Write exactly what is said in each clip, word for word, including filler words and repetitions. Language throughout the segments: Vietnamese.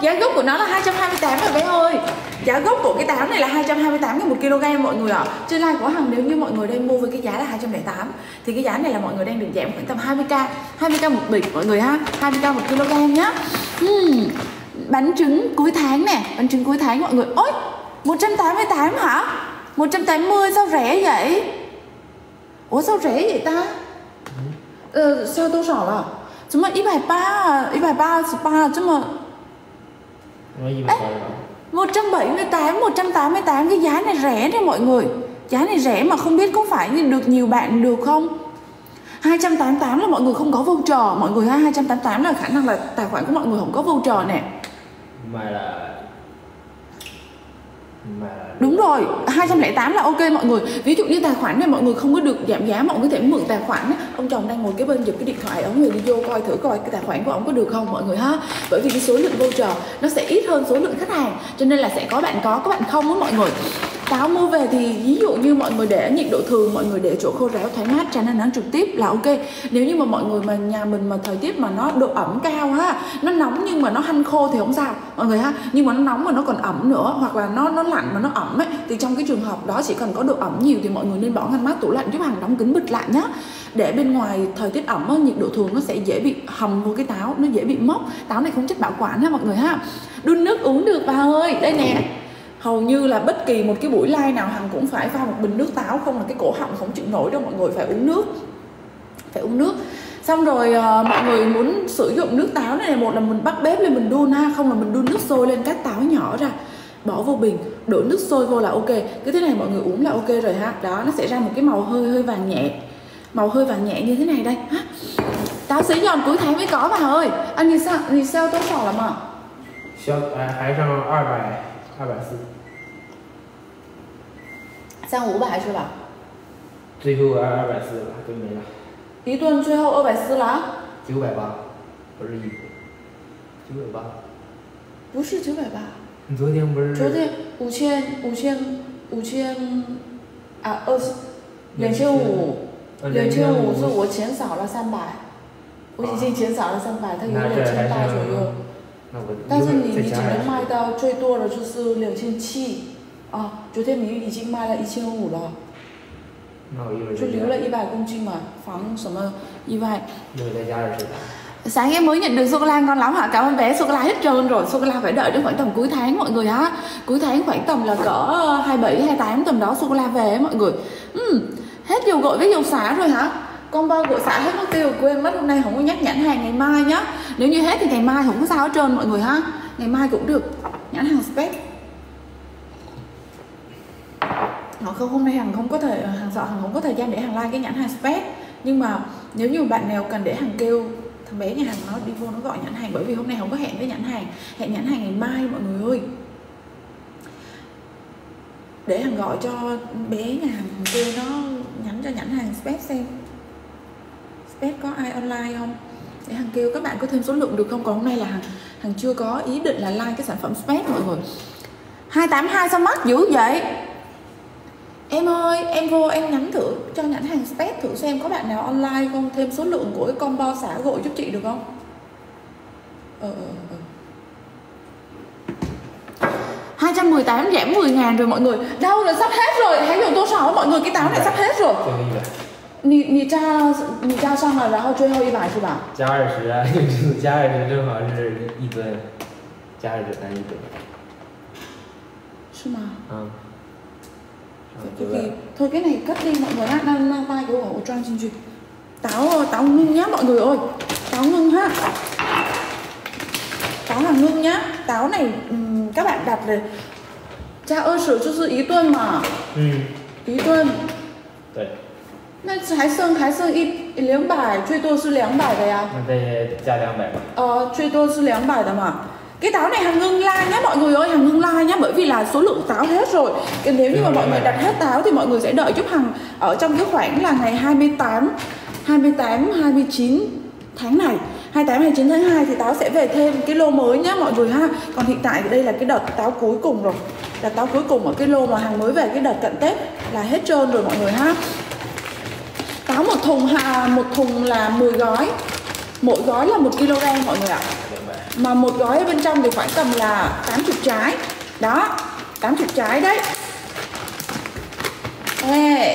giá gốc của nó là hai trăm hai mươi tám rồi bé ơi. Giá gốc của cái táo này là hai trăm hai mươi tám nghìn một kg mọi người ạ. Trên live của Hằng nếu như mọi người đang mua với cái giá là hai trăm lẻ tám thì cái giá này là mọi người đang được giảm khoảng tầm hai mươi k, hai mươi k một bịch mọi người ha, hai mươi k một kg nhá. Hmm. Bánh trứng cuối tháng nè, bánh trứng cuối tháng mọi người. Ôi, một trăm tám mươi tám hả? một trăm tám mươi sao rẻ vậy? Ủa sao rẻ vậy ta? Ờ, sao tôi rõ là chúng mà一百八十、一百八十八这么một trăm bảy mươi tám, một trăm tám mươi tám, cái giá này rẻ đấy mọi người. Giá này rẻ mà không biết có phải được nhiều bạn được không? hai trăm tám mươi tám là mọi người không có voucher mọi người ha, hai trăm tám mươi tám là khả năng là tài khoản của mọi người không có voucher nè. Mà là Mà... Đúng rồi, hai trăm lẻ tám là ok mọi người. Ví dụ như tài khoản này mọi người không có được giảm giá, mọi người có thể mượn tài khoản. Ông chồng đang ngồi kế bên giật cái điện thoại, ông người đi vô coi thử coi cái tài khoản của ông có được không mọi người ha. Bởi vì cái số lượng voucher nó sẽ ít hơn số lượng khách hàng, cho nên là sẽ có bạn có, các bạn không á mọi người. Táo mua về thì ví dụ như mọi người để nhiệt độ thường, mọi người để chỗ khô ráo thoáng mát, tránh ánh nắng trực tiếp là ok. Nếu như mà mọi người mà nhà mình mà thời tiết mà nó độ ẩm cao ha, nó nóng nhưng mà nó hanh khô thì không sao mọi người ha. Nhưng mà nó nóng mà nó còn ẩm nữa, hoặc là nó nó lạnh mà nó ẩm ấy, thì trong cái trường hợp đó chỉ cần có độ ẩm nhiều thì mọi người nên bỏ ngăn mát tủ lạnh, giúp Hằng đóng kín bịch lại nhá. Để bên ngoài thời tiết ẩm á, nhiệt độ thường nó sẽ dễ bị hầm vô cái táo, nó dễ bị mốc. Táo này không chất bảo quản ha mọi người ha. Đun nước uống được bà ơi. Đây nè, hầu như là bất kỳ một cái buổi live nào Hằng cũng phải pha một bình nước táo, không là cái cổ họng không chịu nổi đâu mọi người, phải uống nước, phải uống nước. Xong rồi uh, mọi người muốn sử dụng nước táo này, một là mình bắt bếp lên mình đun ha, không là mình đun nước sôi lên, cắt táo nhỏ ra bỏ vô bình, đổ nước sôi vô là ok. Cứ thế này mọi người uống là ok rồi ha. Đó, nó sẽ ra một cái màu hơi hơi vàng nhẹ, màu hơi vàng nhẹ như thế này đây ha. Táo xí giòn cuối tháng mới có bà ơi. Anh nhìn sao, nhìn sao tôi sỏ lắm à? 还剩二百二百四， sang五百是吧？ 最后二二百四吧，就没了。 一顿最后二百四了？ 九百八，不是一，九百八。 不是九百八。 你昨天不是？ 昨天五千五千五千啊二十两千五，两千五是我减少了三百，我已经减少了三百，它有两千八左右。但是你你只能卖到最多的就是两千七啊！昨天你已经卖了一千五了，就留了一百公斤嘛，防什么意外。Sáng em mới nhận được sô cô la ngon lắm hả? Cảm ơn bé, sô cô la hết trơn rồi. Sô cô la phải đợi đến khoảng tầm cuối tháng mọi người ha. Cuối tháng khoảng tầm là cỡ hai mươi bảy, hai mươi tám tầm đó sô cô la về mọi người. uhm, Hết dầu gội với dầu xả rồi hả? Combo gội xả hết mất tiêu, quên mất hôm nay không có nhắc nhãn hàng ngày mai nhá. Nếu như hết thì ngày mai không có sao hết trơn mọi người ha. Ngày mai cũng được. Nhãn hàng spec. Nó không, hôm nay Hằng không có thời Hằng sợ Hằng không có thời gian để Hằng like cái nhãn hàng spec. Nhưng mà nếu như bạn nào cần để Hằng kêu thằng bé nhà Hằng nó đi vô nó gọi nhãn hàng, bởi vì hôm nay không có hẹn với nhãn hàng, hẹn nhãn hàng ngày mai mọi người ơi. Để Hằng gọi cho bé nhà Hằng kêu nó nhắn cho nhãn hàng spec xem spec có ai online không, để Hằng kêu các bạn có thêm số lượng được không. Còn hôm nay là Hằng, Hằng chưa có ý định là like cái sản phẩm spec mọi người. Hai tám hai sao mắc dữ vậy em ơi? Em vô em nhắn thử cho nhãn hàng spec thử xem có bạn nào online không, thêm số lượng của cái combo xả gội giúp chị được không? Ờ ờ ờ hai trăm mười tám giảm mười ngàn rồi mọi người. Đâu rồi, sắp hết rồi. Hãy dùng tô sò mọi người, cái táo này sắp hết rồi. 你你加你加上了，然后最后一百是吧？ 加二十啊，就是加二十，正好是一吨，加二十单一吨。 是吗？ 嗯。 Thì, thì, thôi cái này cất đi mọi người ha, đang mang tay của ổ trang chi. Táo táo ngưng nhá mọi người ơi, táo ngưng ha, táo là ngưng nhá. Táo này um, các bạn đặt rồi. 加二十就是一吨嘛， 嗯， 一吨。 对。 那还剩还剩一两百，最多是两百的呀。 那再加两百吧。 呃，最多是两百的嘛。Cái táo này Hằng ngưng like nhé mọi người ơi, Hằng ngưng like nhé, bởi vì là số lượng táo hết rồi. Nếu như mà mọi người đặt hết táo thì mọi người sẽ đợi giúp Hằng ở trong cái khoảng là ngày hai mươi tám, hai mươi tám, hai mươi chín tháng này, hai mươi tám, hai mươi chín tháng hai thì táo sẽ về thêm cái lô mới nhá mọi người ha. Còn hiện tại đây là cái đợt táo cuối cùng rồi, là táo cuối cùng ở cái lô mà Hằng mới về cái đợt cận Tết là hết trơn rồi mọi người ha. Táo một thùng hà, một thùng là mười gói, mỗi gói là một ki lô gam mọi người ạ. Mà một gói ở bên trong thì khoảng tầm là tám mươi trái. Đó, tám mươi trái đấy. Ê.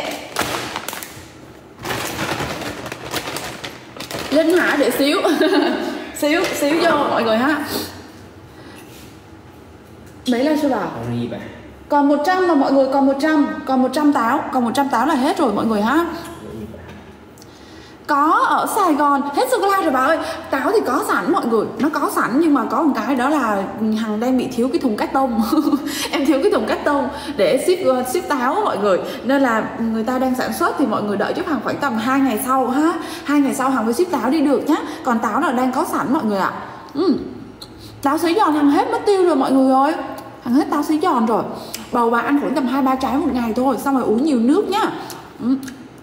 Linh hả, để xíu. Xíu, xíu vô mọi người ha. Mấy là số bảo? Còn một trăm mà mọi người, còn một trăm, còn một trăm táo, còn một trăm táo là hết rồi mọi người ha. Có ở Sài Gòn, hết sô cô la rồi bà ơi. Táo thì có sẵn mọi người, nó có sẵn nhưng mà có một cái đó là Hằng đang bị thiếu cái thùng cát tông. Em thiếu cái thùng cát tông để ship ship táo mọi người, nên là người ta đang sản xuất thì mọi người đợi giúp Hằng khoảng tầm hai ngày sau ha. Hai ngày sau Hằng mới ship táo đi được nhá. Còn táo là đang có sẵn mọi người ạ. Ừ. Táo sấy giòn Hằng hết mất tiêu rồi mọi người ơi. Hằng hết táo sấy giòn rồi. Bầu bà ăn khoảng tầm hai ba trái một ngày thôi, xong rồi uống nhiều nước nhá. Ừ.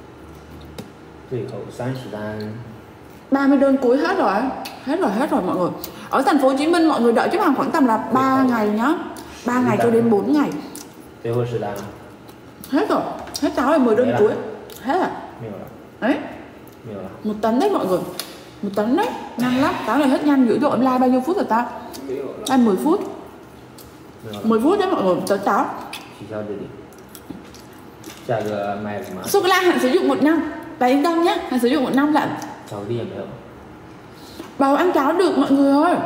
ba mươi đơn cuối hết rồi. Hết rồi, hết rồi mọi người. Ở thành phố Hồ Chí Minh mọi người đợi giúp Hằng khoảng tầm là ba ngày nhá. ba ngày cho đến bốn ngày. Hết rồi. Hết táo rồi, mười đơn cuối. Hết rồi. Đấy. Một tấn đấy mọi người. Một tấn đấy. Nhanh lắm. Táo này hết nhanh dữ dội. Em like bao nhiêu phút rồi ta? Em mười phút. mười phút đấy mọi người. Tới táo. Sô cô la Hằng sử dụng một năm. Bà yên tâm nhé, Hằng sử dụng một năm lận. Bầu ăn cháo được mọi người ơi.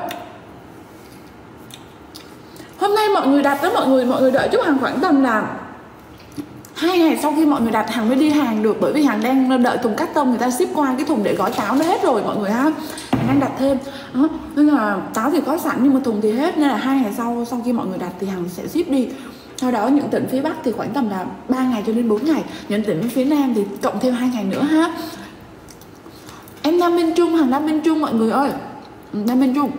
Hôm nay mọi người đặt đó mọi người, mọi người đợi giúp Hằng khoảng tầm là hai ngày sau khi mọi người đặt Hằng mới đi hàng được. Bởi vì Hằng đang đợi thùng cắt tông người ta ship qua cái thùng để gói táo nó hết rồi mọi người ha. Hằng đang đặt thêm đó. Nên là táo thì có sẵn nhưng mà thùng thì hết. Nên là hai ngày sau sau khi mọi người đặt thì Hằng sẽ ship đi. Sau đó những tỉnh phía Bắc thì khoảng tầm là ba ngày cho đến bốn ngày. Những tỉnh phía Nam thì cộng thêm hai ngày nữa ha. Em Nam Minh Trung, Hằng Nam Minh Trung mọi người ơi. Nam Minh Trung.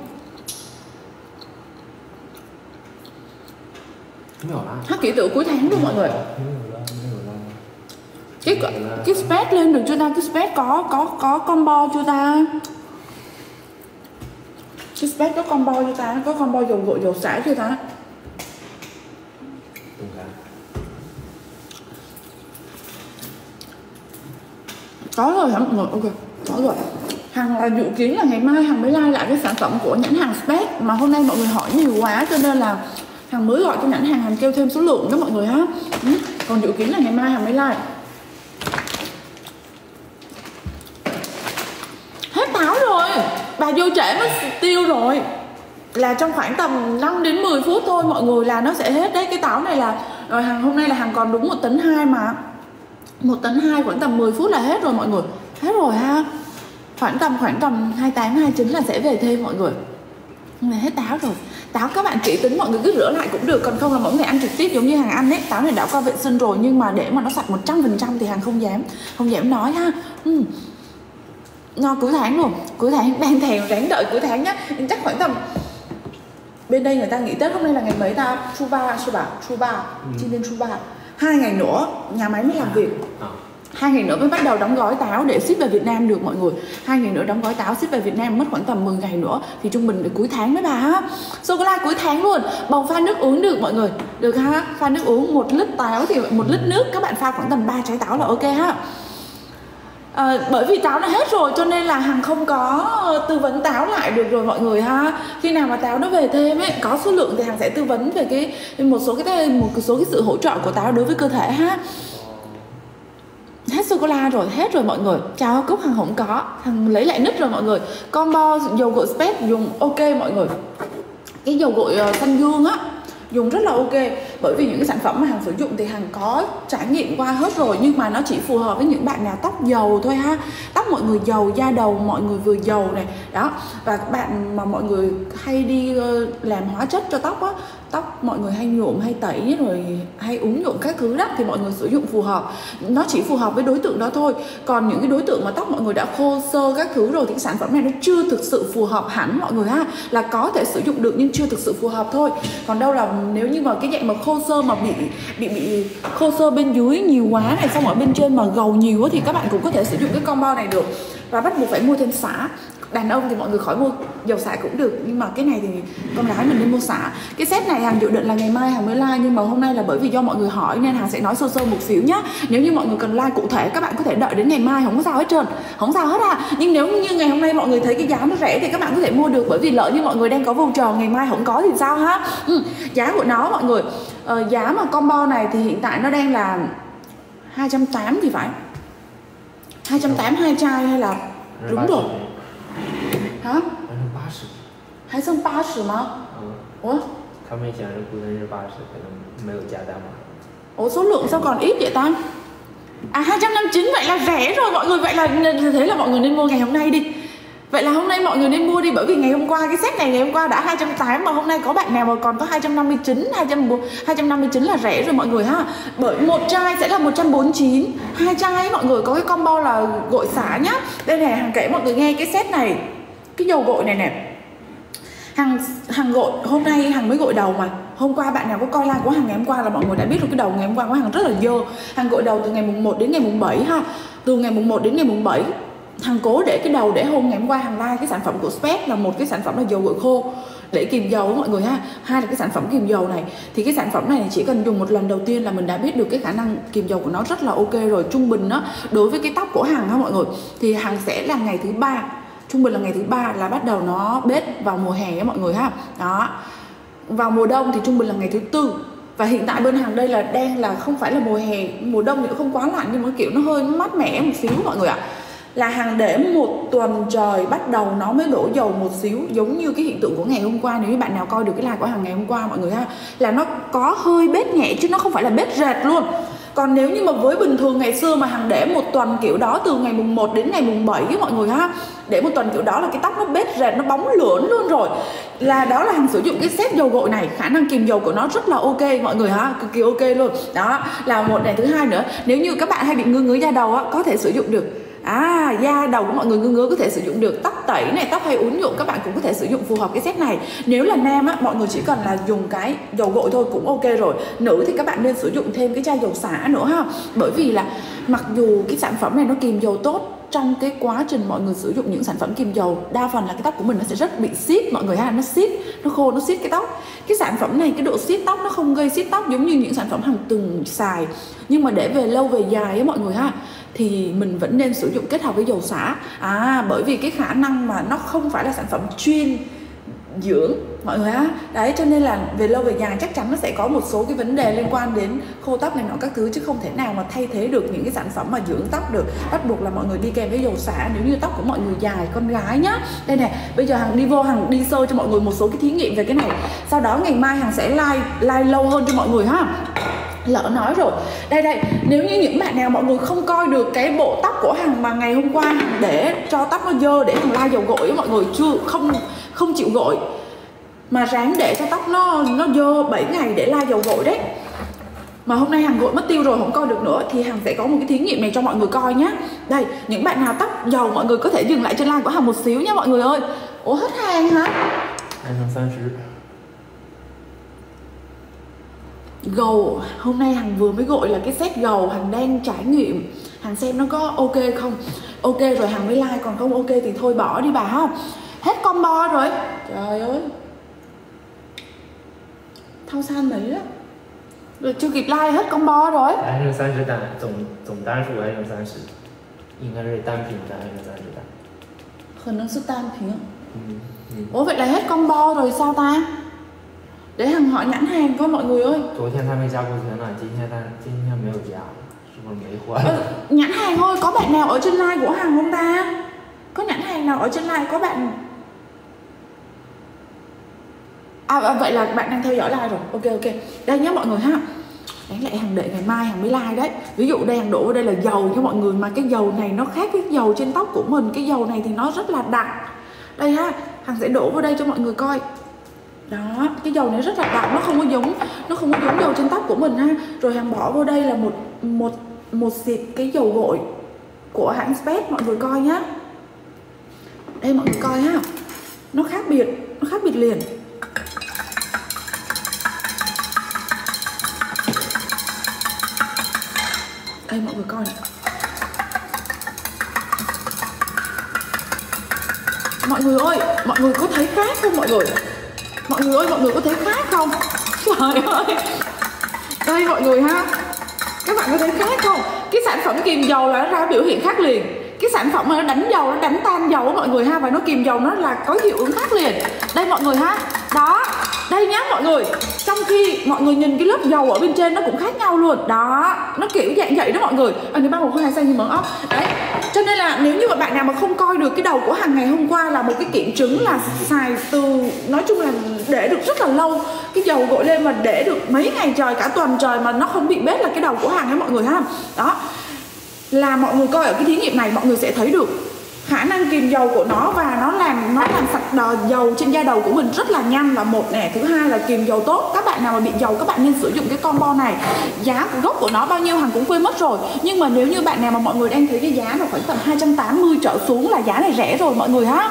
Hát kỹ tự cuối tháng luôn mọi người. Cái cái spread lên được chưa ta? Cái spread có có có combo chưa ta? Cái spread có combo chưa ta? Có combo dầu gội dầu xả chưa ta? Có rồi hả mọi người? Ok, có rồi. Hằng là dự kiến là ngày mai Hằng mới like lại cái sản phẩm của nhãn hàng Spec. Mà hôm nay mọi người hỏi nhiều quá cho nên là Hằng mới gọi cho nhãn hàng, Hằng kêu thêm số lượng đó mọi người ha. Ừ. Còn dự kiến là ngày mai Hằng mới like. Hết táo rồi. Bà vô trễ mất tiêu rồi. Là trong khoảng tầm năm đến mười phút thôi mọi người là nó sẽ hết đấy. Cái táo này là rồi Hằng hôm nay là Hằng còn đúng một tấn hai mà. Một tấn hai khoảng tầm mười phút là hết rồi mọi người. Hết rồi ha. Khoảng tầm khoảng tầm hai mươi tám, hai mươi chín là sẽ về thêm mọi người. Hôm nay hết táo rồi. Táo các bạn kỹ tính mọi người cứ rửa lại cũng được. Còn không là mỗi ngày ăn trực tiếp giống như Hằng ăn ấy. Táo này đã qua vệ sinh rồi nhưng mà để mà nó sạch một trăm phần trăm thì Hằng không dám Không dám nói ha. ừ. Ngon cuối tháng luôn. Cuối tháng đang thèm ráng đợi cuối tháng nhá. Chắc khoảng tầm bên đây người ta nghỉ Tết, hôm nay là ngày mấy ta? Chu ba, Chu ba, Chu ba, Chi lên Chu ba. Hai ngày nữa nhà máy mới làm việc. Hai ngày nữa mới bắt đầu đóng gói táo để ship về Việt Nam được mọi người. Hai ngày nữa đóng gói táo ship về Việt Nam mất khoảng tầm mười ngày nữa thì trung bình để cuối tháng đấy bà ha. Sô cô la cuối tháng luôn. Bầu pha nước uống được mọi người. Được ha. Pha nước uống một lít táo thì một lít nước các bạn pha khoảng tầm ba trái táo là ok ha. À, bởi vì táo nó hết rồi cho nên là Hằng không có tư vấn táo lại được rồi mọi người ha. Khi nào mà táo nó về thêm ấy, có số lượng thì Hằng sẽ tư vấn về cái một số cái một số cái sự hỗ trợ của táo đối với cơ thể ha. Hết sô cô la rồi, hết rồi mọi người. Chào Cúc, Hằng không có. Hằng lấy lại nít rồi mọi người. Combo dầu gội Spec dùng ok mọi người. Cái dầu gội uh, xanh dương á dùng rất là ok. Bởi vì những cái sản phẩm mà Hằng sử dụng thì Hằng có trải nghiệm qua hết rồi. Nhưng mà nó chỉ phù hợp với những bạn nào tóc dầu thôi ha. Tóc mọi người dầu, da đầu mọi người vừa dầu này. Đó. Và các bạn mà mọi người hay đi uh, làm hóa chất cho tóc á, tóc mọi người hay nhuộm, hay tẩy rồi hay uống nhuộm các thứ đó thì mọi người sử dụng phù hợp. Nó chỉ phù hợp với đối tượng đó thôi. Còn những cái đối tượng mà tóc mọi người đã khô xơ các thứ rồi thì cái sản phẩm này nó chưa thực sự phù hợp hẳn mọi người ha. Là có thể sử dụng được nhưng chưa thực sự phù hợp thôi. Còn đâu là nếu như mà cái dạng mà khô xơ mà bị bị bị khô xơ bên dưới nhiều quá này, xong ở bên trên mà gầu nhiều quá thì các bạn cũng có thể sử dụng cái combo này được. Và bắt buộc phải mua thêm xả. Đàn ông thì mọi người khỏi mua dầu xả cũng được, nhưng mà cái này thì con gái mình nên mua xả. Cái set này Hằng dự định là ngày mai Hằng mới like, nhưng mà hôm nay là bởi vì do mọi người hỏi nên Hằng sẽ nói sơ sơ một xíu nhá. Nếu như mọi người cần like cụ thể các bạn có thể đợi đến ngày mai, không có sao hết trơn, không sao hết à. Nhưng nếu như ngày hôm nay mọi người thấy cái giá nó rẻ thì các bạn có thể mua được, bởi vì lỡ như mọi người đang có voucher ngày mai không có thì sao ha. Ừ, giá của nó mọi người, uh, giá mà combo này thì hiện tại nó đang là hai trăm tám mươi thì phải, hai trăm tám mươi hai chai hay là đúng rồi hả? hai trăm ba mươi吗？ 嗯。 Ủa? 他们想是固定是八十，可能没有加单嘛。 Ủa số lượng sao còn ít vậy ta? À hai trăm năm mươi chín, vậy là rẻ rồi mọi người, vậy là thế là mọi người nên mua ngày hôm nay đi. Vậy là hôm nay mọi người nên mua đi, bởi vì ngày hôm qua cái set này ngày hôm qua đã hai trăm tám mươi mà hôm nay có bạn nào mà còn có hai trăm năm mươi chín, hai trăm năm mươi chín là rẻ rồi mọi người ha. Bởi một chai sẽ là một trăm bốn mươi chín, hai chai mọi người có cái combo là gội xả nhá. Đây này, Hằng kể mọi người nghe cái set này, cái dầu gội này nè. Hằng Hằng gội hôm nay Hằng mới gội đầu mà. Hôm qua bạn nào có coi live của Hằng ngày hôm qua là mọi người đã biết được cái đầu ngày hôm qua của Hằng rất là dơ. Hằng gội đầu từ ngày mùng một đến ngày mùng bảy ha. Từ ngày mùng một đến ngày mùng bảy Hằng cố để cái đầu để hôm ngày hôm qua Hằng like cái sản phẩm của Spec là một cái sản phẩm là dầu gội khô để kìm dầu mọi người ha. Hai là cái sản phẩm kìm dầu này thì cái sản phẩm này chỉ cần dùng một lần đầu tiên là mình đã biết được cái khả năng kìm dầu của nó rất là ok rồi. Trung bình đó đối với cái tóc của Hằng ha mọi người thì Hằng sẽ là ngày thứ ba, trung bình là ngày thứ ba là bắt đầu nó bết vào mùa hè á mọi người ha. Đó. Vào mùa đông thì trung bình là ngày thứ tư. Và hiện tại bên Hằng đây là đang là không phải là mùa hè, mùa đông thì cũng không quá lạnh nhưng mà kiểu nó hơi mát mẻ một xíu mọi người ạ. Là Hằng để một tuần trời bắt đầu nó mới đổ dầu một xíu, giống như cái hiện tượng của ngày hôm qua. Nếu như bạn nào coi được cái live của Hằng ngày hôm qua mọi người ha, là nó có hơi bết nhẹ chứ nó không phải là bết rệt luôn. Còn nếu như mà với bình thường ngày xưa mà Hằng để một tuần kiểu đó từ ngày mùng một đến ngày mùng bảy với mọi người ha, để một tuần kiểu đó là cái tóc nó bết rệt, nó bóng lưỡn luôn rồi. Là đó là Hằng sử dụng cái set dầu gội này, khả năng kìm dầu của nó rất là ok mọi người ha, cực kỳ ok luôn. Đó là một này. Thứ hai nữa, nếu như các bạn hay bị ngứa ngứa da đầu á, có thể sử dụng được. À, da đầu của mọi người ngứa ngứa có thể sử dụng được. Tóc tẩy này, tóc hay uốn nhuộm các bạn cũng có thể sử dụng phù hợp cái set này. Nếu là nam á, mọi người chỉ cần là dùng cái dầu gội thôi cũng ok rồi. Nữ thì các bạn nên sử dụng thêm cái chai dầu xả nữa ha. Bởi vì là mặc dù cái sản phẩm này nó kìm dầu tốt, trong cái quá trình mọi người sử dụng những sản phẩm kìm dầu, đa phần là cái tóc của mình nó sẽ rất bị siết mọi người ha, nó siết, nó khô, nó siết cái tóc. Cái sản phẩm này cái độ siết tóc nó không gây siết tóc giống như những sản phẩm Hằng từng xài, nhưng mà để về lâu về dài á mọi người ha, thì mình vẫn nên sử dụng kết hợp với dầu xả. À, bởi vì cái khả năng mà nó không phải là sản phẩm chuyên dưỡng mọi người á. Đấy, cho nên là về lâu về dài chắc chắn nó sẽ có một số cái vấn đề liên quan đến khô tóc này nọ các thứ, chứ không thể nào mà thay thế được những cái sản phẩm mà dưỡng tóc được. Bắt buộc là mọi người đi kèm với dầu xả nếu như tóc của mọi người dài, con gái nhá. Đây này, bây giờ Hằng đi vô Hằng đi sơ cho mọi người một số cái thí nghiệm về cái này. Sau đó ngày mai Hằng sẽ live live lâu hơn cho mọi người ha. Lỡ nói rồi. Đây đây, nếu như những bạn nào mọi người không coi được cái bộ tóc của Hằng mà ngày hôm qua Hằng để cho tóc nó dơ để Hằng lai dầu gội, mọi người chưa không không chịu gội mà ráng để cho tóc nó nó dơ bảy ngày để lai dầu gội đấy, mà hôm nay Hằng gội mất tiêu rồi không coi được nữa, thì Hằng sẽ có một cái thí nghiệm này cho mọi người coi nhé. Đây, những bạn nào tóc dầu mọi người có thể dừng lại trên live của Hằng một xíu nhé mọi người ơi. Ủa hết hàng hả? Gầu, hôm nay Hằng vừa mới gội là cái set gầu, Hằng đang trải nghiệm, Hằng xem nó có ok không. Ok rồi Hằng mới like, còn không ok thì thôi bỏ đi bà ha. Hết combo rồi. Trời ơi, thao san mấy đó. Rồi chưa kịp like hết combo rồi. 还剩三十单，总总单数还剩三十，应该是单品单还是三十单？ 可能是单品。 嗯嗯。 Ủa vậy là hết combo rồi sao ta? Để Hằng hỏi nhãn hàng coi mọi người ơi. 昨天他没加库存呢，今天但今天没有加，是不是没货？ Ừ, nhãn hàng thôi, có bạn nào ở trên live của Hằng không ta? Có nhãn hàng nào ở trên live có bạn? À, à vậy là bạn đang theo dõi live rồi. Ok ok. Đây nhé mọi người ha. Đáng lẽ Hằng đợi ngày mai Hằng mới like đấy. Ví dụ đây Hằng đổ vào đây là dầu cho mọi người, mà cái dầu này nó khác với dầu trên tóc của mình. Cái dầu này thì nó rất là đặc. Đây ha, Hằng sẽ đổ vào đây cho mọi người coi. Đó, cái dầu này rất là đặc, nó không có giống nó không có giống dầu trên tóc của mình ha. Rồi Hằng bỏ vô đây là một một một xịt cái dầu gội của hãng Spec mọi người coi nhá. Đây mọi người coi ha. Nó khác biệt, nó khác biệt liền. Đây mọi người coi này. Mọi người ơi, mọi người có thấy khác không mọi người? Mọi người ơi, mọi người có thấy khác không? Trời ơi. Đây mọi người ha. Các bạn có thấy khác không? Cái sản phẩm kiềm dầu là nó ra biểu hiện khác liền. Cái sản phẩm mà nó đánh dầu, nó đánh tan dầu mọi người ha. Và nó kiềm dầu nó là có hiệu ứng khác liền. Đây mọi người ha. Đó. Đây nhá mọi người. Trong khi mọi người nhìn cái lớp dầu ở bên trên nó cũng khác nhau luôn. Đó. Nó kiểu dạng vậy đó mọi người. Ở đây ba một hai xanh như mỡ ốc. Đấy. Cho nên là nếu như mà bạn nào mà không coi được cái đầu của Hằng ngày hôm qua là một cái kiểm chứng là xài từ, nói chung là để được rất là lâu, cái dầu gội lên mà để được mấy ngày trời, cả tuần trời mà nó không bị bết là cái đầu của Hằng ấy mọi người ha. Đó là mọi người coi ở cái thí nghiệm này mọi người sẽ thấy được khả năng kiềm dầu của nó, và nó làm nó làm sạch đò dầu trên da đầu của mình rất là nhanh là một nè. Thứ hai là kiềm dầu tốt. Các bạn nào mà bị dầu các bạn nên sử dụng cái combo này. Giá gốc của nó bao nhiêu Hằng cũng quên mất rồi, nhưng mà nếu như bạn nào mà mọi người đang thấy cái giá là khoảng tầm hai trăm tám mươi trở xuống là giá này rẻ rồi mọi người ha.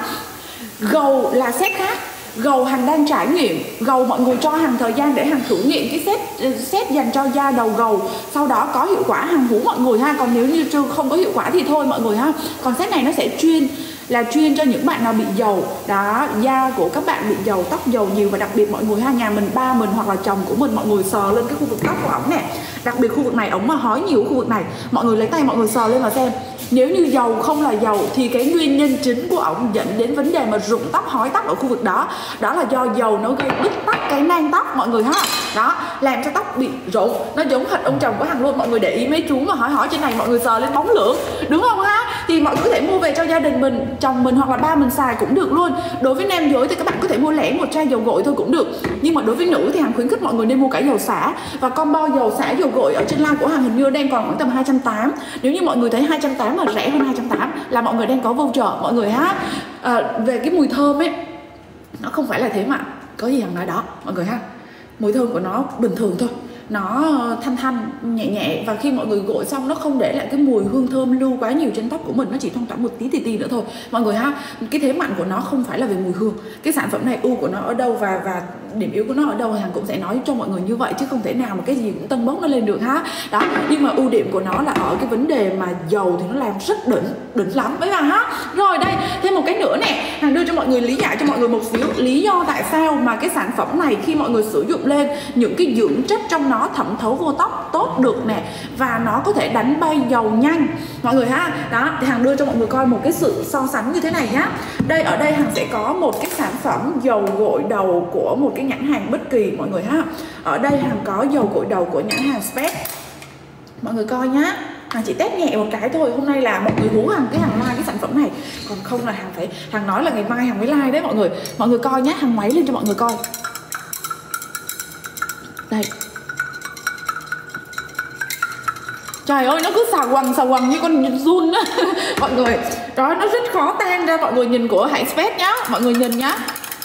Gầu là set khác. Gầu Hằng đang trải nghiệm. Gầu mọi người cho Hằng thời gian để Hằng thử nghiệm cái set set dành cho da đầu gầu. Sau đó có hiệu quả Hằng hú mọi người ha. Còn nếu như chưa không có hiệu quả thì thôi mọi người ha. Còn set này nó sẽ chuyên là chuyên cho những bạn nào bị dầu. Đó, da của các bạn bị dầu, tóc dầu nhiều. Và đặc biệt mọi người ha, nhà mình, ba mình hoặc là chồng của mình, mọi người sờ lên cái khu vực tóc của ổng nè. Đặc biệt khu vực này, ổng mà hói nhiều khu vực này, mọi người lấy tay mọi người sờ lên mà xem. Nếu như dầu không là dầu thì cái nguyên nhân chính của ổng dẫn đến vấn đề mà rụng tóc, hói tóc ở khu vực đó, đó là do dầu nó gây bứt tóc cái nang tóc mọi người ha. Đó, làm cho tóc bị rụng. Nó giống hệt ông chồng của Hằng luôn. Mọi người để ý mấy chú mà hỏi hỏi trên này, mọi người sờ lên bóng lưỡng, đúng không ha? Thì mọi người có thể mua về cho gia đình mình, chồng mình hoặc là ba mình xài cũng được luôn. Đối với nam giới thì các bạn có thể mua lẻ một chai dầu gội thôi cũng được. Nhưng mà đối với nữ thì Hằng khuyến khích mọi người nên mua cả dầu xả. Và combo dầu xả dầu gội ở trên live của Hằng hình như đang còn khoảng tầm hai trăm tám mươi. Nếu như mọi người thấy hai trăm tám mươi mà rẻ hơn hai trăm tám mươi là mọi người đang có voucher mọi người ha. À, về cái mùi thơm ấy, nó không phải là thế mà có gì Hằng nói đó mọi người ha. Mùi thơm của nó bình thường thôi, nó thanh thanh nhẹ nhẹ, và khi mọi người gội xong nó không để lại cái mùi hương thơm lưu quá nhiều trên tóc của mình, nó chỉ thoang thoảng một tí tí tí nữa thôi mọi người ha. Cái thế mạnh của nó không phải là về mùi hương. Cái sản phẩm này ưu của nó ở đâu và và điểm yếu của nó ở đâu Hằng cũng sẽ nói cho mọi người như vậy, chứ không thể nào mà cái gì cũng tân bốc nó lên được ha. Đó, nhưng mà ưu điểm của nó là ở cái vấn đề mà dầu thì nó làm rất đỉnh đỉnh lắm với bà ha. Rồi đây thêm một cái nữa nè, Hằng đưa cho mọi người lý giải cho mọi người một xíu lý do tại sao mà cái sản phẩm này khi mọi người sử dụng lên, những cái dưỡng chất trong nó thẩm thấu vô tóc tốt được nè, và nó có thể đánh bay dầu nhanh mọi người ha. Đó thì Hằng đưa cho mọi người coi một cái sự so sánh như thế này nhá. Đây ở đây Hằng sẽ có một cái sản phẩm dầu gội đầu của một cái nhãn hàng bất kỳ mọi người ha. Ở đây Hằng có dầu gội đầu của nhãn hàng Spec, mọi người coi nhá. Hằng chỉ test nhẹ một cái thôi. Hôm nay là mọi người hú Hằng cái Hằng like cái sản phẩm này, còn không là Hằng phải Hằng nói là ngày mai Hằng mới like đấy mọi người. Mọi người coi nhá, Hằng máy lên cho mọi người coi. Đây. Trời ơi, nó cứ xà quằn xà quằn như con giun á mọi người. Đó, nó rất khó tan ra. Mọi người nhìn của hãng Spec nhá, mọi người nhìn nhá.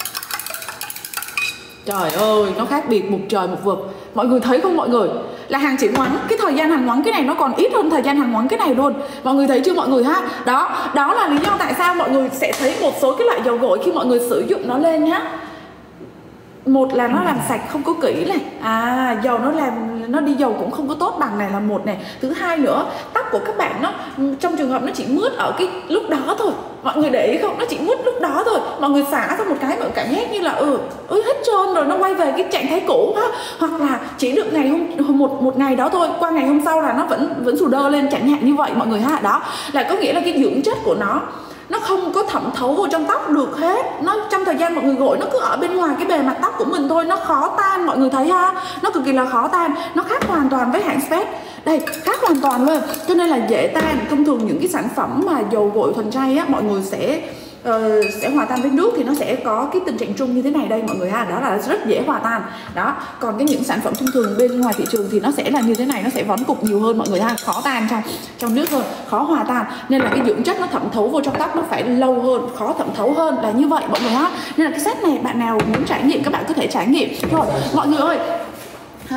Trời ơi, nó khác biệt một trời một vực. Mọi người thấy không mọi người? Là Hằng chỉ ngoắn, cái thời gian Hằng ngoắn cái này nó còn ít hơn thời gian Hằng ngoắn cái này luôn. Mọi người thấy chưa mọi người ha? Đó, đó là lý do tại sao mọi người sẽ thấy một số cái loại dầu gội khi mọi người sử dụng nó lên nhá. Một là nó làm sạch không có kỹ này. À, dầu nó làm nó đi dầu cũng không có tốt bằng này là một này. Thứ hai nữa, tóc của các bạn nó trong trường hợp nó chỉ mướt ở cái lúc đó thôi. Mọi người để ý không? Nó chỉ mướt lúc đó thôi. Mọi người xả ra một cái mọi cảm giác như là ừ, ừ hết trơn rồi, nó quay về cái trạng thái cũ ha. Hoặc là chỉ được ngày hôm một một ngày đó thôi, qua ngày hôm sau là nó vẫn vẫn sù đơ lên chẳng hạn như vậy mọi người ha. Đó là có nghĩa là cái dưỡng chất của nó nó không có thẩm thấu vào trong tóc được hết. Nó trong thời gian mọi người gội nó cứ ở bên ngoài cái bề mặt tóc của mình thôi, nó khó tan mọi người thấy ha. Nó cực kỳ là khó tan, nó khác hoàn toàn với hãng Spec. Đây, khác hoàn toàn luôn. Cho nên là dễ tan. Thông thường những cái sản phẩm mà dầu gội thuần chay á, mọi người sẽ uh, sẽ hòa tan với nước thì nó sẽ có cái tình trạng chung như thế này đây mọi người ha. Đó là rất dễ hòa tan. Đó, còn cái những sản phẩm thông thường bên ngoài thị trường thì nó sẽ là như thế này, nó sẽ vón cục nhiều hơn mọi người ha, khó tan trong trong nước hơn, khó hòa tan. Nên là cái dưỡng chất nó thẩm thấu vô trong tóc nó phải lâu hơn, khó thẩm thấu hơn là như vậy mọi người ha. Nên là cái set này bạn nào muốn trải nghiệm các bạn có thể trải nghiệm. Rồi, mọi người ơi. Hả?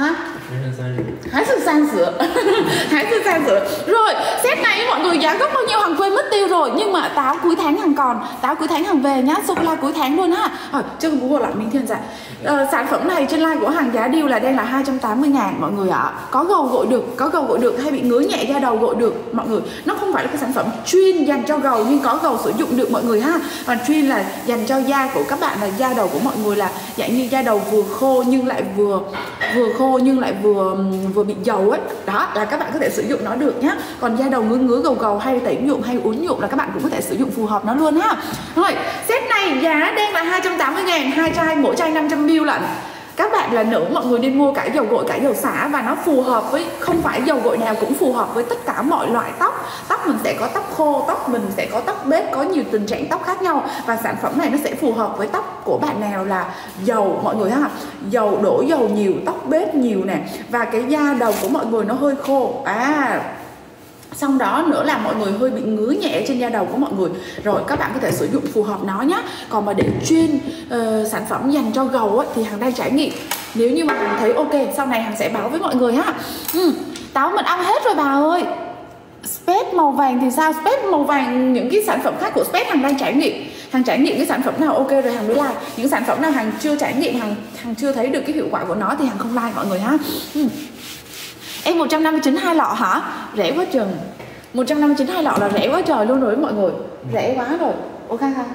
Hái sự san sữa. Hái sự san sữa. Rồi, set này mọi người giá gốc bao nhiêu Hằng quên mất tiêu rồi. Nhưng mà táo cuối tháng Hằng còn. Táo cuối tháng Hằng về nhá. Sô-cô-la cuối tháng luôn ha. Rồi, chưa có bố lại mình thiên dạ. Ờ, sản phẩm này trên live của Hằng giá deal là đang là hai trăm tám mươi ngàn mọi người ạ. Có gầu gội được, có gầu gội được hay bị ngứa nhẹ da đầu gội được mọi người. Nó không phải là cái sản phẩm chuyên dành cho gầu nhưng có gầu sử dụng được mọi người ha. Và chuyên là dành cho da của các bạn, là da đầu của mọi người là dạng như da đầu vừa khô nhưng lại vừa vừa khô nhưng lại vừa vừa bị dầu ấy. Đó là các bạn có thể sử dụng nó được nhá. Còn da đầu ngứa ngứa gầu gầu hay tẩy nhuộm hay uốn nhuộm là các bạn cũng có thể sử dụng phù hợp nó luôn ha. Rồi, set này giá đang là hai trăm tám mươi ngàn, hai chai, mỗi chai năm trăm mi li lít lận. Các bạn là nữ mọi người nên mua cả dầu gội cả dầu xả, và nó phù hợp với, không phải dầu gội nào cũng phù hợp với tất cả mọi loại tóc. Tóc mình sẽ có tóc khô, tóc mình sẽ có tóc bết, có nhiều tình trạng tóc khác nhau, và sản phẩm này nó sẽ phù hợp với tóc của bạn nào là dầu mọi người ha. Dầu đổ dầu nhiều, tóc bết nhiều nè, và cái da đầu của mọi người nó hơi khô. À, xong đó nữa là mọi người hơi bị ngứa nhẹ trên da đầu của mọi người. Rồi các bạn có thể sử dụng phù hợp nó nhé. Còn mà để chuyên uh, sản phẩm dành cho gầu ấy, thì Hằng đang trải nghiệm. Nếu như mà Hằng thấy ok, sau này Hằng sẽ báo với mọi người ha. ừ, Táo mật ong hết rồi bà ơi. Space màu vàng thì sao? Space màu vàng, những cái sản phẩm khác của Space Hằng đang trải nghiệm. Hằng trải nghiệm cái sản phẩm nào ok rồi Hằng mới like. Những sản phẩm nào Hằng chưa trải nghiệm, Hằng, Hằng chưa thấy được cái hiệu quả của nó thì Hằng không like mọi người ha. ừ. Em một trăm năm mươi chín hai lọ hả? Rẻ quá chừng. một trăm năm mươi chín hai lọ là rẻ quá trời luôn rồi mọi người. Rẻ quá rồi. Ok ha.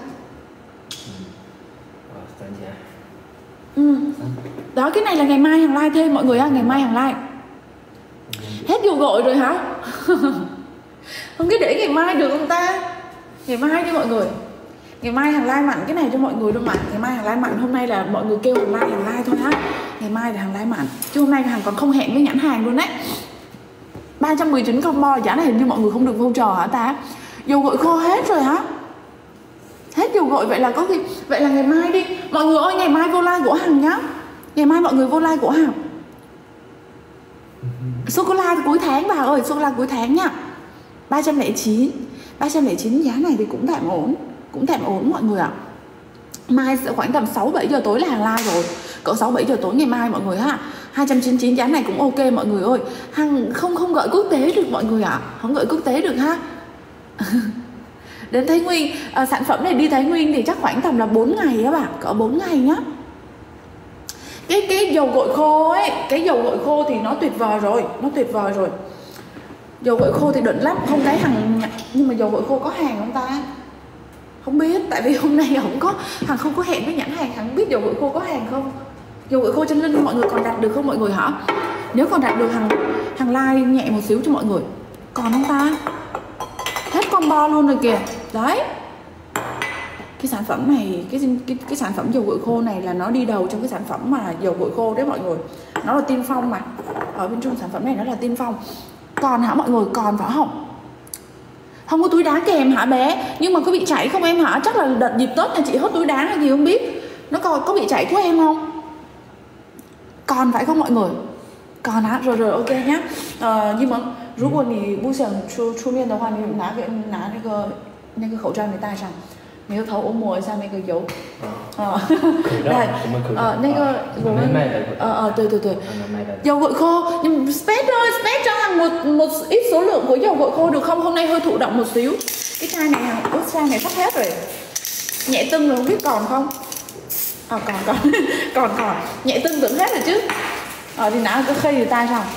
Ừ. Đó, cái này là ngày mai Hằng like thêm mọi người ha. Ngày mai Hằng like. Hết dầu gội rồi hả? Không biết để ngày mai được không ta? Ngày mai đi mọi người. Ngày mai Hằng like mặn cái này cho mọi người đâu mà. Ngày mai Hằng like mặn, hôm nay là mọi người kêu Hằng like, Hằng like thôi ha. Ngày mai là Hằng like mặn. Chứ hôm nay Hằng còn không hẹn với nhãn hàng luôn đấy. ba trăm mười chín combo, giá này hình như mọi người không được voucher hả ta? Dầu gội khô hết rồi hả? Hết dầu gội, vậy là có khi, vậy là ngày mai đi. Mọi người ơi, ngày mai vô like của Hằng nhá. Ngày mai mọi người vô like của Hằng. Sô-cô-la cuối tháng bà ơi, sô-cô-la cuối tháng nhá. ba trăm lẻ chín. ba trăm lẻ chín giá này thì cũng tạm ổn. Cũng tạm ổn mọi người ạ. Mai sẽ khoảng tầm sáu bảy giờ tối là Hằng like rồi. Cỡ sáu bảy giờ tối ngày mai mọi người ha. hai trăm chín mươi chín giá này cũng ok mọi người ơi. Hằng không không gọi quốc tế được mọi người ạ. À. Không gọi quốc tế được ha. Đến Thái Nguyên, à, sản phẩm này đi Thái Nguyên thì chắc khoảng tầm là bốn ngày đó bà, cỡ bốn ngày nhá. Cái cái dầu gội khô ấy, cái dầu gội khô thì nó tuyệt vời rồi, nó tuyệt vời rồi. Dầu gội khô thì đỉnh lắm, không cái Hằng, nhưng mà dầu gội khô có hàng không ta? Không biết, tại vì hôm nay không có, Hằng không có hẹn với nhãn hàng, Hằng biết dầu gội khô có hàng không? Dầu gội khô chân Linh mọi người còn đặt được không mọi người hả? Nếu còn đặt được Hằng Hằng like nhẹ một xíu cho mọi người. Còn không ta? Hết combo luôn rồi kìa. Đấy. Cái sản phẩm này, cái cái cái sản phẩm dầu gội khô này là nó đi đầu trong cái sản phẩm mà dầu gội khô đấy mọi người. Nó là tiên phong mà. Ở bên trong sản phẩm này nó là tiên phong. Còn hả mọi người, còn phải không? Không có túi đá kèm hả bé? Nhưng mà có bị chảy không em hả? Chắc là đợt dịp Tết là chị hốt túi đá hay gì không biết. Nó có, có bị chảy của em không? Còn phải không mọi người? Còn hả? Rồi rồi ok nhá. Ờ, nhưng mà 如果你不想出出面的话，你拿个拿那个那个口罩你戴上，你的头抹一下那个油。啊，对，呃，那个我们呃呃对对对，dầu gội khô. Nhưng mà Space ơi, Space cho Hằng một một ít số lượng của dầu gội khô được không? Hôm nay hơi thụ động một xíu. Cái chai này Hằng, cái chai này sắp hết rồi. Nhẹ tưng rồi không biết còn không? À còn còn còn còn nhẹ tưng tưởng hết rồi chứ. Ờ thì nãy cái khay thì tay sao?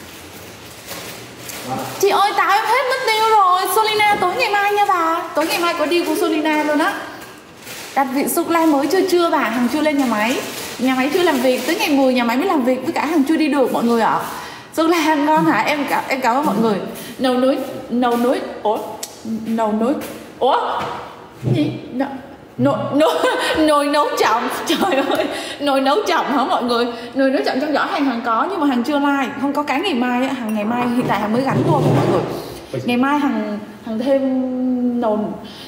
Chị ơi táo em hết mất tiêu rồi. Solina tối ngày mai nha bà. Tối ngày mai có deal của Solina luôn á. Đặt vị sô-cô-la mới chưa chưa bà, Hằng chưa lên nhà máy. Nhà máy chưa làm việc, tới ngày mười nhà máy mới làm việc, với cả Hằng chưa đi được mọi người ạ. Sô-cô-la ngon hả? Em cảm em cảm ơn mọi người. Nấu núi, nấu núi. Ủa? Nấu núi. Ủa? Gì? Nấu Nồi, nồi, nồi nấu chậm. Trời ơi, nồi nấu chậm hả mọi người? Nồi nấu chậm trong giỏ Hằng Hằng có nhưng mà Hằng chưa like. Không có cái ngày mai á, Hằng ngày mai hiện tại Hằng mới gắn thôi mọi người. Ngày mai Hằng Hằng thêm nồi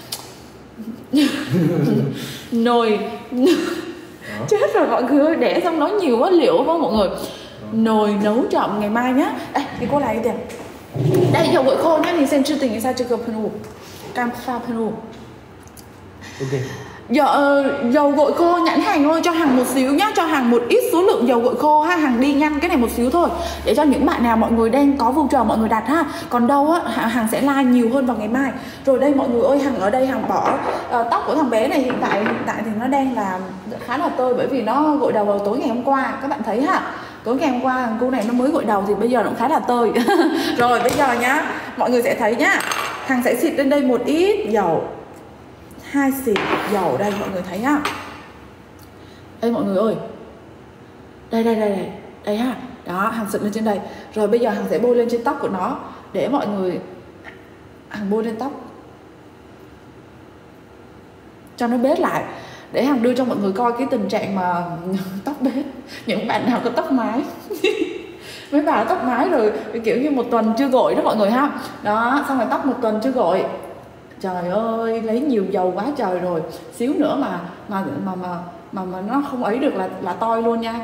nồi chết rồi mọi người ơi, để xong nói nhiều quá liệu không mọi người. Nồi nấu chậm ngày mai nhá. Đây, thì cô lại tiền. Đây dầu gội khô nhá, mình xem chưa tình sao chưa gặp phân cam pha phân. Ok. Dầu, dầu gội khô nhãn hàng ơi, cho hàng một xíu nhá, cho hàng một ít số lượng dầu gội khô ha, hàng đi nhanh cái này một xíu thôi, để cho những bạn nào mọi người đang có voucher mọi người đặt ha. Còn đâu á, hàng sẽ like nhiều hơn vào ngày mai. Rồi đây mọi người ơi, hàng ở đây hàng bỏ uh, tóc của thằng bé này hiện tại hiện tại thì nó đang là khá là tơi, bởi vì nó gội đầu vào tối ngày hôm qua, các bạn thấy ha. Tối ngày hôm qua thằng cô này nó mới gội đầu thì bây giờ nó cũng khá là tơi. Rồi bây giờ nhá, mọi người sẽ thấy nhá, hàng sẽ xịt lên đây một ít dầu, hai xịt dầu đây mọi người thấy nhá. Đây mọi người ơi, đây đây đây đây đây ha, đó hàng xịt lên trên đây. Rồi bây giờ hàng sẽ bôi lên trên tóc của nó để mọi người, hàng bôi lên tóc cho nó bết lại, để hàng đưa cho mọi người coi cái tình trạng mà tóc bết. Những bạn nào có tóc mái mấy bà tóc mái rồi kiểu như một tuần chưa gội đó mọi người ha, đó xong rồi tóc một tuần chưa gội, trời ơi lấy nhiều dầu quá trời rồi, xíu nữa mà mà mà mà mà, mà nó không ấy được là là toi luôn nha.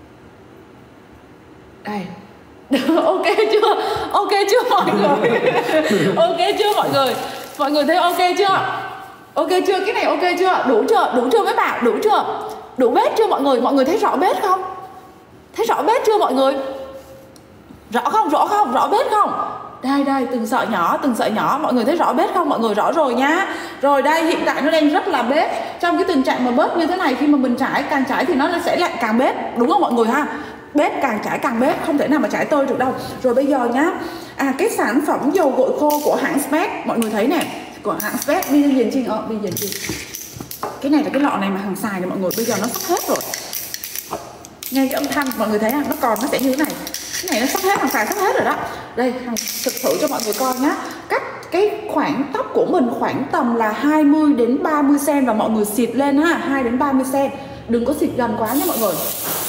Đây ok chưa, ok chưa mọi người? Ok chưa mọi người, mọi người thấy ok chưa, ok chưa, cái này ok chưa, đủ chưa, đủ chưa mấy bạn, đủ chưa, đủ bết chưa mọi người? Mọi người thấy rõ bết không, thấy rõ bết chưa mọi người? Rõ không, rõ không, rõ bết không? Đây đây, từng sợi nhỏ, từng sợi nhỏ, mọi người thấy rõ bết không? Mọi người rõ rồi nhá. Rồi đây, hiện tại nó đang rất là bết. Trong cái tình trạng mà bớt như thế này, khi mà mình trải, càng trải thì nó sẽ lại càng bết, đúng không mọi người ha? Bết càng trải càng bết, không thể nào mà trải tơi được đâu. Rồi bây giờ nhá, à cái sản phẩm dầu gội khô của hãng Spec, mọi người thấy nè, của hãng Spec, đi nhìn Trinh, ờ, đi nhìn Trinh. Cái này là cái lọ này mà hàng xài này mọi người, bây giờ nó sắp hết rồi. Nghe cái âm thanh mọi người thấy không? Nó còn nó sẽ như thế này. Cái này nó sắp hết, hàng xài sắp hết rồi đó. Đây, hàng thực thử cho mọi người coi nhá. Cắt cái khoảng tóc của mình khoảng tầm là hai mươi đến ba mươi xăng-ti-mét và mọi người xịt lên ha, hai đến ba mươi xăng-ti-mét. Đừng có xịt gần quá nha mọi người.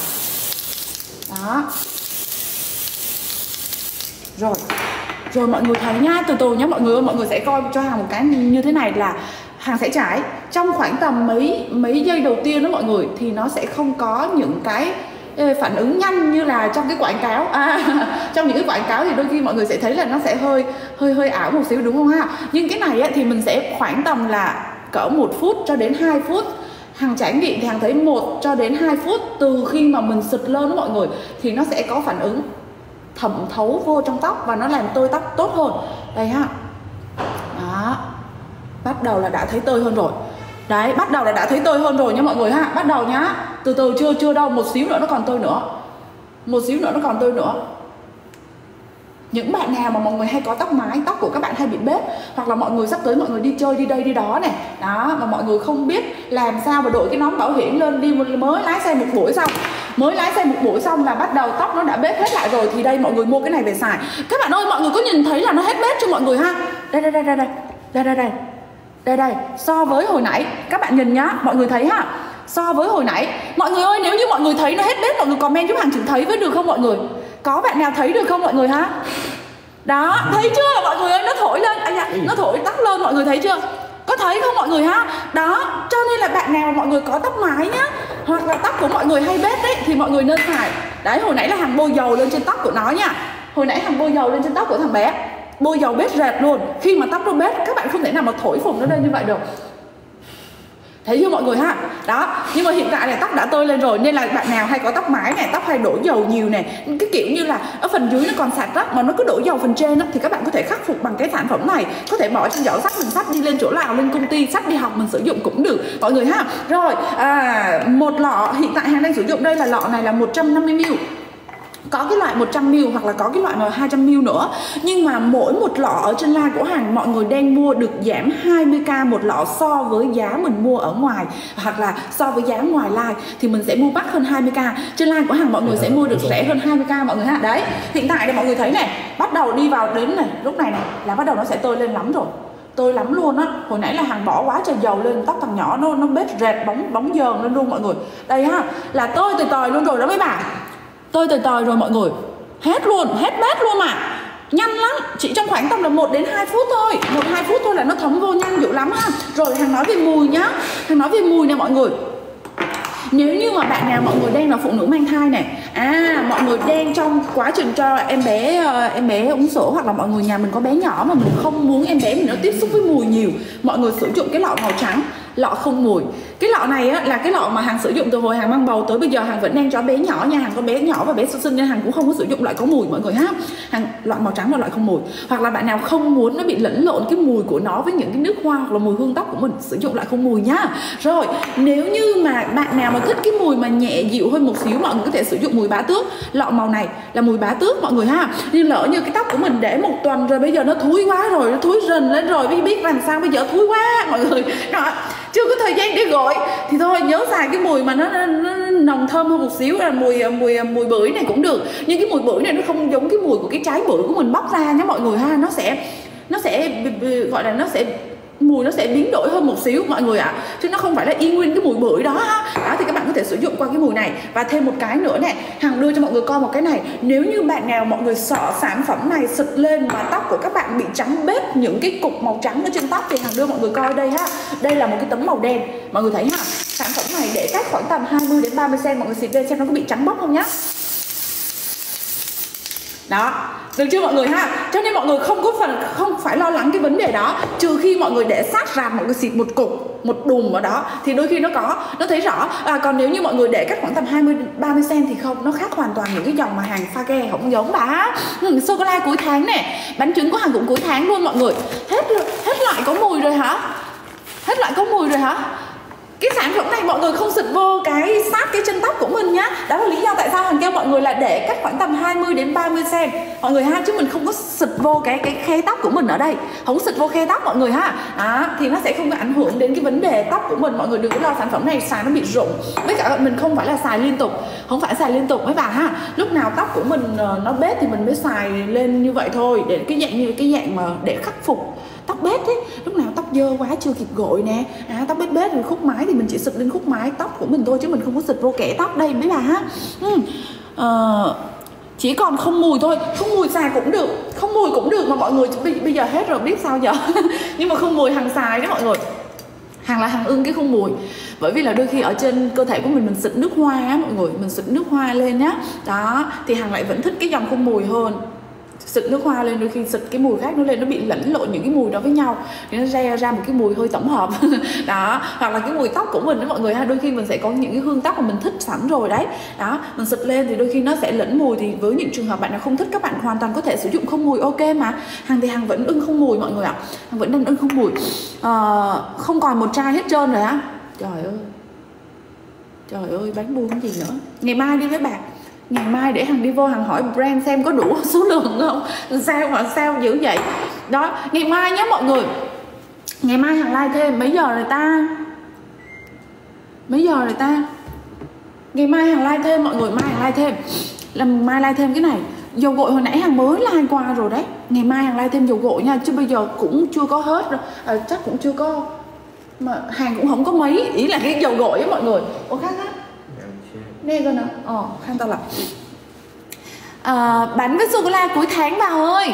Đó. Rồi. Rồi mọi người thấy nhá, từ từ nhá mọi người ơi, mọi người sẽ coi cho hàng một cái như thế này là hàng sẽ trải trong khoảng tầm mấy mấy giây đầu tiên đó mọi người, thì nó sẽ không có những cái phản ứng nhanh như là trong cái quảng cáo. À, trong những cái quảng cáo thì đôi khi mọi người sẽ thấy là nó sẽ hơi hơi hơi ảo một xíu đúng không ha? Nhưng cái này ấy, thì mình sẽ khoảng tầm là cỡ một phút cho đến hai phút. Hàng trải nghiệm thì hàng thấy một cho đến hai phút từ khi mà mình xịt lên đó mọi người, thì nó sẽ có phản ứng thẩm thấu vô trong tóc và nó làm tơi tóc tốt hơn. Đây ha. Đó. Bắt đầu là đã thấy tơi hơn rồi. Đấy, bắt đầu là đã thấy tơi hơn rồi nha mọi người ha. Bắt đầu nhá. Từ từ chưa chưa đâu, một xíu nữa nó còn tơi nữa. Một xíu nữa nó còn tơi nữa. Những bạn nào mà mọi người hay có tóc mái, tóc của các bạn hay bị bết, hoặc là mọi người sắp tới mọi người đi chơi đi đây đi đó này, đó, mà mọi người không biết làm sao mà đội cái nón bảo hiểm lên, đi mới lái xe một buổi xong, mới lái xe một buổi xong là bắt đầu tóc nó đã bết hết lại rồi, thì đây mọi người mua cái này về xài. Các bạn ơi, mọi người có nhìn thấy là nó hết bết cho mọi người ha? Đây đây đây đây đây đây đây đây đây đây, so với hồi nãy các bạn nhìn nhá, mọi người thấy ha, so với hồi nãy mọi người ơi, nếu như mọi người thấy nó hết bết, mọi người comment giúp hàng chữ thấy với được không mọi người? Có bạn nào thấy được không mọi người ha? Đó, thấy chưa mọi người ơi, nó thổi lên, à, dạ, nó thổi tóc lên, mọi người thấy chưa? Có thấy không mọi người ha? Đó, cho nên là bạn nào mọi người có tóc mái nhá, hoặc là tóc của mọi người hay bết đấy, thì mọi người nên xài. Đấy, hồi nãy là hàng bôi dầu lên trên tóc của nó nha. Hồi nãy hàng bôi dầu lên trên tóc của thằng bé, bôi dầu bết rệt luôn. Khi mà tóc nó bết, các bạn không thể nào mà thổi phồng nó lên như vậy được. Thấy chưa mọi người ha? Đó, nhưng mà hiện tại này tóc đã tơi lên rồi, nên là bạn nào hay có tóc mái này, tóc hay đổ dầu nhiều này, cái kiểu như là ở phần dưới nó còn sạch đó, mà nó cứ đổ dầu phần trên đó, thì các bạn có thể khắc phục bằng cái sản phẩm này. Có thể bỏ trong giỏ xách, mình xách đi lên chỗ nào, lên công ty, xách đi học mình sử dụng cũng được mọi người ha. Rồi, à, một lọ hiện tại hàng đang sử dụng đây là lọ này là một trăm năm mươi mi li lít. Có cái loại một trăm mi li lít hoặc là có cái loại mà hai trăm mi li lít nữa. Nhưng mà mỗi một lọ ở trên line của hàng mọi người đang mua được giảm hai mươi k một lọ so với giá mình mua ở ngoài, hoặc là so với giá ngoài line thì mình sẽ mua mắc hơn hai mươi k. Trên line của hàng mọi người sẽ mua được rẻ hơn hai mươi k mọi người ha. Đấy, hiện tại thì mọi người thấy này, bắt đầu đi vào đến này, lúc này này là bắt đầu nó sẽ tơi lên lắm rồi. Tơi lắm luôn á. Hồi nãy là hàng bỏ quá trời dầu lên, tóc thằng nhỏ nó nó bết rệt bóng bóng dờn lên luôn mọi người. Đây ha, là tơi từ tời luôn rồi đó mấy bà. Tơi tời tời rồi mọi người. Hết luôn, hết bết luôn mà. Nhanh lắm, chỉ trong khoảng tầm là một đến hai phút thôi. một đến hai phút thôi là nó thấm vô nhanh dữ lắm ha. Rồi hàng nói về mùi nhá. Hàng nói về mùi nè mọi người. Nếu như mà bạn nào mọi người đang là phụ nữ mang thai này, à mọi người đang trong quá trình cho em bé em bé uống sữa, hoặc là mọi người nhà mình có bé nhỏ mà mình không muốn em bé mình nó tiếp xúc với mùi nhiều, mọi người sử dụng cái lọ màu trắng lọ không mùi. Cái lọ này á, là cái lọ mà Hằng sử dụng từ hồi Hằng mang bầu tới bây giờ. Hằng vẫn đang cho bé nhỏ nha, Hằng có bé nhỏ và bé sơ sinh nên Hằng cũng không có sử dụng loại có mùi mọi người ha. Hằng loại màu trắng là loại không mùi. Hoặc là bạn nào không muốn nó bị lẫn lộn cái mùi của nó với những cái nước hoa hoặc là mùi hương tóc của mình, sử dụng loại không mùi nhá. Rồi nếu như mà bạn nào mà thích cái mùi mà nhẹ dịu hơn một xíu, mọi người có thể sử dụng mùi bá tước. Lọ màu này là mùi bá tước mọi người ha. Nhưng lỡ như cái tóc của mình để một tuần rồi bây giờ nó thúi quá rồi, nó thúi rình lên rồi, biết biết làm sao bây giờ, thúi quá mọi người đó, chưa có thời gian để gội thì thôi nhớ xài cái mùi mà nó, nó, nó nồng thơm hơn một xíu, là mùi mùi mùi bưởi này cũng được. Nhưng cái mùi bưởi này nó không giống cái mùi của cái trái bưởi của mình bóc ra nhé mọi người ha. Nó sẽ nó sẽ gọi là nó sẽ mùi nó sẽ biến đổi hơn một xíu mọi người ạ, à. Chứ nó không phải là y nguyên cái mùi bưởi đó ha. Đó thì các bạn có thể sử dụng qua cái mùi này. Và thêm một cái nữa nè, Hằng đưa cho mọi người coi một cái này. Nếu như bạn nào mọi người sợ sản phẩm này xịt lên mà tóc của các bạn bị trắng bết, những cái cục màu trắng ở trên tóc, thì Hằng đưa mọi người coi đây ha. Đây là một cái tấm màu đen, mọi người thấy ha. Sản phẩm này để cách khoảng tầm hai mươi đến ba mươi xăng-ti-mét, mọi người xịt lên xem nó có bị trắng bóc không nhá. Đó, được chưa mọi người ha? Cho nên mọi người không có phần không phải lo lắng cái vấn đề đó, trừ khi mọi người để sát rạp, mọi người xịt một cục, một đùm ở đó thì đôi khi nó có, nó thấy rõ. À, còn nếu như mọi người để cách khoảng tầm hai mươi đến ba mươi xăng-ti-mét thì không, nó khác hoàn toàn những cái dòng mà hàng pha ke không giống bà. Ừ, sô cô la cuối tháng nè, bánh trứng của Hằng cũng cuối tháng luôn mọi người. Hết hết loại có mùi rồi hả? Hết loại có mùi rồi hả? Cái sản phẩm này mọi người không xịt vô cái sát cái chân tóc của mình nhá. Đó là lý do tại sao Hằng kêu mọi người là để cách khoảng tầm hai mươi đến ba mươi xăng-ti-mét mọi người ha, chứ mình không có xịt vô cái cái khe tóc của mình ở đây, không xịt vô khe tóc mọi người ha. Đó, thì nó sẽ không có ảnh hưởng đến cái vấn đề tóc của mình. Mọi người đừng có lo sản phẩm này xài nó bị rụng. Với cả mình không phải là xài liên tục, không phải xài liên tục mấy bà ha. Lúc nào tóc của mình nó bết thì mình mới xài lên như vậy thôi, để cái dạng như cái dạng mà để khắc phục tóc bết ấy. Lúc nào tóc dơ quá chưa kịp gội nè, à, tóc bết bết rồi khúc mái thì mình chỉ xịt lên khúc mái tóc của mình thôi, chứ mình không có xịt vô kẽ tóc đây mấy bà ha. ừ. ờ, Chỉ còn không mùi thôi, không mùi xài cũng được, không mùi cũng được mà mọi người bây, bây giờ hết rồi biết sao giờ. Nhưng mà không mùi Hằng xài đó mọi người. Hằng là Hằng ưng cái không mùi, bởi vì là đôi khi ở trên cơ thể của mình mình xịt nước hoa á mọi người, mình xịt nước hoa lên nhá, đó thì Hằng lại vẫn thích cái dòng không mùi hơn. Xịt nước hoa lên đôi khi xịt cái mùi khác nó lên, nó bị lẫn lộn những cái mùi đó với nhau thì nó ra ra một cái mùi hơi tổng hợp. Đó, hoặc là cái mùi tóc của mình đó mọi người ha, đôi khi mình sẽ có những cái hương tóc mà mình thích sẵn rồi đấy, đó mình xịt lên thì đôi khi nó sẽ lẫn mùi. Thì với những trường hợp bạn nào không thích, các bạn hoàn toàn có thể sử dụng không mùi, ok mà. Hằng thì Hằng vẫn ưng không mùi mọi người ạ, Hằng vẫn đang ưng không mùi. À, không còn một chai hết trơn rồi á. Trời ơi, trời ơi, bánh buông cái gì nữa. Ngày mai đi với bạn, ngày mai để Hằng đi vô Hằng hỏi brand xem có đủ số lượng không, sao mà sao dữ vậy. Đó, ngày mai nhé mọi người, ngày mai Hằng like thêm. Mấy giờ rồi ta? Mấy giờ rồi ta? Ngày mai Hằng like thêm mọi người, mai Hằng like thêm. Làm mai like thêm cái này. Dầu gội hồi nãy Hằng mới like qua rồi đấy. Ngày mai Hằng like thêm dầu gội nha, chứ bây giờ cũng chưa có hết đâu. À, chắc cũng chưa có, mà hàng cũng không có mấy, ý là cái dầu gội á mọi người. Ủa khác á nè cơ nè, ờ khăn tao lập. À, bánh với sô cô la cuối tháng bà ơi,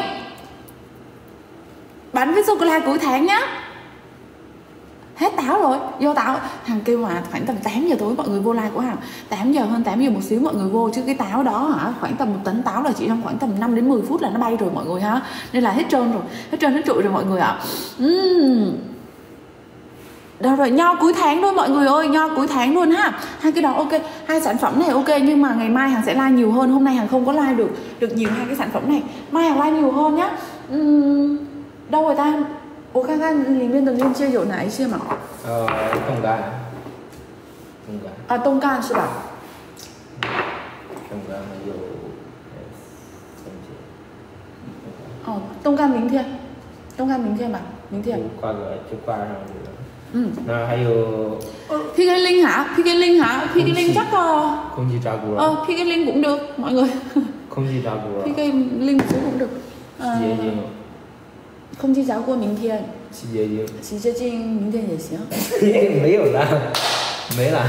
bánh với sô cô la cuối tháng nhá. Hết táo rồi, vô táo. Hằng kêu mà khoảng tầm tám giờ tối mọi người vô like của Hằng, tám giờ hơn tám giờ một xíu mọi người vô, chứ cái táo đó hả, khoảng tầm một tấn táo là chỉ trong khoảng tầm năm đến mười phút là nó bay rồi mọi người ha. Nên là hết trơn rồi, hết trơn hết trụi rồi mọi người ạ. uhm. Đâu rồi, nho cuối tháng thôi mọi người ơi, nho cuối tháng luôn ha. Hai cái đó ok, hai sản phẩm này ok, nhưng mà ngày mai Hằng sẽ like nhiều hơn. Hôm nay Hằng không có like được được nhiều hai cái sản phẩm này, mai Hằng like nhiều hơn nhá. uhm, Đâu rồi ta? Ủa看看里面的链接有哪一些嘛？ 呃，冻干，冻干。 啊，冻干是吧？ 冻干还有三件。 哦，冻干明天，冻干明天吧，明天。 就挂个就挂上去了。 嗯。 那还有。 pê ca Linh hả? pê ca Linh hả? pê ca Linh chắc là. Không chi trà cua. Ờ, pê ca Linh cũng được mọi người. Không chi trà cua. pê ca Linh cũng được. À, 空气炸锅明天， 洗洁精， 洗洁精明天也行。 没有了，没了。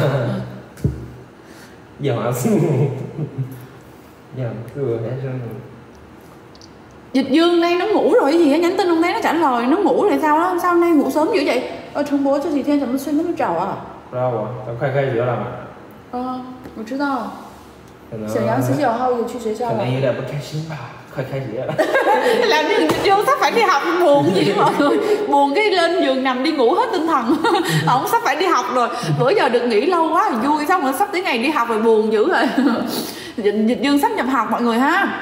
养素，养素还是。 Dịch Dương đây nó ngủ rồi gì á, nhắn tin không thấy nó trả lời, nó ngủ rồi sao đó, sao hôm nay ngủ sớm dữ vậy? Ờ,重播这几天怎么睡那么早啊？ 不知道啊，他快开学了嘛。 呃，我知道。 想要十九号有去学校了。 可能有点不开心吧，快开学了。 Làm như Dương sắp phải đi học, buồn gì mọi người, buồn cái lên giường nằm đi ngủ hết tinh thần. Ông sắp phải đi học rồi, bữa giờ được nghỉ lâu quá rồi vui, xong rồi sắp tới ngày đi học rồi buồn dữ rồi. Dịch Dương sắp nhập học mọi người ha.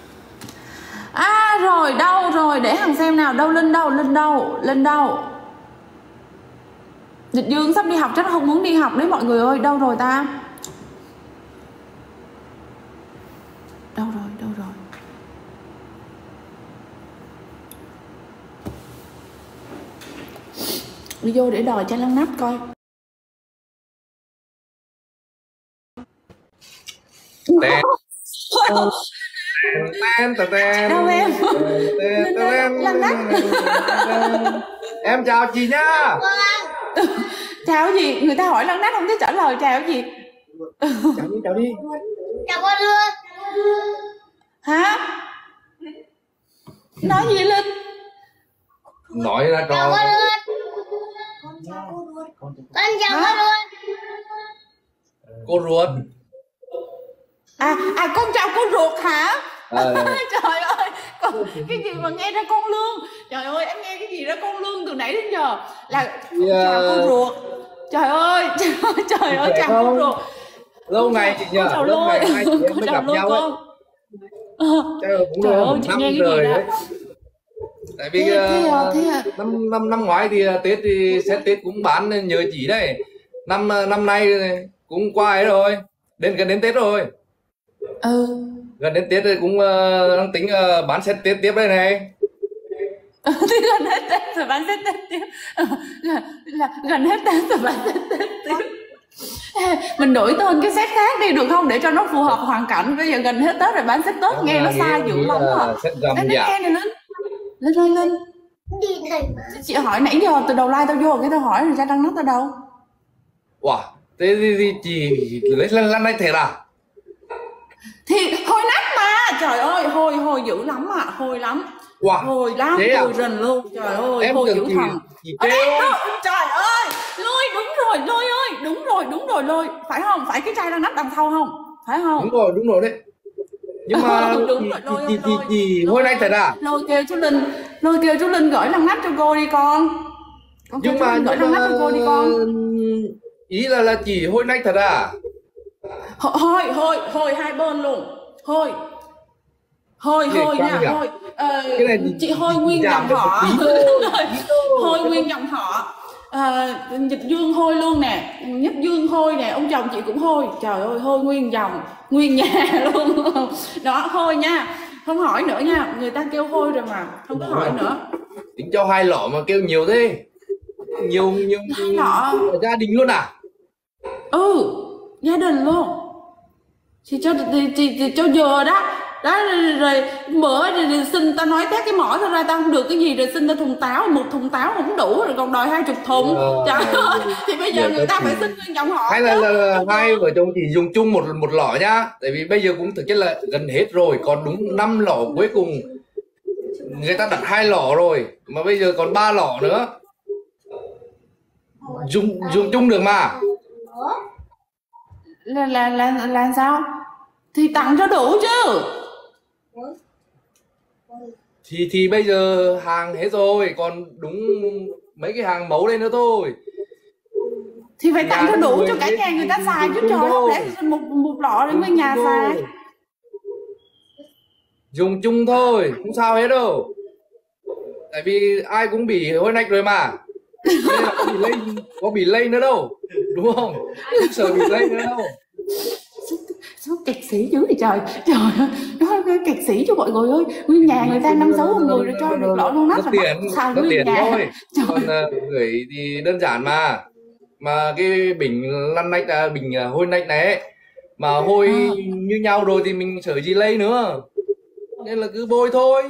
À rồi đâu rồi, để Hằng xem nào, đâu Linh đâu, Linh đâu, Linh đâu. Dịch Dương sắp đi học chắc không muốn đi học đấy mọi người ơi, đâu rồi ta? Đâu rồi, đâu rồi? Đi vô để đòi chai lăn nắp coi. Tên Tên tên tên Đâu em? Tên tên Lăn nắp. Em chào chị nhá. Chào gì? Người ta hỏi lăn nắp không thấy trả lời chào gì? Chào đi, chào đi. Chào con luôn. Hả? Nói gì Linh? Nói ra Chào trò. con luôn. Con chào con luôn. Cô ruột. À, à con chào cô ruột hả? À, Trời ơi, con, cái gì mà nghe ra con Lương. Trời ơi, em nghe cái gì ra con Lương từ nãy đến giờ. Là con Yeah. chào cô ruột. Trời ơi, trời ơi, trời ơi, chào cô ruột. Lâu ngày chị nhờ, Chào lâu ngày Lôi. hai chị em Con mới chào gặp Lôi nhau ấy. con. Ờ, Chắc là cũng Trời là ơi, một chị năm nghe cái gì rồi đó. đấy. Tại vì Thế- thế à, uh, thế à. năm năm năm ngoái thì uh, Tết thì xét Tết cũng bán nên nhờ chị đấy. Năm uh, năm nay cũng qua ấy rồi, đến gần đến Tết rồi, Ừ. gần đến Tết thì cũng uh, đang tính uh, bán xét Tết tiếp đây này. Thì gần hết Tết rồi bán Tết Tết tiếp. Ờ, là, là gần hết Tết rồi bán Tết Tết tiếp. Ê, mình đổi tên cái set khác đi được không để cho nó phù hợp hoàn cảnh. Bây giờ gần hết Tết rồi bán set Tết nghe nó sai dữ lắm à. Xét gầm Lên dạ. nghe này Linh. Lên ơi Linh. Đi thầy. Chị hỏi nãy giờ từ đầu live tao vô cái tao hỏi rồi ra đăng nắp tao đâu. Wow, thế thì, thì chị lấy lần lần này thế à? Thì hôi nách mà. Trời ơi hôi hôi dữ lắm à. Hôi lắm. Wow, Hôi lắm. thế à? Hôi rình luôn. Trời ơi Em hôi tưởng dữ chị, thần. chị Ở đây, kêu. đó, trời ơi Lôi đúng rồi Lôi ơi. Đúng rồi đúng rồi Lôi. Phải không? Phải cái chai đăng nắp đằng sau không? Phải không? Đúng rồi, đúng rồi đấy. Nhưng mà Ừ, đúng chị, rồi, Lôi chị, ơi, chị, Lôi. chị Lôi hồi nay ơi. thật à? Lôi kêu chú Linh. Lôi kêu chú Linh gửi đăng nắp cho cô đi con. Con kêu Nhưng chú mà, Linh gửi nhưng đăng nắp mà cho cô đi con. ý là là chị hồi nay thật à? Hôi hôi hôi hai bên luôn. Hôi Hôi Cái hôi này nha quăng nhỉ? hôi. Ờ, Cái này thì- chị hôi nguyên giảm dòng được một họ. tí thôi, Đúng rồi. Hôi nguyên dòng họ. Ờ, Dịch Dương hôi luôn nè, Nhất Dương hôi nè, ông chồng chị cũng hôi. Trời ơi hôi nguyên dòng, nguyên nhà luôn. Đó hôi nha. Không hỏi nữa nha, người ta kêu hôi rồi mà, không có hỏi nữa. Tính cho hai lọ mà kêu nhiều thế. Nhiều nhiều Hai lọ. gia đình luôn à? Ừ, gia đình luôn. Thì cho thì, thì, thì cho vừa đó. Đó rồi, rồi bữa rồi, rồi xin tao nói tét cái mỏ tao ra tao không được cái gì rồi xin tao thùng táo, một thùng táo không đủ rồi còn đòi hai chục thùng. Ờ, Trời ơi, thì bây giờ giờ người ta tao phải chỉ- xin nguyên dòng họ. Hay là, là, là Đúng hai không? vợ chồng chỉ dùng chung một một lọ nhá. Tại vì bây giờ cũng thực chất là gần hết rồi, còn đúng năm lọ cuối cùng. Người ta đặt hai lọ rồi mà bây giờ còn ba lọ nữa. Dùng dùng chung được mà. Là, là, là, là sao? Thì tặng cho đủ chứ. Thì thì bây giờ hàng hết rồi, còn đúng mấy cái hàng mẫu đây nữa thôi. Thì phải tặng Nhà cho đủ người cho cả đấy nhà người ta thì xài chứ dùng trời, không thôi. lẽ một, một lọ để nguyên nhà Dùng chung xài. thôi. Dùng chung thôi, không sao hết đâu. Tại vì ai cũng bị hôi nách rồi mà. Nên là có bị lây, có bị lây nữa đâu, đúng không? Không sợ bị lây nữa đâu. Sao kẹt sĩ dữ vậy trời. Trời ơi, nó kẹt sĩ cho mọi người ơi. Nguyên nhà người ta năm sáu người rồi cho được lọ luôn nát Nó rồi tiền, bắt xài nó nguyên tiền nhà. thôi. Trời. Còn uh, gửi thì đơn giản mà. Mà cái bình lăn nách là bình uh, hôi nách này ấy, mà hôi À. như nhau rồi thì mình sợ gì lây nữa. Nên là cứ bôi thôi.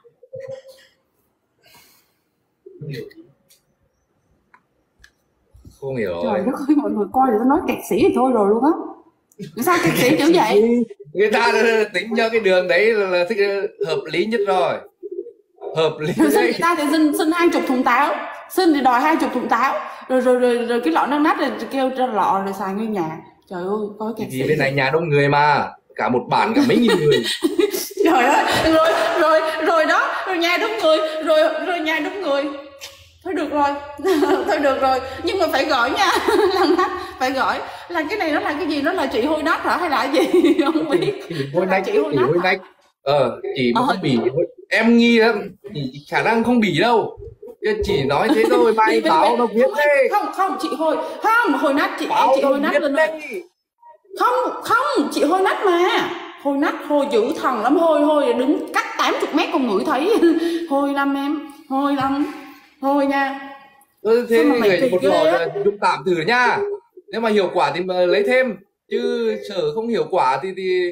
Không hiểu Trời rồi. đất ơi, mọi người coi thì nó nói kẹt sĩ thì thôi rồi luôn á. Sao kẹt sĩ kiểu vậy? Người ta tính cho cái đường đấy là, là thích hợp lý nhất rồi. Hợp lý Rồi xin đấy. người ta thì xin xin hai chục thùng táo, xin thì đòi hai chục thùng táo, rồi rồi rồi, rồi cái lọ nát nát rồi kêu cho lọ rồi xài nguyên nhà. Trời ơi, coi kẹt Vì sĩ. bên này nhà đông người mà, cả một bản cả mấy nghìn người. Trời ơi, rồi rồi rồi đó, rồi nhai đúng người, rồi rồi nhai đúng người. Thôi được rồi, thôi được rồi, nhưng mà phải gọi nha. Lần nách phải gọi là cái này nó là cái gì, nó là chị hôi nách hả hay là cái gì không biết. Chị hôi nách, chị hôi nách, hôi nách. Ờ, chị mà ờ. không bỉ, em nghi lắm, khả năng không bỉ đâu. Chỉ nói thế thôi, mai báo nó viết đấy. Không không chị hôi, không hôi nách chị báo chị hôi nách lên đây. Không không chị hôi nách mà. Hôi nách hôi dữ thần lắm, hôi hôi đứng cách tám mươi mét còn ngửi thấy. Hôi lắm em, hôi lắm. Hôi nha. Ừ, thế người một lọ dùng tạm thử nha. Nếu mà hiệu quả thì mà lấy thêm, chứ sợ không hiệu quả thì thì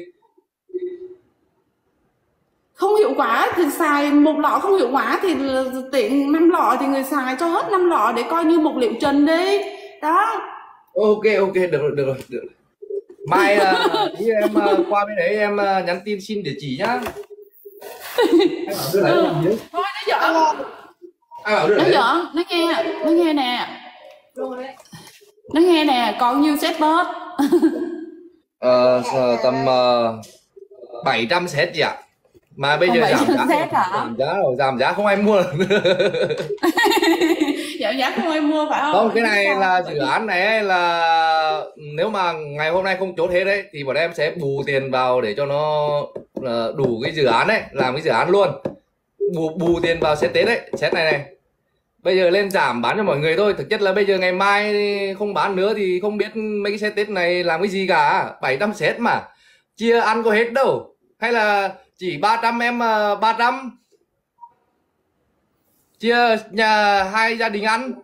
không hiệu quả thì xài một lọ, không hiệu quả thì tiện năm lọ thì người xài cho hết năm lọ để coi như một liệu trình đi đó. Ok ok, được rồi được rồi được rồi. Mai uh, đi em uh, qua bên đấy em uh, nhắn tin xin địa chỉ nhá. Ừ. Thôi nó giỡn, nó giỡn, nó nghe, nó nghe nè, nó nghe nè, còn nhiêu set Tết? Ờ, tầm uh, bảy trăm set chị ạ. Mà bây Còn giờ giảm giá, set hả? giảm giá rồi, giảm giá không ai mua. Giảm giá không ai mua phải không? Không, cái này là dự án này là nếu mà ngày hôm nay không chốt hết đấy thì bọn em sẽ bù tiền vào để cho nó đủ cái dự án đấy, làm cái dự án luôn. Bù bù tiền vào set Tết đấy, set này này. Bây giờ lên giảm bán cho mọi người thôi. Thực chất là bây giờ ngày mai không bán nữa thì không biết mấy cái set Tết này làm cái gì cả. bảy trăm set mà chia ăn có hết đâu. Hay là chỉ ba trăm em ba trăm chia nhà hai gia đình ăn.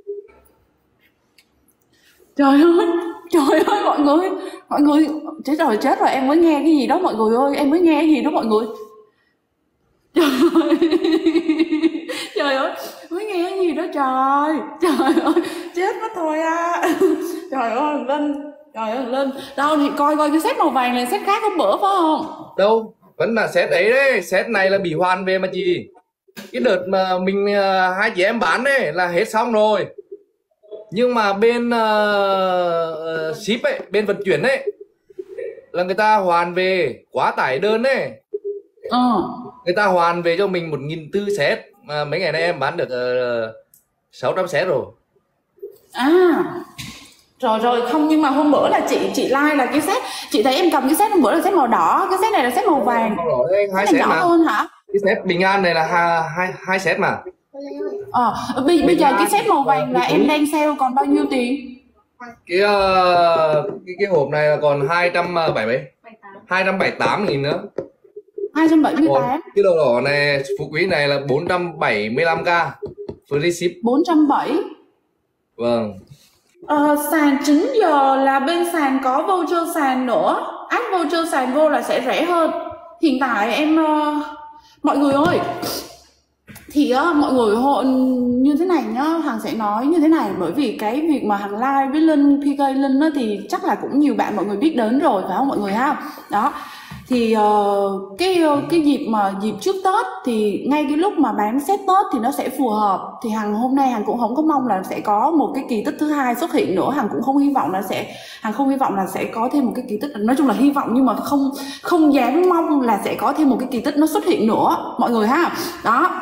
Trời ơi, trời ơi mọi người, mọi người chết rồi chết rồi, em mới nghe cái gì đó mọi người ơi, em mới nghe cái gì đó mọi người. Trời ơi, trời ơi, mới nghe cái gì đó trời, trời ơi, chết mất thôi à. Trời ơi Linh, trời ơi Linh, đâu thì coi coi cái set màu vàng này set khác hôm bữa phải không? Đâu, vẫn là set ấy đấy, set này là bị hoàn về mà chị. Cái đợt mà mình hai chị em bán đấy là hết xong rồi. Nhưng mà bên uh, ship ấy, bên vận chuyển ấy là người ta hoàn về quá tải đơn ấy. Ờ. Người ta hoàn về cho mình một nghìn tư set. Mà mấy ngày nay em bán được uh, sáu trăm set rồi. À. Rồi rồi không, nhưng mà hôm bữa là chị chị like là cái set, chị thấy em cầm cái set hôm bữa là set màu đỏ, cái set này là set màu vàng. Màu đỏ đây, hai set mà. Hơn hả? Cái set Bình An này là hai hai hai set mà. Ờ, bây, bây giờ cái set màu vàng là em đang sale còn bao nhiêu tiền? Cái uh, cái cái hộp này là còn hai trăm bảy mươi hai trăm bảy mươi tám nghìn nữa. hai trăm bảy mươi tám. Còn cái đồ đỏ này phú quý này là bốn trăm bảy mươi lăm k free ship. bốn trăm bảy mươi. Vâng. Ờ, sàn chín giờ là bên sàn có voucher sàn nữa, add voucher sàn vô là sẽ rẻ hơn. Hiện tại em uh, mọi người ơi, thì uh, mọi người hộ như thế này nhá, Hằng sẽ nói như thế này, bởi vì cái việc mà Hằng live với Linh, pê ca Linh đó, thì chắc là cũng nhiều bạn mọi người biết đến rồi phải không mọi người ha? Đó. Thì uh, cái cái dịp mà dịp trước Tết thì ngay cái lúc mà bán set Tết thì nó sẽ phù hợp. Thì Hằng hôm nay Hằng cũng không có mong là sẽ có một cái kỳ tích thứ hai xuất hiện nữa, Hằng cũng không hy vọng là sẽ Hằng không hy vọng là sẽ có thêm một cái kỳ tích, nói chung là hy vọng nhưng mà không không dám mong là sẽ có thêm một cái kỳ tích nó xuất hiện nữa mọi người ha. Đó.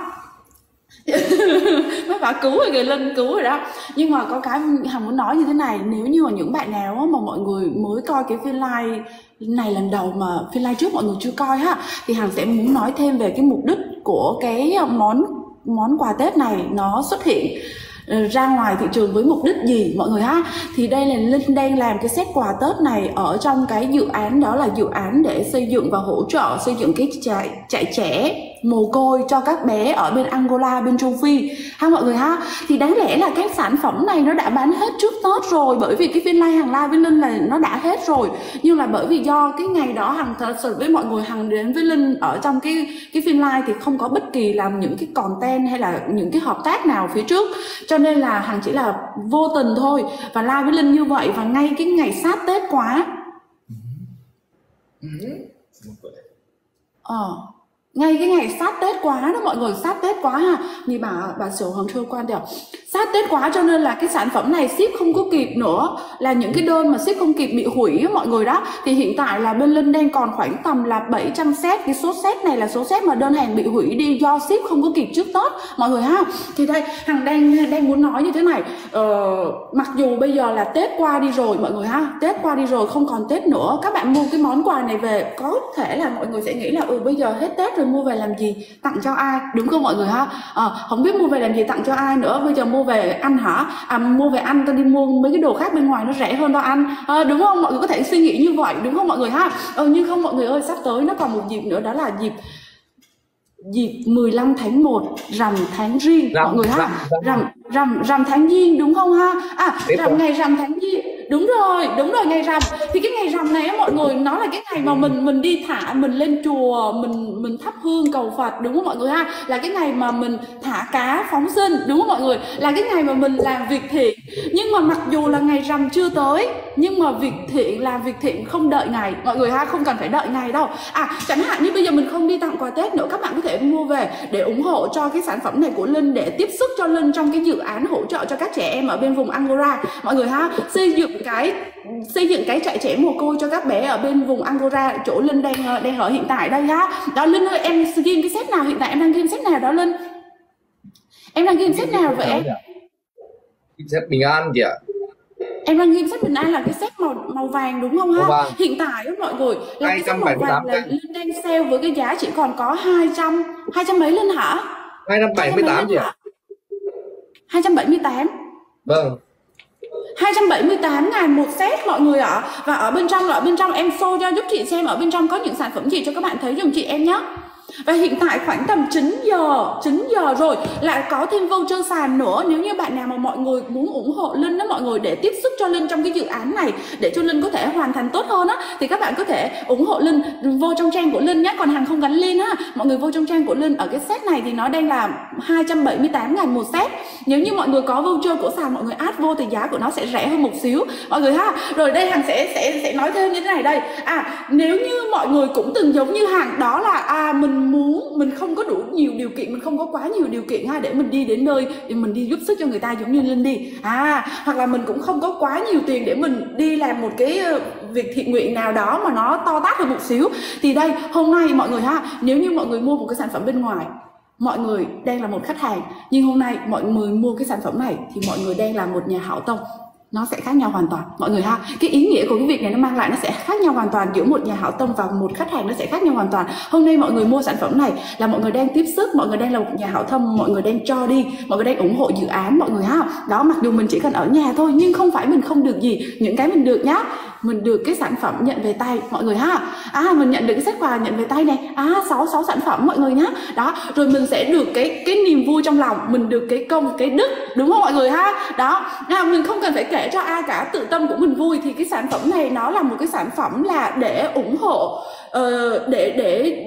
Mấy bạn cứu rồi kìa, Linh cứu rồi đó. Nhưng mà có cái Hằng muốn nói như thế này, nếu như mà những bạn nào mà mọi người mới coi cái phiên live này lần đầu mà phiên live trước mọi người chưa coi ha, thì Hằng sẽ muốn nói thêm về cái mục đích của cái món món quà Tết này nó xuất hiện ra ngoài thị trường với mục đích gì mọi người ha. Thì đây là Linh đang làm cái set quà Tết này ở trong cái dự án, đó là dự án để xây dựng và hỗ trợ xây dựng cái trại, trại trẻ mồ côi cho các bé ở bên Angola, bên châu Phi ha mọi người ha. Thì đáng lẽ là cái sản phẩm này nó đã bán hết trước Tết rồi, bởi vì cái phiên live Hằng live với Linh là nó đã hết rồi, nhưng là bởi vì do cái ngày đó Hằng thật sự với mọi người, Hằng đến với Linh ở trong cái cái phiên live thì không có bất kỳ làm những cái content hay là những cái hợp tác nào phía trước, cho nên là Hằng chỉ là vô tình thôi và live với Linh như vậy, và ngay cái ngày sát Tết quá. Ờ ngay cái ngày sát Tết quá đó mọi người, sát Tết quá ha. Như bà bà sổ hồng thơ quan đều sát Tết quá cho nên là cái sản phẩm này ship không có kịp nữa, là những cái đơn mà ship không kịp bị hủy á mọi người đó. Thì hiện tại là bên Linh đang còn khoảng tầm là bảy trăm set. Cái số set này là số set mà đơn hàng bị hủy đi do ship không có kịp trước Tết mọi người ha. Thì đây Hằng đang đang muốn nói như thế này, ờ, mặc dù bây giờ là Tết qua đi rồi mọi người ha, Tết qua đi rồi không còn Tết nữa, các bạn mua cái món quà này về có thể là mọi người sẽ nghĩ là ừ bây giờ hết Tết rồi mua về làm gì, tặng cho ai, đúng không mọi người ha. À, không biết mua về làm gì, tặng cho ai nữa, bây giờ mua về ăn hả, à, mua về ăn, tao đi mua mấy cái đồ khác bên ngoài nó rẻ hơn tao ăn, à, đúng không mọi người, có thể suy nghĩ như vậy đúng không mọi người ha. Ừ, nhưng không mọi người ơi, sắp tới nó còn một dịp nữa, đó là dịp dịp mười lăm tháng một rằm tháng Giêng mọi người ha, rằm rằm rằm tháng Giêng đúng không ha. À, rằm ngày rằm tháng Giêng, đúng rồi đúng rồi, ngày rằm. Thì cái ngày rằm này á mọi người, nó là cái ngày mà mình mình đi thả, mình lên chùa, mình mình thắp hương cầu Phật đúng không mọi người ha, là cái ngày mà mình thả cá phóng sinh đúng không mọi người, là cái ngày mà mình làm việc thiện. Nhưng mà mặc dù là ngày rằm chưa tới, nhưng mà việc thiện, làm việc thiện không đợi ngày mọi người ha, không cần phải đợi ngày đâu. À, chẳng hạn như bây giờ mình không đi tặng quà Tết nữa, các bạn có thể mua về để ủng hộ cho cái sản phẩm này của Linh, để tiếp sức cho Linh trong cái dự án hỗ trợ cho các trẻ em ở bên vùng Angora mọi người ha, xây dựng cái xây dựng cái trại trẻ mồ côi cho các bé ở bên vùng Angora, chỗ Linh đang đang ở hiện tại đây ha. Đó Linh ơi, em game cái set nào, hiện tại em đang game set nào đó Linh? Em đang game set nào vậy em? Set bình an chị ạ. Em đang game set bình an là cái set màu màu vàng đúng không ha? Hiện tại đó mọi người là cái set màu vàng là Linh đang sale với cái giá chỉ còn có hai trăm hai trăm mấy Linh hả? hai trăm bảy mươi tám chị ạ. hai trăm bảy mươi tám. Vâng. hai trăm bảy mươi tám ngàn một set mọi người ạ. Và ở bên trong là ở bên trong em show cho giúp chị xem ở bên trong có những sản phẩm gì cho các bạn thấy giùm chị em nhé. Và hiện tại khoảng tầm chín giờ rồi lại có thêm voucher sàn nữa. Nếu như bạn nào mà mọi người muốn ủng hộ Linh đó mọi người, để tiếp sức cho Linh trong cái dự án này, để cho Linh có thể hoàn thành tốt hơn á, thì các bạn có thể ủng hộ Linh vô trong trang của Linh nhé. Còn hàng không gắn link á, mọi người vô trong trang của Linh, ở cái set này thì nó đang là hai trăm bảy mươi tám ngàn một set. Nếu như mọi người có voucher của sàn, mọi người add vô thì giá của nó sẽ rẻ hơn một xíu mọi người ha. Rồi đây Hằng sẽ sẽ sẽ nói thêm như thế này đây. À, nếu như mọi người cũng từng giống như Hằng, đó là à mình muốn, mình không có đủ nhiều điều kiện, mình không có quá nhiều điều kiện ha, để mình đi đến nơi để mình đi giúp sức cho người ta giống như Linh đi, à hoặc là mình cũng không có quá nhiều tiền để mình đi làm một cái việc thiện nguyện nào đó mà nó to tát hơn một xíu. Thì đây hôm nay mọi người ha, nếu như mọi người mua một cái sản phẩm bên ngoài, mọi người đang là một khách hàng, nhưng hôm nay mọi người mua cái sản phẩm này thì mọi người đang là một nhà hảo tâm. Nó sẽ khác nhau hoàn toàn mọi người ha. Cái ý nghĩa của cái việc này nó mang lại nó sẽ khác nhau hoàn toàn, giữa một nhà hảo tâm và một khách hàng nó sẽ khác nhau hoàn toàn. Hôm nay mọi người mua sản phẩm này là mọi người đang tiếp sức, mọi người đang là một nhà hảo tâm, mọi người đang cho đi, mọi người đang ủng hộ dự án mọi người ha. Đó, mặc dù mình chỉ cần ở nhà thôi, nhưng không phải mình không được gì. Những cái mình được nhá, mình được cái sản phẩm nhận về tay mọi người ha. À, mình nhận được cái set quà nhận về tay này, à sáu sáu sản phẩm mọi người nhá. Đó, rồi mình sẽ được cái cái niềm vui trong lòng, mình được cái công, cái đức, đúng không mọi người ha. Đó, à, mình không cần phải kể cho ai cả, tự tâm của mình vui. Thì cái sản phẩm này nó là một cái sản phẩm là để ủng hộ, uh, để để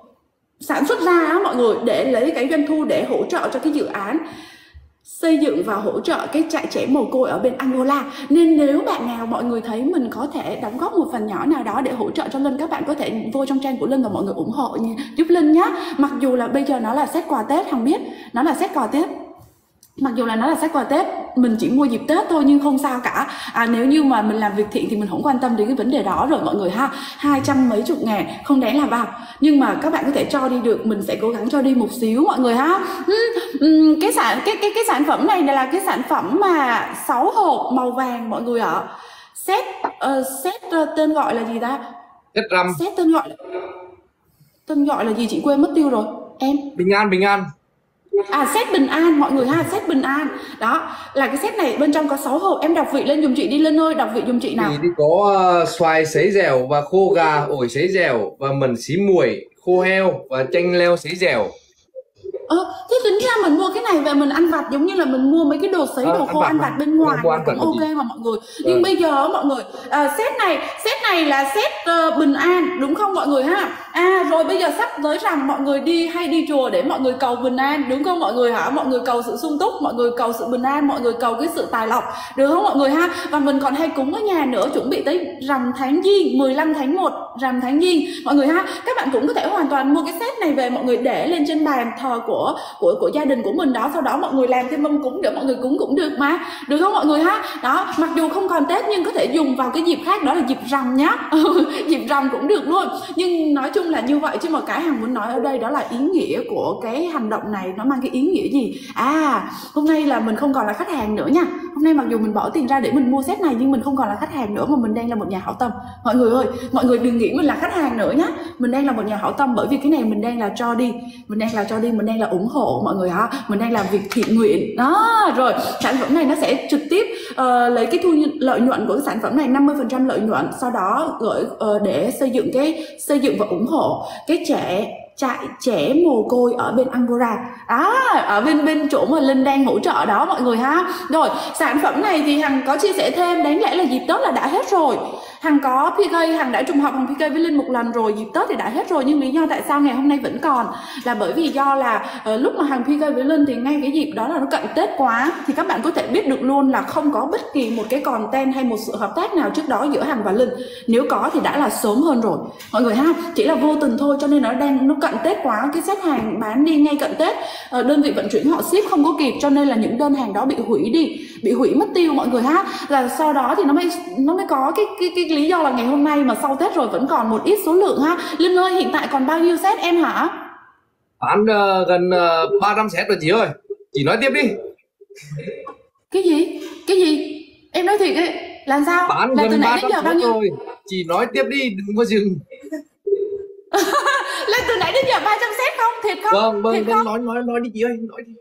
sản xuất ra á, mọi người, để lấy cái doanh thu để hỗ trợ cho cái dự án xây dựng và hỗ trợ cái trại trẻ mồ côi ở bên Angola. Nên nếu bạn nào mọi người thấy mình có thể đóng góp một phần nhỏ nào đó để hỗ trợ cho Linh, các bạn có thể vô trong trang của Linh và mọi người ủng hộ giúp Linh nhé. Mặc dù là bây giờ nó là set quà Tết, Hằng biết nó là set quà Tết, mặc dù là nó là set quà Tết, mình chỉ mua dịp Tết thôi, nhưng không sao cả. À, nếu như mà mình làm việc thiện thì mình không quan tâm đến cái vấn đề đó rồi mọi người ha. Hai trăm mấy chục ngàn không đáng là bao, nhưng mà các bạn có thể cho đi được, mình sẽ cố gắng cho đi một xíu mọi người ha. uhm, cái sản cái cái cái sản phẩm này là cái sản phẩm mà sáu hộp màu vàng mọi người ạ. Set uh, set uh, tên gọi là gì ta? Set răm. Set tên gọi tên gọi là gì chị quên mất tiêu rồi em. Bình an, bình an. À, set bình an mọi người ha, set bình an. Đó, là cái set này bên trong có sáu hộp. Em đọc vị lên dùm chị đi Linh ơi, đọc vị dùm chị nào. Thì đi có uh, xoài sấy dẻo và khô gà, ổi sấy dẻo và mần xí muội, khô heo và chanh leo sấy dẻo. Ờ, thế tính ra mình mua cái này về mình ăn vặt giống như là mình mua mấy cái đồ sấy, đồ khô ăn vặt bên ngoài cũng ok mà mọi người. Nhưng ừ. bây giờ mọi người, à, set này set này là set uh, bình an đúng không mọi người ha. À rồi bây giờ sắp tới rằm mọi người đi hay đi chùa để mọi người cầu bình an, đúng không mọi người hả? Mọi người cầu sự sung túc, mọi người cầu sự bình an, mọi người cầu cái sự tài lộc, được không mọi người ha? Và mình còn hay cúng ở nhà nữa, chuẩn bị tới rằm tháng Giêng, mười lăm tháng một rằm tháng Giêng mọi người ha. Các bạn cũng có thể hoàn toàn mua cái set này về, mọi người để lên trên bàn thờ của của của gia đình của mình đó, sau đó mọi người làm thêm mâm cúng để mọi người cúng cũng được mà, được không mọi người ha? Đó, mặc dù không còn Tết nhưng có thể dùng vào cái dịp khác, đó là dịp rằm nhá. Dịp rằm cũng được luôn. Nhưng nói chung là như vậy, chứ mà cái Hằng muốn nói ở đây đó là ý nghĩa của cái hành động này nó mang cái ý nghĩa gì. À, hôm nay là mình không còn là khách hàng nữa nha. Hôm nay mặc dù mình bỏ tiền ra để mình mua set này nhưng mình không còn là khách hàng nữa, mà mình đang là một nhà hảo tâm. Mọi người ơi, mọi người đừng nghĩ mình là khách hàng nữa nhá. Mình đang là một nhà hảo tâm, bởi vì cái này mình đang là cho đi, mình đang là cho đi, mình đang là ủng hộ mọi người ha. Mình đang làm việc thiện nguyện đó. Rồi sản phẩm này nó sẽ trực tiếp uh, lấy cái thu lợi nhuận của cái sản phẩm này năm mươi phần trăm lợi nhuận, sau đó gửi uh, để xây dựng cái xây dựng và ủng hộ cái trẻ trại trẻ mồ côi ở bên Angora, à, ở bên bên chỗ mà Linh đang hỗ trợ đó mọi người ha. Rồi sản phẩm này thì Hằng có chia sẻ thêm, đáng lẽ là dịp Tết là đã hết rồi. Hằng có pê ca, Hằng đã trùng hợp Hằng pê ca với Linh một lần rồi, dịp Tết thì đã hết rồi, nhưng lý do tại sao ngày hôm nay vẫn còn là bởi vì do là uh, lúc mà Hằng pê ca với Linh thì ngay cái dịp đó là nó cận Tết quá, thì các bạn có thể biết được luôn là không có bất kỳ một cái content hay một sự hợp tác nào trước đó giữa Hằng và Linh. Nếu có thì đã là sớm hơn rồi mọi người ha, chỉ là vô tình thôi, cho nên nó đang nó cận Tết quá, cái set hàng bán đi ngay cận Tết, uh, đơn vị vận chuyển họ ship không có kịp, cho nên là những đơn hàng đó bị hủy đi, bị hủy mất tiêu mọi người ha. Là sau đó thì nó mới nó mới có cái cái cái lý do là ngày hôm nay mà sau Tết rồi vẫn còn một ít số lượng ha. Linh ơi, hiện tại còn bao nhiêu set em hả? Bán uh, gần uh, ba trăm set rồi chị ơi. Chị nói tiếp đi. Cái gì? Cái gì? Em nói thiệt ấy. Làm sao? Bán là gần từ nãy đến giờ bao nhiêu rồi. Chị nói tiếp đi, đừng có dừng. Là từ nãy đến giờ ba trăm set không? Thiệt không? Vâng, vâng, Thiệt vâng, không? nói nói nói đi chị ơi, nói đi.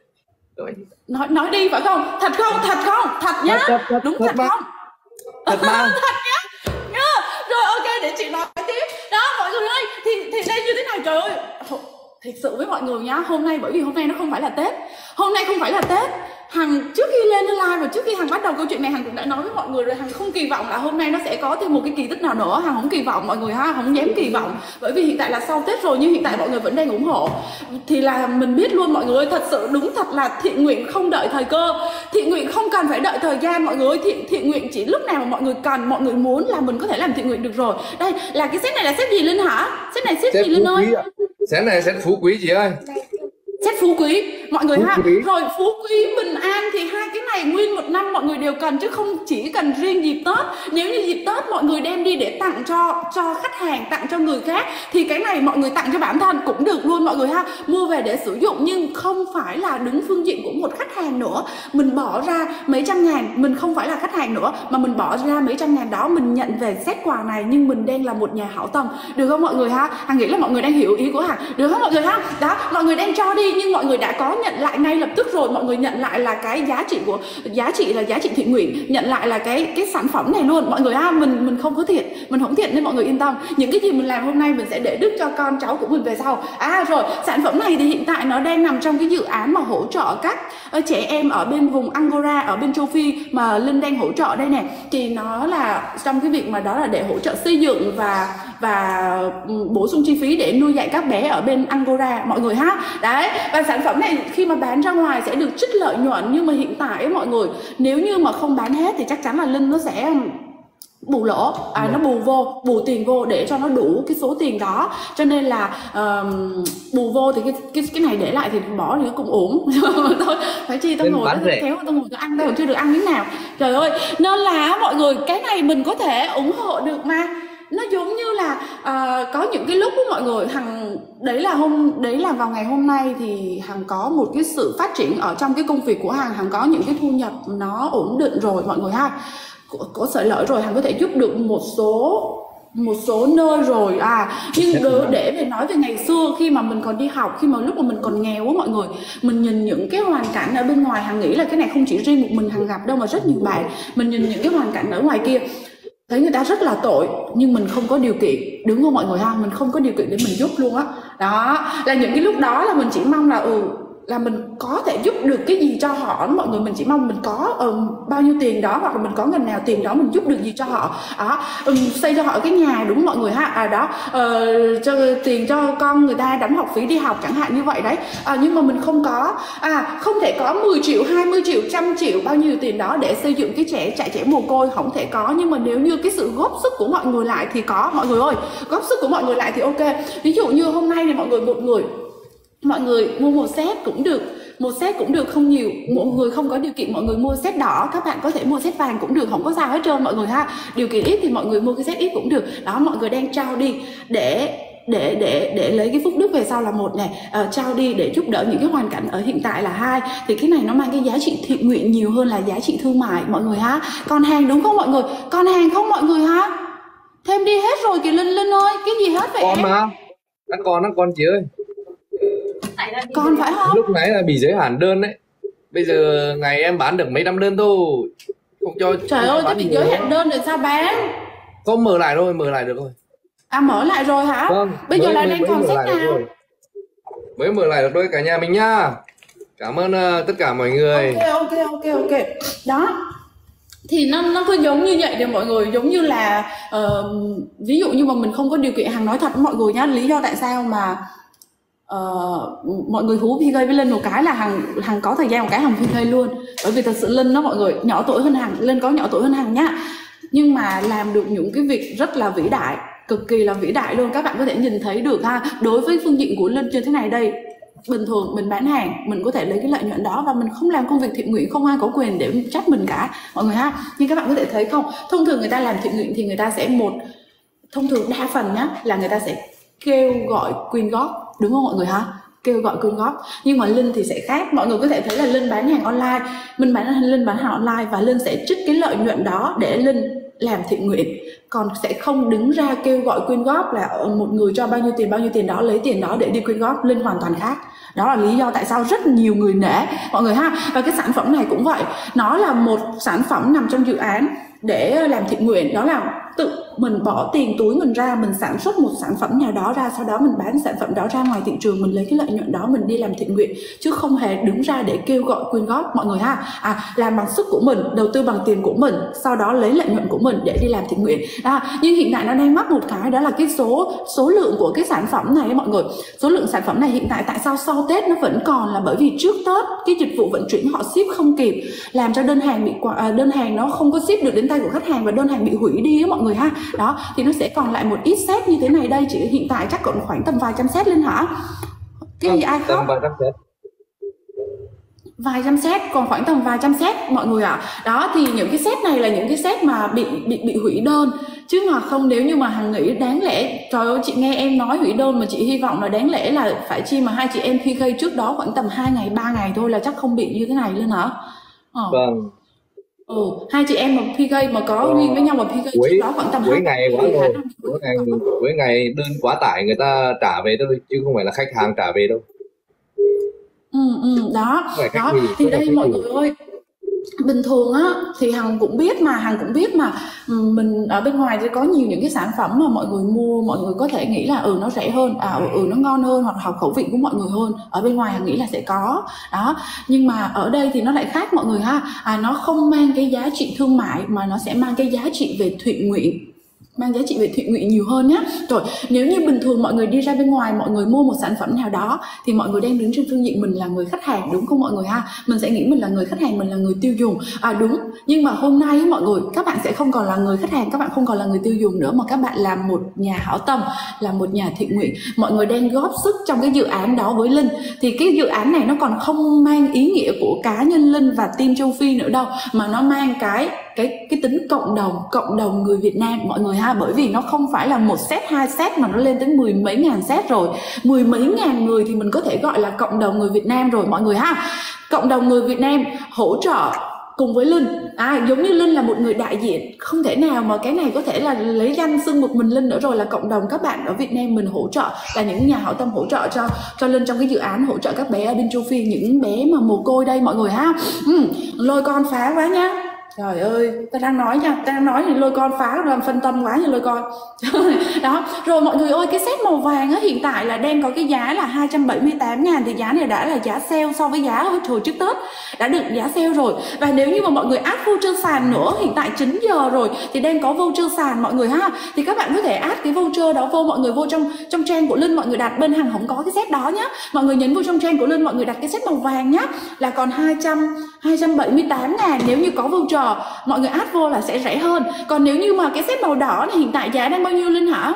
Nói đi. Nói nói đi phải không? Thật không? Thật không? Thật nhá. Thật, thật, thật, đúng thật thật, thật không? Thật mà. Thật nhá. Nhá. Rồi ok, để chị nói tiếp. Đó mọi người ơi, thì thì đây như thế nào trời ơi. Thật sự với mọi người nhá, hôm nay bởi vì hôm nay nó không phải là Tết. Hôm nay không phải là Tết. Hằng trước khi lên live và trước khi Hằng bắt đầu câu chuyện này, Hằng cũng đã nói với mọi người rồi, Hằng không kỳ vọng là hôm nay nó sẽ có thêm một cái kỳ tích nào nữa. Hằng không kỳ vọng mọi người ha, không dám kỳ vọng, bởi vì hiện tại là sau Tết rồi nhưng hiện tại mọi người vẫn đang ủng hộ, thì là mình biết luôn mọi người ơi, thật sự đúng thật là thiện nguyện không đợi thời cơ, thiện nguyện không cần phải đợi thời gian mọi người ơi. Thiện thiện nguyện chỉ lúc nào mà mọi người cần, mọi người muốn là mình có thể làm thiện nguyện được rồi. Đây là cái set này là set gì Linh hả? Set này set, set gì Linh ơi? Set này set phú quý chị ơi. Set phú quý mọi người phú ha. Quý. Rồi phú quý bình an thì hai cái này nguyên một năm mọi người đều cần, chứ không chỉ cần riêng dịp Tết. Nếu như dịp Tết mọi người đem đi để tặng cho cho khách hàng, tặng cho người khác, thì cái này mọi người tặng cho bản thân cũng được luôn mọi người ha. Mua về để sử dụng nhưng không phải là đứng phương diện của một khách hàng nữa. Mình bỏ ra mấy trăm ngàn, mình không phải là khách hàng nữa, mà mình bỏ ra mấy trăm ngàn đó mình nhận về set quà này, nhưng mình đang là một nhà hảo tâm, được không mọi người ha? Hằng nghĩ là mọi người đang hiểu ý của Hằng, được không mọi người ha? Đó, mọi người đang cho đi nhưng mọi người đã có nhận lại ngay lập tức rồi. Mọi người nhận lại là cái giá trị của giá trị là giá trị thiện nguyện, nhận lại là cái cái sản phẩm này luôn mọi người ha. Mình mình không có thiện, mình không thiện nên mọi người yên tâm, những cái gì mình làm hôm nay mình sẽ để đức cho con cháu của mình về sau. À rồi, sản phẩm này thì hiện tại nó đang nằm trong cái dự án mà hỗ trợ các uh, trẻ em ở bên vùng Angora, ở bên châu Phi mà Linh đang hỗ trợ đây nè. Thì nó là trong cái việc mà đó là để hỗ trợ xây dựng và và bổ sung chi phí để nuôi dạy các bé ở bên Angora mọi người ha. Đấy, và sản phẩm này khi mà bán ra ngoài sẽ được trích lợi nhuận, nhưng mà hiện tại mọi người nếu như mà không bán hết thì chắc chắn là Linh nó sẽ bù lỗ, à, nó bù vô, bù tiền vô để cho nó đủ cái số tiền đó, cho nên là uh, bù vô thì cái cái cái này để lại thì bỏ thì cũng ổn. Thôi phải chi tao ngồi tao kéo tao ngồi tao ăn, tao còn chưa được ăn miếng nào trời ơi. Nên là mọi người cái này mình có thể ủng hộ được mà. Nó giống như là uh, có những cái lúc của mọi người Hằng đấy là hôm đấy là vào ngày hôm nay thì Hằng có một cái sự phát triển ở trong cái công việc của Hằng, Hằng có những cái thu nhập nó ổn định rồi mọi người ha, có, có sợi lợi rồi, Hằng có thể giúp được một số một số nơi rồi à. Nhưng để, để về nói về ngày xưa khi mà mình còn đi học, khi mà lúc mà mình còn nghèo á mọi người, mình nhìn những cái hoàn cảnh ở bên ngoài, Hằng nghĩ là cái này không chỉ riêng một mình Hằng gặp đâu mà rất nhiều bạn, mình nhìn những cái hoàn cảnh ở ngoài kia thấy người ta rất là tội nhưng mình không có điều kiện, đúng không mọi người ha, mình không có điều kiện để mình giúp luôn á. Đó là những cái lúc đó là mình chỉ mong là ừ là mình có thể giúp được cái gì cho họ mọi người. Mình chỉ mong mình có uh, bao nhiêu tiền đó, hoặc là mình có ngần nào tiền đó, mình giúp được gì cho họ đó, um, xây cho họ cái nhà, đúng không mọi người ha, à đó, uh, cho tiền cho con người ta đóng học phí đi học chẳng hạn như vậy đấy. À, nhưng mà mình không có, à không thể có mười triệu, hai mươi triệu, trăm triệu, bao nhiêu tiền đó để xây dựng cái trẻ trại trẻ mồ côi, không thể có. Nhưng mà nếu như cái sự góp sức của mọi người lại thì có mọi người ơi, góp sức của mọi người lại thì ok. Ví dụ như hôm nay thì mọi người, một người mọi người mua một set cũng được, một set cũng được, không nhiều. Mọi người không có điều kiện mọi người mua set đỏ, các bạn có thể mua set vàng cũng được, không có sao hết trơn mọi người ha. Điều kiện ít thì mọi người mua cái set ít cũng được. Đó, mọi người đang trao đi để để để để lấy cái phúc đức về sau là một này, uh, trao đi để giúp đỡ những cái hoàn cảnh ở hiện tại là hai. Thì cái này nó mang cái giá trị thiện nguyện nhiều hơn là giá trị thương mại mọi người ha. Còn hàng đúng không mọi người? Còn hàng không mọi người ha? Thêm đi hết rồi kìa Linh Linh ơi, cái gì hết vậy Còn em? mà nó còn nó còn chị ơi, Còn phải không? lúc nãy là bị giới hạn đơn đấy, bây giờ ngày em bán được mấy trăm đơn thôi, không cho. Trời ơi, cái bị giới hạn đơn rồi sao bán? Có mở lại rồi, mở lại được rồi. À mở lại rồi hả? Vâng, Bây giờ mới, là mới, đang mới còn mở set lại được nào? rồi. Mới mở lại được đôi cả nhà mình nhá. Cảm ơn uh, tất cả mọi người. Ok ok ok ok. Đó. Thì nó nó cứ giống như vậy để mọi người, giống như là uh, ví dụ như mà mình không có điều kiện, Hằng nói thật với mọi người nhá, lý do tại sao mà uh, mọi người hú pê ca với Linh một cái là Hằng Hằng có thời gian một cái Hằng pê ca luôn. Bởi vì thật sự Linh đó mọi người, nhỏ tuổi hơn Hằng, Linh có nhỏ tuổi hơn Hằng nhá, nhưng mà làm được những cái việc rất là vĩ đại, cực kỳ là vĩ đại luôn. Các bạn có thể nhìn thấy được ha. Đối với phương diện của Linh như thế này đây, bình thường mình bán hàng mình có thể lấy cái lợi nhuận đó và mình không làm công việc thiện nguyện, không ai có quyền để trách mình cả mọi người ha. Nhưng các bạn có thể thấy không, thông thường người ta làm thiện nguyện thì người ta sẽ một thông thường đa phần nhá là người ta sẽ kêu gọi quyên góp, đúng không mọi người ha, kêu gọi quyên góp. Nhưng mà Linh thì sẽ khác. Mọi người có thể thấy là Linh bán hàng online, mình bán Linh bán hàng online và Linh sẽ trích cái lợi nhuận đó để Linh làm thiện nguyện, còn sẽ không đứng ra kêu gọi quyên góp là một người cho bao nhiêu tiền bao nhiêu tiền đó lấy tiền đó để đi quyên góp. Linh hoàn toàn khác. Đó là lý do tại sao rất nhiều người nể mọi người ha. Và cái sản phẩm này cũng vậy, nó là một sản phẩm nằm trong dự án để làm thiện nguyện. Đó là tự mình bỏ tiền túi mình ra, mình sản xuất một sản phẩm nào đó ra, sau đó mình bán sản phẩm đó ra ngoài thị trường, mình lấy cái lợi nhuận đó mình đi làm thiện nguyện, chứ không hề đứng ra để kêu gọi quyên góp mọi người ha. À, làm bằng sức của mình, đầu tư bằng tiền của mình, sau đó lấy lợi nhuận của mình để đi làm thiện nguyện. À, nhưng hiện tại nó đang mắc một cái, đó là cái số số lượng của cái sản phẩm này mọi người. Số lượng sản phẩm này hiện tại tại sao sau Tết nó vẫn còn là bởi vì trước Tết cái dịch vụ vận chuyển họ ship không kịp, làm cho đơn hàng bị quả, đơn hàng nó không có ship được đến tay của khách hàng và đơn hàng bị hủy đi á mọi người ha. Đó thì nó sẽ còn lại một ít set như thế này đây, chỉ hiện tại chắc còn khoảng tầm vài trăm set Linh hả? Cái gì ai khóc? Tầm vài trăm set. Vài trăm set, còn khoảng tầm vài trăm set mọi người ạ. À. Đó thì những cái set này là những cái set mà bị bị bị hủy đơn, chứ mà không, nếu như mà Hằng nghĩ đáng lẽ, trời ơi chị nghe em nói hủy đơn mà chị hy vọng là đáng lẽ là phải chi mà hai chị em pê ca trước đó khoảng tầm hai ngày ba ngày thôi là chắc không bị như thế này luôn hả? Ờ. Vâng. Ừ, hai chị em mà pê ca mà có ờ, duyên với nhau mà pê ca trước đó khoảng tầm cuối ngày quá rồi, cuối ngày cuối ngày đơn quá tải người ta trả về thôi, chứ không phải là khách hàng trả về đâu. Ừ, ừ, đó, đó. Gì, thì đây mọi người ơi, bình thường á thì Hằng cũng biết mà Hằng cũng biết mà mình ở bên ngoài thì có nhiều những cái sản phẩm mà mọi người mua, mọi người có thể nghĩ là ừ nó rẻ hơn, à ừ, ừ nó ngon hơn, hoặc hợp khẩu vị của mọi người hơn. Ở bên ngoài Hằng nghĩ là sẽ có đó, nhưng mà ở đây thì nó lại khác mọi người ha. À, nó không mang cái giá trị thương mại mà nó sẽ mang cái giá trị về thiện nguyện, mang giá trị về thiện nguyện nhiều hơn nhé. Rồi nếu như bình thường mọi người đi ra bên ngoài, mọi người mua một sản phẩm nào đó thì mọi người đang đứng trên phương diện mình là người khách hàng, đúng không mọi người ha? Mình sẽ nghĩ mình là người khách hàng, mình là người tiêu dùng. À đúng, nhưng mà hôm nay mọi người, các bạn sẽ không còn là người khách hàng, các bạn không còn là người tiêu dùng nữa, mà các bạn là một nhà hảo tâm, là một nhà thiện nguyện. Mọi người đang góp sức trong cái dự án đó với Linh. Thì cái dự án này nó còn không mang ý nghĩa của cá nhân Linh và team Châu Phi nữa đâu, mà nó mang cái cái cái tính cộng đồng, cộng đồng người Việt Nam mọi người ha. Bởi vì nó không phải là một set, hai set mà nó lên tới mười mấy ngàn set rồi, mười mấy ngàn người thì mình có thể gọi là cộng đồng người Việt Nam rồi mọi người ha. Cộng đồng người Việt Nam hỗ trợ cùng với Linh. À, giống như Linh là một người đại diện, không thể nào mà cái này có thể là lấy danh xưng một mình Linh nữa rồi, là cộng đồng các bạn ở Việt Nam mình hỗ trợ, là những nhà hảo tâm hỗ trợ cho cho Linh trong cái dự án hỗ trợ các bé ở bên châu Phi, những bé mà mồ côi đây mọi người ha. Ừ, lôi con phá quá nhá. Trời ơi, ta đang nói nha, ta đang nói thì lôi con phá làm phân tâm quá nha lôi con. Đó, rồi mọi người ơi, cái set màu vàng á hiện tại là đang có cái giá là hai trăm bảy mươi tám ngàn, thì giá này đã là giá sale so với giá hồi trước Tết, đã được giá sale rồi. Và nếu như mà mọi người add voucher sàn nữa, hiện tại chín giờ rồi thì đang có voucher sàn mọi người ha, thì các bạn có thể add cái voucher đó vô, mọi người vô trong trong trang của Linh, mọi người đặt, bên hàng không có cái set đó nhá. Mọi người nhấn vô trong trang của Linh, mọi người đặt cái set màu vàng nhá, là còn hai trăm bảy mươi tám ngàn. Nếu như có voucher mọi người add vô là sẽ rẻ hơn. Còn nếu như mà cái set màu đỏ thì hiện tại giá đang bao nhiêu Linh hả?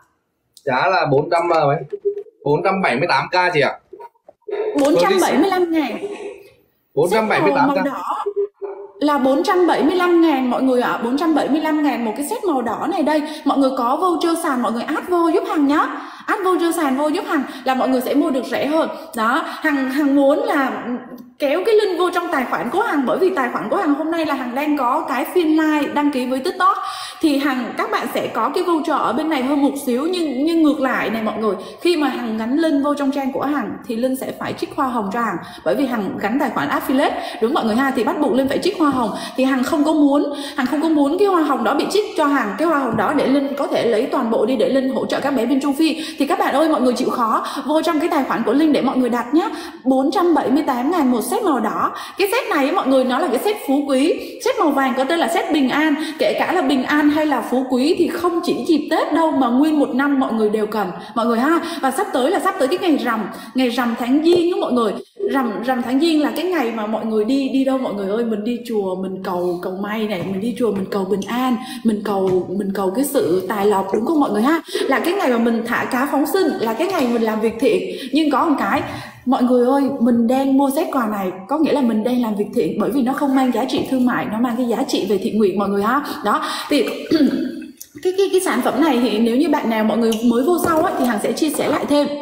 Giá là bốn trăm mấy bốn trăm bảy mươi tám k chị ạ. bốn trăm bảy mươi lăm ngàn. bốn trăm bảy mươi tám màu k đỏ là bốn trăm bảy mươi lăm ngàn mọi người ạ. À, bốn trăm bảy mươi lăm ngàn một cái set màu đỏ này đây. Mọi người có voucher sàn mọi người add vô giúp Hằng nhá. Add voucher sàn vô giúp Hằng là mọi người sẽ mua được rẻ hơn. Đó, Hằng Hằng muốn là kéo cái link vô trong tài khoản của Hằng, bởi vì tài khoản của Hằng hôm nay là Hằng đang có cái phiên live đăng ký với TikTok, thì Hằng các bạn sẽ có cái voucher ở bên này hơn một xíu, nhưng nhưng ngược lại này mọi người, khi mà Hằng gắn link vô trong trang của Hằng thì Linh sẽ phải trích hoa hồng cho Hằng, bởi vì Hằng gắn tài khoản affiliate đúng mọi người ha, thì bắt buộc Linh phải trích hoa hồng. Thì Hằng không có muốn Hằng không có muốn cái hoa hồng đó bị trích cho Hằng, cái hoa hồng đó để Linh có thể lấy toàn bộ đi để Linh hỗ trợ các bé bên Trung Phi. Thì các bạn ơi, mọi người chịu khó vô trong cái tài khoản của Linh để mọi người đặt nhá. Bốn trăm bảy mươi tám ngàn một set màu đỏ. Cái set này mọi người, nó là cái set phú quý. Set màu vàng có tên là set bình an. Kể cả là bình an hay là phú quý thì không chỉ dịp Tết đâu, mà nguyên một năm mọi người đều cần mọi người ha. Và sắp tới là sắp tới cái ngày rằm, ngày rằm tháng Giêng đó mọi người. Rằm rằm tháng Giêng là cái ngày mà mọi người đi đi đâu mọi người ơi? Mình đi chùa, mình cầu cầu may này, mình đi chùa mình cầu bình an, mình cầu mình cầu cái sự tài lộc đúng không mọi người ha? Là cái ngày mà mình thả cá phóng sinh, là cái ngày mình làm việc thiện. Nhưng có một cái mọi người ơi, mình đang mua set quà này có nghĩa là mình đang làm việc thiện, bởi vì nó không mang giá trị thương mại, nó mang cái giá trị về thiện nguyện mọi người ha. Đó thì cái cái cái sản phẩm này thì nếu như bạn nào mọi người mới vô sau ấy, thì Hằng sẽ chia sẻ lại thêm.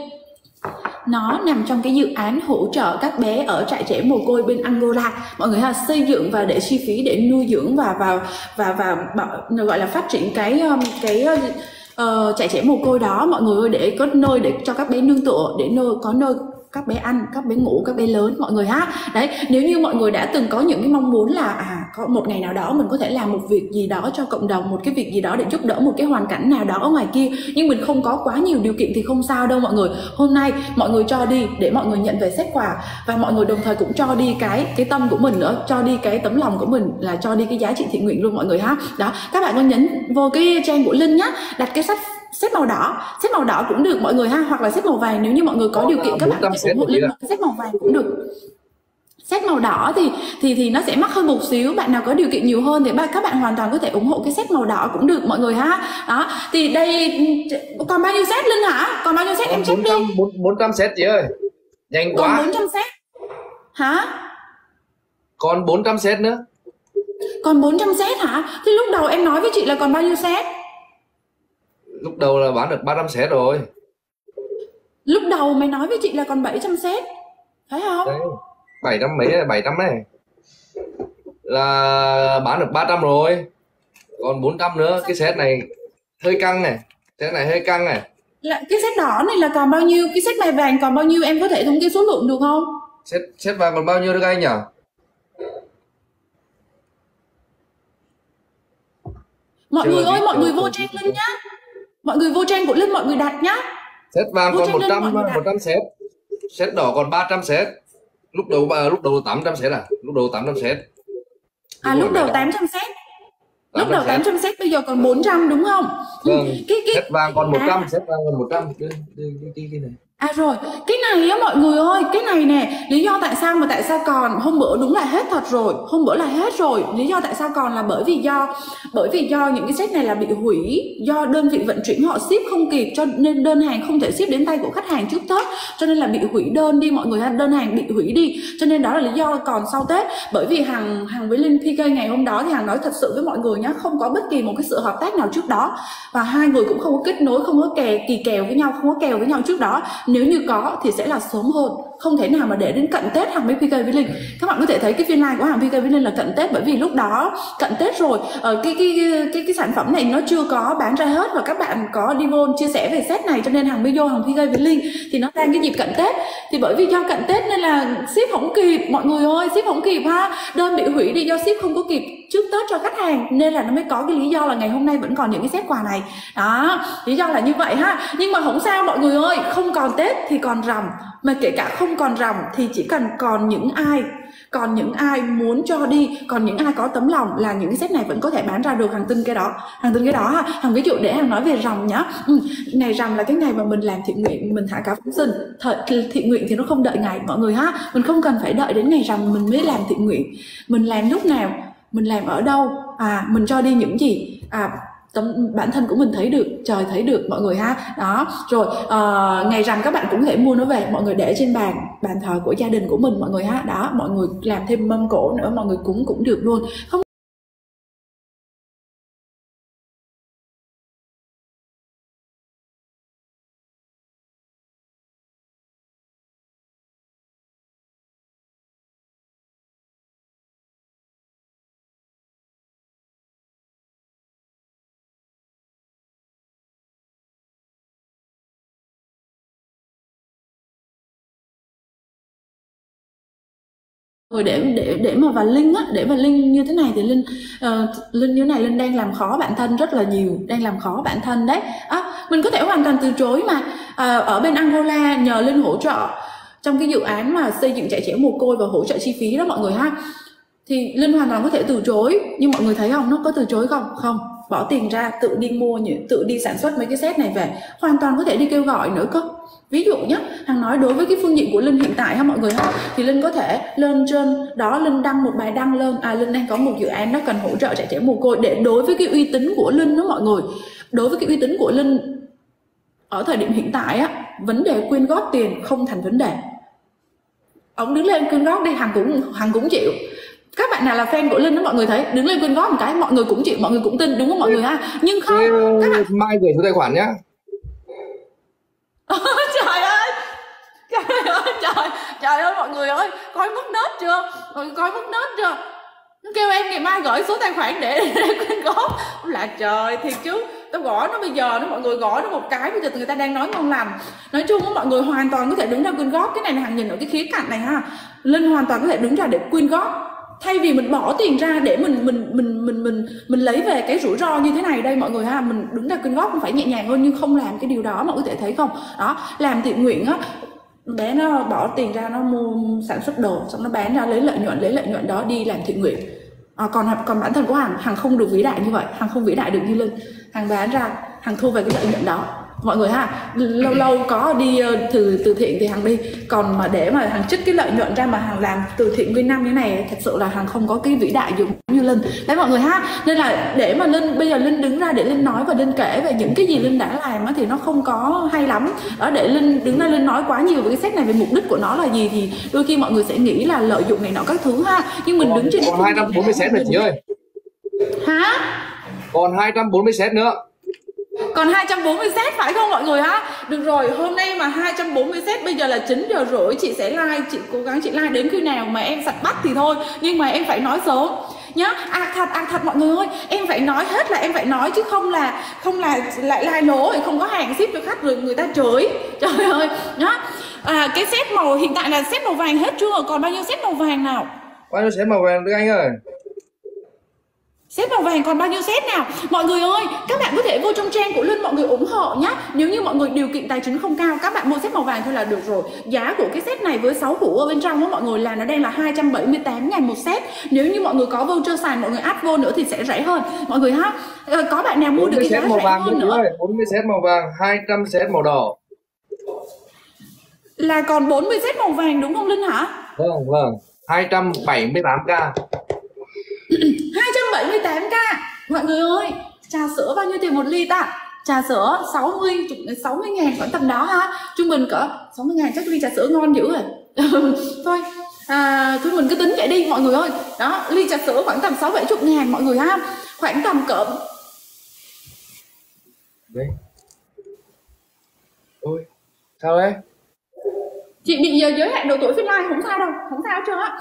Nó nằm trong cái dự án hỗ trợ các bé ở trại trẻ mồ côi bên Angola mọi người ha, xây dựng và để chi phí để nuôi dưỡng và và và và, và gọi là phát triển cái cái uh, trại trẻ mồ côi đó mọi người ơi, để có nơi để cho các bé nương tựa, để nơi có nơi các bé ăn, các bé ngủ, các bé lớn mọi người ha. Đấy, nếu như mọi người đã từng có những cái mong muốn là à có một ngày nào đó mình có thể làm một việc gì đó cho cộng đồng, một cái việc gì đó để giúp đỡ một cái hoàn cảnh nào đó ở ngoài kia, nhưng mình không có quá nhiều điều kiện thì không sao đâu mọi người. Hôm nay mọi người cho đi để mọi người nhận về set quà, và mọi người đồng thời cũng cho đi cái cái tâm của mình nữa, cho đi cái tấm lòng của mình, là cho đi cái giá trị thiện nguyện luôn mọi người ha. Đó, các bạn có nhấn vô cái trang của Linh nhá, đặt cái sách set màu đỏ, set màu đỏ cũng được mọi người ha, hoặc là set màu vàng nếu như mọi người có điều kiện các bạn có thể ủng hộ Linh một cái set màu vàng cũng được. Set màu đỏ thì thì thì nó sẽ mắc hơn một xíu, bạn nào có điều kiện nhiều hơn thì các bạn hoàn toàn có thể ủng hộ cái set màu đỏ cũng được mọi người ha. Đó, thì đây còn bao nhiêu set Linh hả? Còn bao nhiêu set em check đi. bốn trăm set chị ơi. Nhanh quá. Còn bốn trăm set. Hả? Còn bốn trăm set nữa. Còn bốn trăm set hả? Thì lúc đầu em nói với chị là còn bao nhiêu set? Lúc đầu là bán được ba trăm set rồi. Lúc đầu mày nói với chị là còn bảy trăm set, phải không? Đấy, bảy trăm mấy này, bảy trăm này. Là bán được ba trăm rồi. Còn bốn trăm nữa, cái set này hơi căng này. Set này hơi căng này. Là cái set đỏ này là còn bao nhiêu? Cái set màu vàng còn bao nhiêu? Em có thể thống kê số lượng được không? Set, set vàng còn bao nhiêu được anh nhỉ? Mọi người ơi, mọi người vô trang Linh nhá. Mọi người vô trang của Linh mọi người đặt nhá. Set vàng còn một trăm, một trăm set. Set đỏ còn ba trăm set. Lúc đầu lúc đầu tám trăm set à? Lúc đầu tám trăm set. À lúc đầu tám trăm set. Lúc đầu tám trăm set bây giờ còn bốn trăm đúng không? Vâng. Cái cái set vàng còn một trăm, set vàng còn một trăm. Cái cái cái này. À rồi, cái này á mọi người ơi, cái này nè, lý do tại sao mà tại sao còn, hôm bữa đúng là hết thật rồi, hôm bữa là hết rồi. Lý do tại sao còn là bởi vì do bởi vì do những cái set này là bị hủy, do đơn vị vận chuyển họ ship không kịp, cho nên đơn hàng không thể ship đến tay của khách hàng trước Tết, cho nên là bị hủy đơn đi mọi người ha, đơn hàng bị hủy đi, cho nên đó là lý do còn sau Tết. Bởi vì Hằng Hằng với Linh pê ca ngày hôm đó thì Hằng nói thật sự với mọi người nhá, không có bất kỳ một cái sự hợp tác nào trước đó, và hai người cũng không có kết nối, không có kè kỳ kèo với nhau, không có kèo với nhau trước đó. Nếu như có thì sẽ là sớm hơn, không thể nào mà để đến cận Tết Hằng mới pê ca với Linh. Các bạn có thể thấy cái phiên live của Hằng pê ca với Linh là cận Tết, bởi vì lúc đó cận Tết rồi, ờ, cái, cái cái cái cái sản phẩm này nó chưa có bán ra hết và các bạn có đi vô chia sẻ về set này, cho nên Hằng mới vô Hằng pê ca với Linh. Thì nó đang cái dịp cận Tết, thì bởi vì do cận Tết nên là ship không kịp mọi người ơi, ship không kịp ha, đơn bị hủy đi do ship không có kịp trước Tết cho khách hàng, nên là nó mới có cái lý do là ngày hôm nay vẫn còn những cái set quà này đó, lý do là như vậy ha. Nhưng mà không sao mọi người ơi, không còn Tết thì còn rằm, mà kể cả không còn rằm thì chỉ cần còn những ai còn những ai muốn cho đi, còn những ai có tấm lòng là những cái set này vẫn có thể bán ra được. Hằng tin cái đó, Hằng tin cái đó ha. Hằng ví dụ để Hằng nói về rằm nhá, ừ, ngày rằm là cái ngày mà mình làm thiện nguyện, mình thả cá phóng sinh. Thời thiện nguyện thì nó không đợi ngày mọi người ha, mình không cần phải đợi đến ngày rằm mình mới làm thiện nguyện, mình làm lúc nào, mình làm ở đâu, à mình cho đi những gì, à tấm bản thân của mình thấy được, trời thấy được mọi người ha. Đó rồi, uh, ngày rằm các bạn cũng có thể mua nó về, mọi người để trên bàn bàn thờ của gia đình của mình mọi người ha. Đó, mọi người làm thêm mâm cỗ nữa, mọi người cúng cũng được luôn, không rồi. để để để mà vào Linh á, để vào Linh như thế này thì Linh uh, Linh như thế này Linh đang làm khó bản thân rất là nhiều, đang làm khó bản thân đấy. À, mình có thể hoàn toàn từ chối mà. À, ở bên Angola nhờ Linh hỗ trợ trong cái dự án mà xây dựng trại trẻ mồ côi và hỗ trợ chi phí đó mọi người ha, thì Linh hoàn toàn có thể từ chối, nhưng mọi người thấy không, nó có từ chối không? Không, bỏ tiền ra tự đi mua, tự đi sản xuất mấy cái set này về, hoàn toàn có thể đi kêu gọi nữa cơ. Ví dụ nhé, Hằng nói đối với cái phương diện của Linh hiện tại ha mọi người ha, thì Linh có thể lên trên đó, Linh đăng một bài đăng lên, à Linh đang có một dự án nó cần hỗ trợ trẻ trẻ mồ côi, để đối với cái uy tín của Linh đó mọi người, đối với cái uy tín của Linh ở thời điểm hiện tại á, vấn đề quyên góp tiền không thành vấn đề. Ông đứng lên quyên góp đi, Hằng cũng Hằng cũng chịu. Các bạn nào là fan của Linh đó mọi người thấy đứng lên quyên góp một cái mọi người cũng chịu, mọi người cũng tin, đúng không mọi người ha? Nhưng không, các bạn mai gửi số tài khoản nhá. Trời ơi, trời ơi, trời, trời ơi mọi người ơi, coi mất nết chưa? Mọi người coi mất nết chưa? Nó kêu em ngày mai gửi số tài khoản để, để quyên góp. Là trời, thiệt chứ. Tao gõ nó bây giờ, nó mọi người gõ nó một cái, bây giờ người ta đang nói ngon lành. Nói chung mọi người hoàn toàn có thể đứng ra quyên góp. Cái này là Hằng nhìn ở cái khía cạnh này ha. Linh hoàn toàn có thể đứng ra để quyên góp. Thay vì mình bỏ tiền ra để mình mình mình mình mình mình lấy về cái rủi ro như thế này đây mọi người ha, mình đứng ra quyên góp cũng phải nhẹ nhàng hơn, nhưng không làm cái điều đó mọi người có thể thấy không? Đó, làm thiện nguyện á, bé nó bỏ tiền ra nó mua sản xuất đồ, xong nó bán ra lấy lợi nhuận, lấy lợi nhuận đó đi làm thiện nguyện. À, còn còn bản thân của Hằng, Hằng không được vĩ đại như vậy, Hằng không vĩ đại được như Linh. Hằng bán ra, Hằng thu về cái lợi nhuận đó mọi người ha. Lâu lâu có đi từ từ thiện thì Hằng đi, còn mà để mà Hằng trích cái lợi nhuận ra mà Hằng làm từ thiện nguyên năm như này, thật sự là Hằng không có cái vĩ đại giống như Linh đấy mọi người ha. Nên là để mà Linh bây giờ Linh đứng ra để Linh nói và Linh kể về những cái gì Linh đã làm á, thì nó không có hay lắm đó. Để Linh đứng ra Linh nói quá nhiều về cái set này, về mục đích của nó là gì, thì đôi khi mọi người sẽ nghĩ là lợi dụng này nọ các thứ ha. Nhưng mình còn, đứng trên còn hai trăm bốn mươi set nữa chị ơi. Hả? Còn hai trăm bốn mươi set nữa. Còn hai trăm bốn mươi set phải không mọi người ha? Được rồi, hôm nay mà hai trăm bốn mươi set, bây giờ là chín giờ rưỡi, chị sẽ live, chị cố gắng chị live đến khi nào mà em sạch bắt thì thôi, nhưng mà em phải nói sớm nhá. À thật, à thật mọi người ơi, em phải nói hết là em phải nói, chứ không là không là lại live lố rồi không có hàng ship cho khách rồi người ta chửi. Trời ơi nhá. À, cái set màu hiện tại là set màu vàng hết chưa? Còn bao nhiêu set màu vàng nào? Bao nhiêu set màu vàng Đức Anh ơi? Set màu vàng còn bao nhiêu set nào? Mọi người ơi, các bạn có thể vô trong trang của Linh mọi người ủng hộ nhá. Nếu như mọi người điều kiện tài chính không cao, các bạn mua set màu vàng thôi là được rồi. Giá của cái set này với sáu hũ ở bên trong đó mọi người là nó đang là hai trăm bảy mươi tám ngàn một set. Nếu như mọi người có voucher xài, mọi người add vô nữa thì sẽ rẻ hơn mọi người ha. Ờ, có bạn nào mua được cái giá màu rẻ vàng hơn nữa? ơi, bốn mươi set màu vàng, hai trăm set màu đỏ. Là còn bốn mươi set màu vàng đúng không Linh hả? Vâng, vâng, hai trăm bảy mươi tám k. hai trăm bảy mươi tám k. Mọi người ơi, trà sữa bao nhiêu tiền một ly ta? Trà sữa sáu mươi, sáu mươi ngàn khoảng tầm đó ha. Trung bình cỡ sáu mươi ngàn chắc ly trà sữa ngon dữ rồi. Thôi, à, thôi mình cứ tính vậy đi mọi người ơi. Đó, ly trà sữa khoảng tầm sáu bảy chục ngàn mọi người ha. Khoảng tầm cỡ. Đây. Ôi, sao đấy? Chị bị giờ giới hạn độ tuổi phiên live không sao đâu, không sao hết trơn á.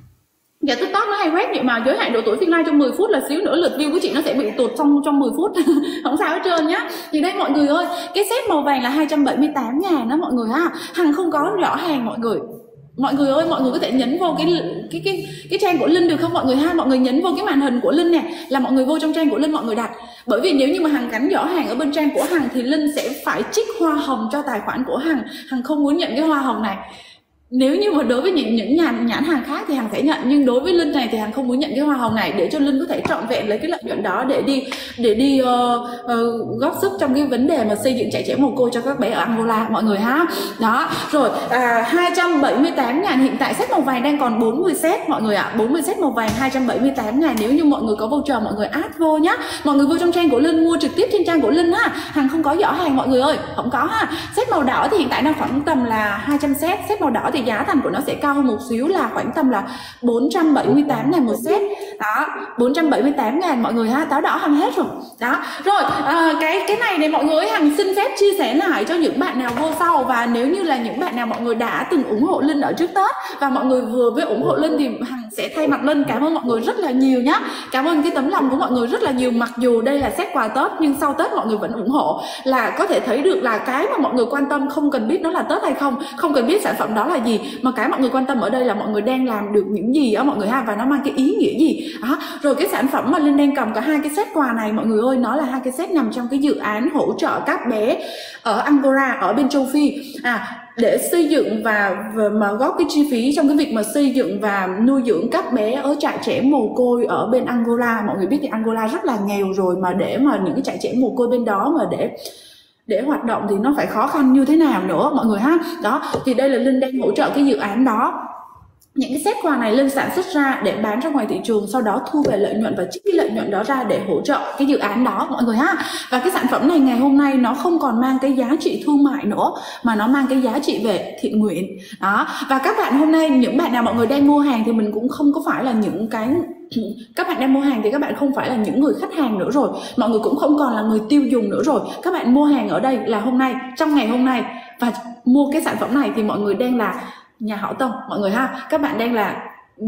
Giờ TikTok nó hay quét vậy mà giới hạn độ tuổi phiên live trong mười phút là xíu nữa lượt view của chị nó sẽ bị tụt trong trong mười phút. Không sao hết trơn nhá. Thì đây mọi người ơi, cái set màu vàng là hai trăm bảy mươi tám ngàn đó mọi người ha. Hằng không có rõ hàng mọi người. Mọi người ơi, mọi người có thể nhấn vô cái cái cái cái trang của Linh được không mọi người ha? Mọi người nhấn vô cái màn hình của Linh nè, là mọi người vô trong trang của Linh mọi người đặt. Bởi vì nếu như mà Hằng gắn rõ hàng ở bên trang của Hằng thì Linh sẽ phải trích hoa hồng cho tài khoản của Hằng. Hằng không muốn nhận cái hoa hồng này. Nếu như mà đối với những những nhà nhãn hàng khác thì Hằng sẽ nhận, nhưng đối với Linh này thì Hằng không muốn nhận cái hoa hồng này, để cho Linh có thể trọn vẹn lấy cái lợi nhuận đó để đi để đi uh, uh, góp sức trong cái vấn đề mà xây dựng trại trẻ mồ côi cho các bé ở Angola mọi người ha. Đó rồi, à, hai trăm bảy mươi tám ngàn, hiện tại set màu vàng đang còn bốn mươi set mọi người ạ. À. bốn mươi set màu vàng hai trăm bảy mươi tám ngàn. Nếu như mọi người có voucher mọi người add vô nhá. Mọi người vô trong trang của Linh mua trực tiếp trên trang của Linh ha. Hằng không có giỏ hàng mọi người ơi, không có ha. Set màu đỏ thì hiện tại đang khoảng tầm là hai trăm set. Set màu đỏ thì giá thành của nó sẽ cao hơn một xíu, là khoảng tầm là bốn trăm bảy mươi tám ngàn một set. Đó, bốn trăm bảy mươi tám ngàn mọi người ha. Táo đỏ Hằng hết rồi. Đó. Rồi, à, cái cái này này mọi người, Hằng xin phép chia sẻ lại cho những bạn nào vô sau, và nếu như là những bạn nào mọi người đã từng ủng hộ Linh ở trước Tết và mọi người vừa với ủng hộ Linh thì Hằng sẽ thay mặt Linh cảm ơn mọi người rất là nhiều nhá. Cảm ơn cái tấm lòng của mọi người rất là nhiều. Mặc dù đây là set quà Tết nhưng sau Tết mọi người vẫn ủng hộ, là có thể thấy được là cái mà mọi người quan tâm không cần biết nó là Tết hay không, không cần biết sản phẩm đó là gì, mà cái mọi người quan tâm ở đây là mọi người đang làm được những gì á mọi người ha, và nó mang cái ý nghĩa gì đó. Rồi cái sản phẩm mà Linh đang cầm cả hai cái set quà này mọi người ơi, nó là hai cái set nằm trong cái dự án hỗ trợ các bé ở Angola, ở bên châu Phi à, để xây dựng và, và mà góp cái chi phí trong cái việc mà xây dựng và nuôi dưỡng các bé ở trại trẻ mồ côi ở bên Angola. Mọi người biết thì Angola rất là nghèo rồi, mà để mà những cái trại trẻ mồ côi bên đó mà để để hoạt động thì nó phải khó khăn như thế nào nữa mọi người ha. Đó, thì đây là Linh đang hỗ trợ cái dự án đó. Những cái set quà này Linh sản xuất ra để bán ra ngoài thị trường, sau đó thu về lợi nhuận và trích cái lợi nhuận đó ra để hỗ trợ cái dự án đó mọi người ha. Và cái sản phẩm này ngày hôm nay nó không còn mang cái giá trị thương mại nữa, mà nó mang cái giá trị về thiện nguyện đó. Và các bạn hôm nay, những bạn nào mọi người đang mua hàng thì mình cũng không có phải là những cái các bạn đang mua hàng thì các bạn không phải là những người khách hàng nữa rồi, mọi người cũng không còn là người tiêu dùng nữa rồi. Các bạn mua hàng ở đây là hôm nay, trong ngày hôm nay, và mua cái sản phẩm này thì mọi người đang là nhà hảo tâm mọi người ha. Các bạn đang là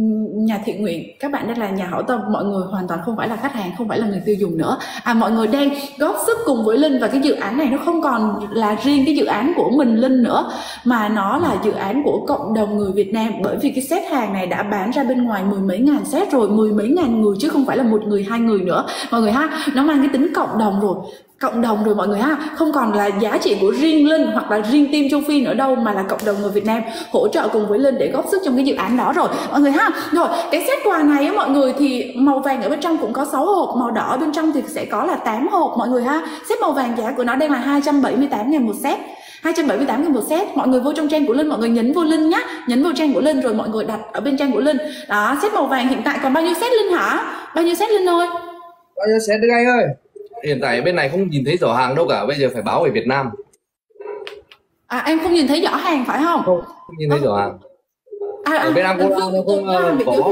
nhà thiện nguyện, các bạn đang là nhà hảo tâm, mọi người hoàn toàn không phải là khách hàng, không phải là người tiêu dùng nữa. À, mọi người đang góp sức cùng với Linh, và cái dự án này nó không còn là riêng cái dự án của mình Linh nữa, mà nó là dự án của cộng đồng người Việt Nam. Bởi vì cái set hàng này đã bán ra bên ngoài mười mấy ngàn set rồi, mười mấy ngàn người chứ không phải là một người hai người nữa mọi người ha. Nó mang cái tính cộng đồng rồi, cộng đồng rồi mọi người ha, không còn là giá trị của riêng Linh hoặc là riêng team châu Phi nữa đâu, mà là cộng đồng người Việt Nam hỗ trợ cùng với Linh để góp sức trong cái dự án đó rồi mọi người ha. Rồi cái set quà này á mọi người, thì màu vàng ở bên trong cũng có sáu hộp, màu đỏ ở bên trong thì sẽ có là tám hộp mọi người ha. Set màu vàng giá của nó đang là hai trăm bảy mươi tám ngàn một set, hai trăm bảy mươi tám ngàn một set. Mọi người vô trong trang của Linh, mọi người nhấn vô Linh nhá, nhấn vô trang của Linh rồi mọi người đặt ở bên trang của Linh đó. Set màu vàng hiện tại còn bao nhiêu set Linh hả? Bao nhiêu set Linh ơi? Bao nhiêu set Đức Anh ơi? Hiện tại bên này không nhìn thấy giỏ hàng đâu cả, bây giờ phải báo về Việt Nam. À, em không nhìn thấy giỏ hàng phải không? Không, không nhìn thấy giỏ hàng. À, ở bên Angola nó không uh, có.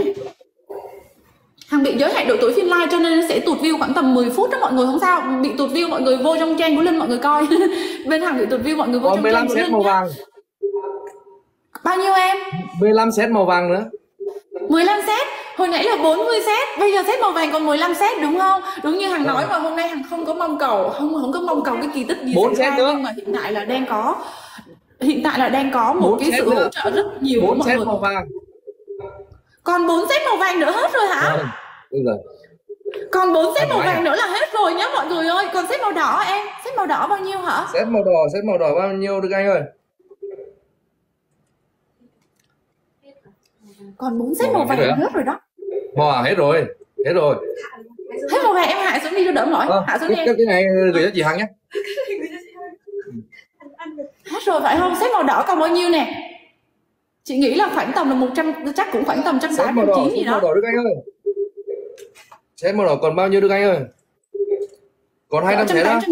Hằng bị giới hạn độ tuổi phiên live cho nên nó sẽ tụt view khoảng tầm mười phút đó mọi người, không sao. Bị tụt view mọi người vô trong trang của Linh mọi người coi. Bên Hằng bị tụt view mọi người vô còn trong trang của Linh màu vàng. Bao nhiêu em? mười lăm set màu vàng nữa. mười lăm set. Hồi nãy là bốn mươi set, bây giờ set màu vàng còn mười lăm set đúng không? Đúng như Hằng nói mà hôm nay Hằng không có mong cầu, không không có mong cầu cái kỳ tích gì bốn xảy set ra, nữa. nhưng mà hiện tại là đang có hiện tại là đang có một cái sự hỗ trợ rất nhiều của bốn mọi set người. màu vàng. Còn bốn set màu vàng nữa hết rồi hả? Vâng, bây giờ. Còn bốn set màu vàng nữa là hết rồi nhá mọi người ơi. Còn set màu đỏ em, set màu đỏ bao nhiêu hả? Set màu đỏ, set màu đỏ bao nhiêu Đức Anh ơi? Còn bốn set màu vàng hết, hết rồi đó. Màu vàng hết rồi, hết rồi. Hết màu vàng em hạ xuống đi cho đỡ mỏi. À, hạ xuống cái, đi em. cái, cái này gửi cho chị Hằng nhé. Hết rồi phải không? Set màu đỏ còn bao nhiêu nè? Chị nghĩ là khoảng tầm là một trăm, chắc cũng khoảng tầm một trăm tám mươi chín gì đó. Set màu đỏ Đức Anh ơi. Set màu đỏ còn bao nhiêu Đức Anh ơi? Còn hai trăm set đó.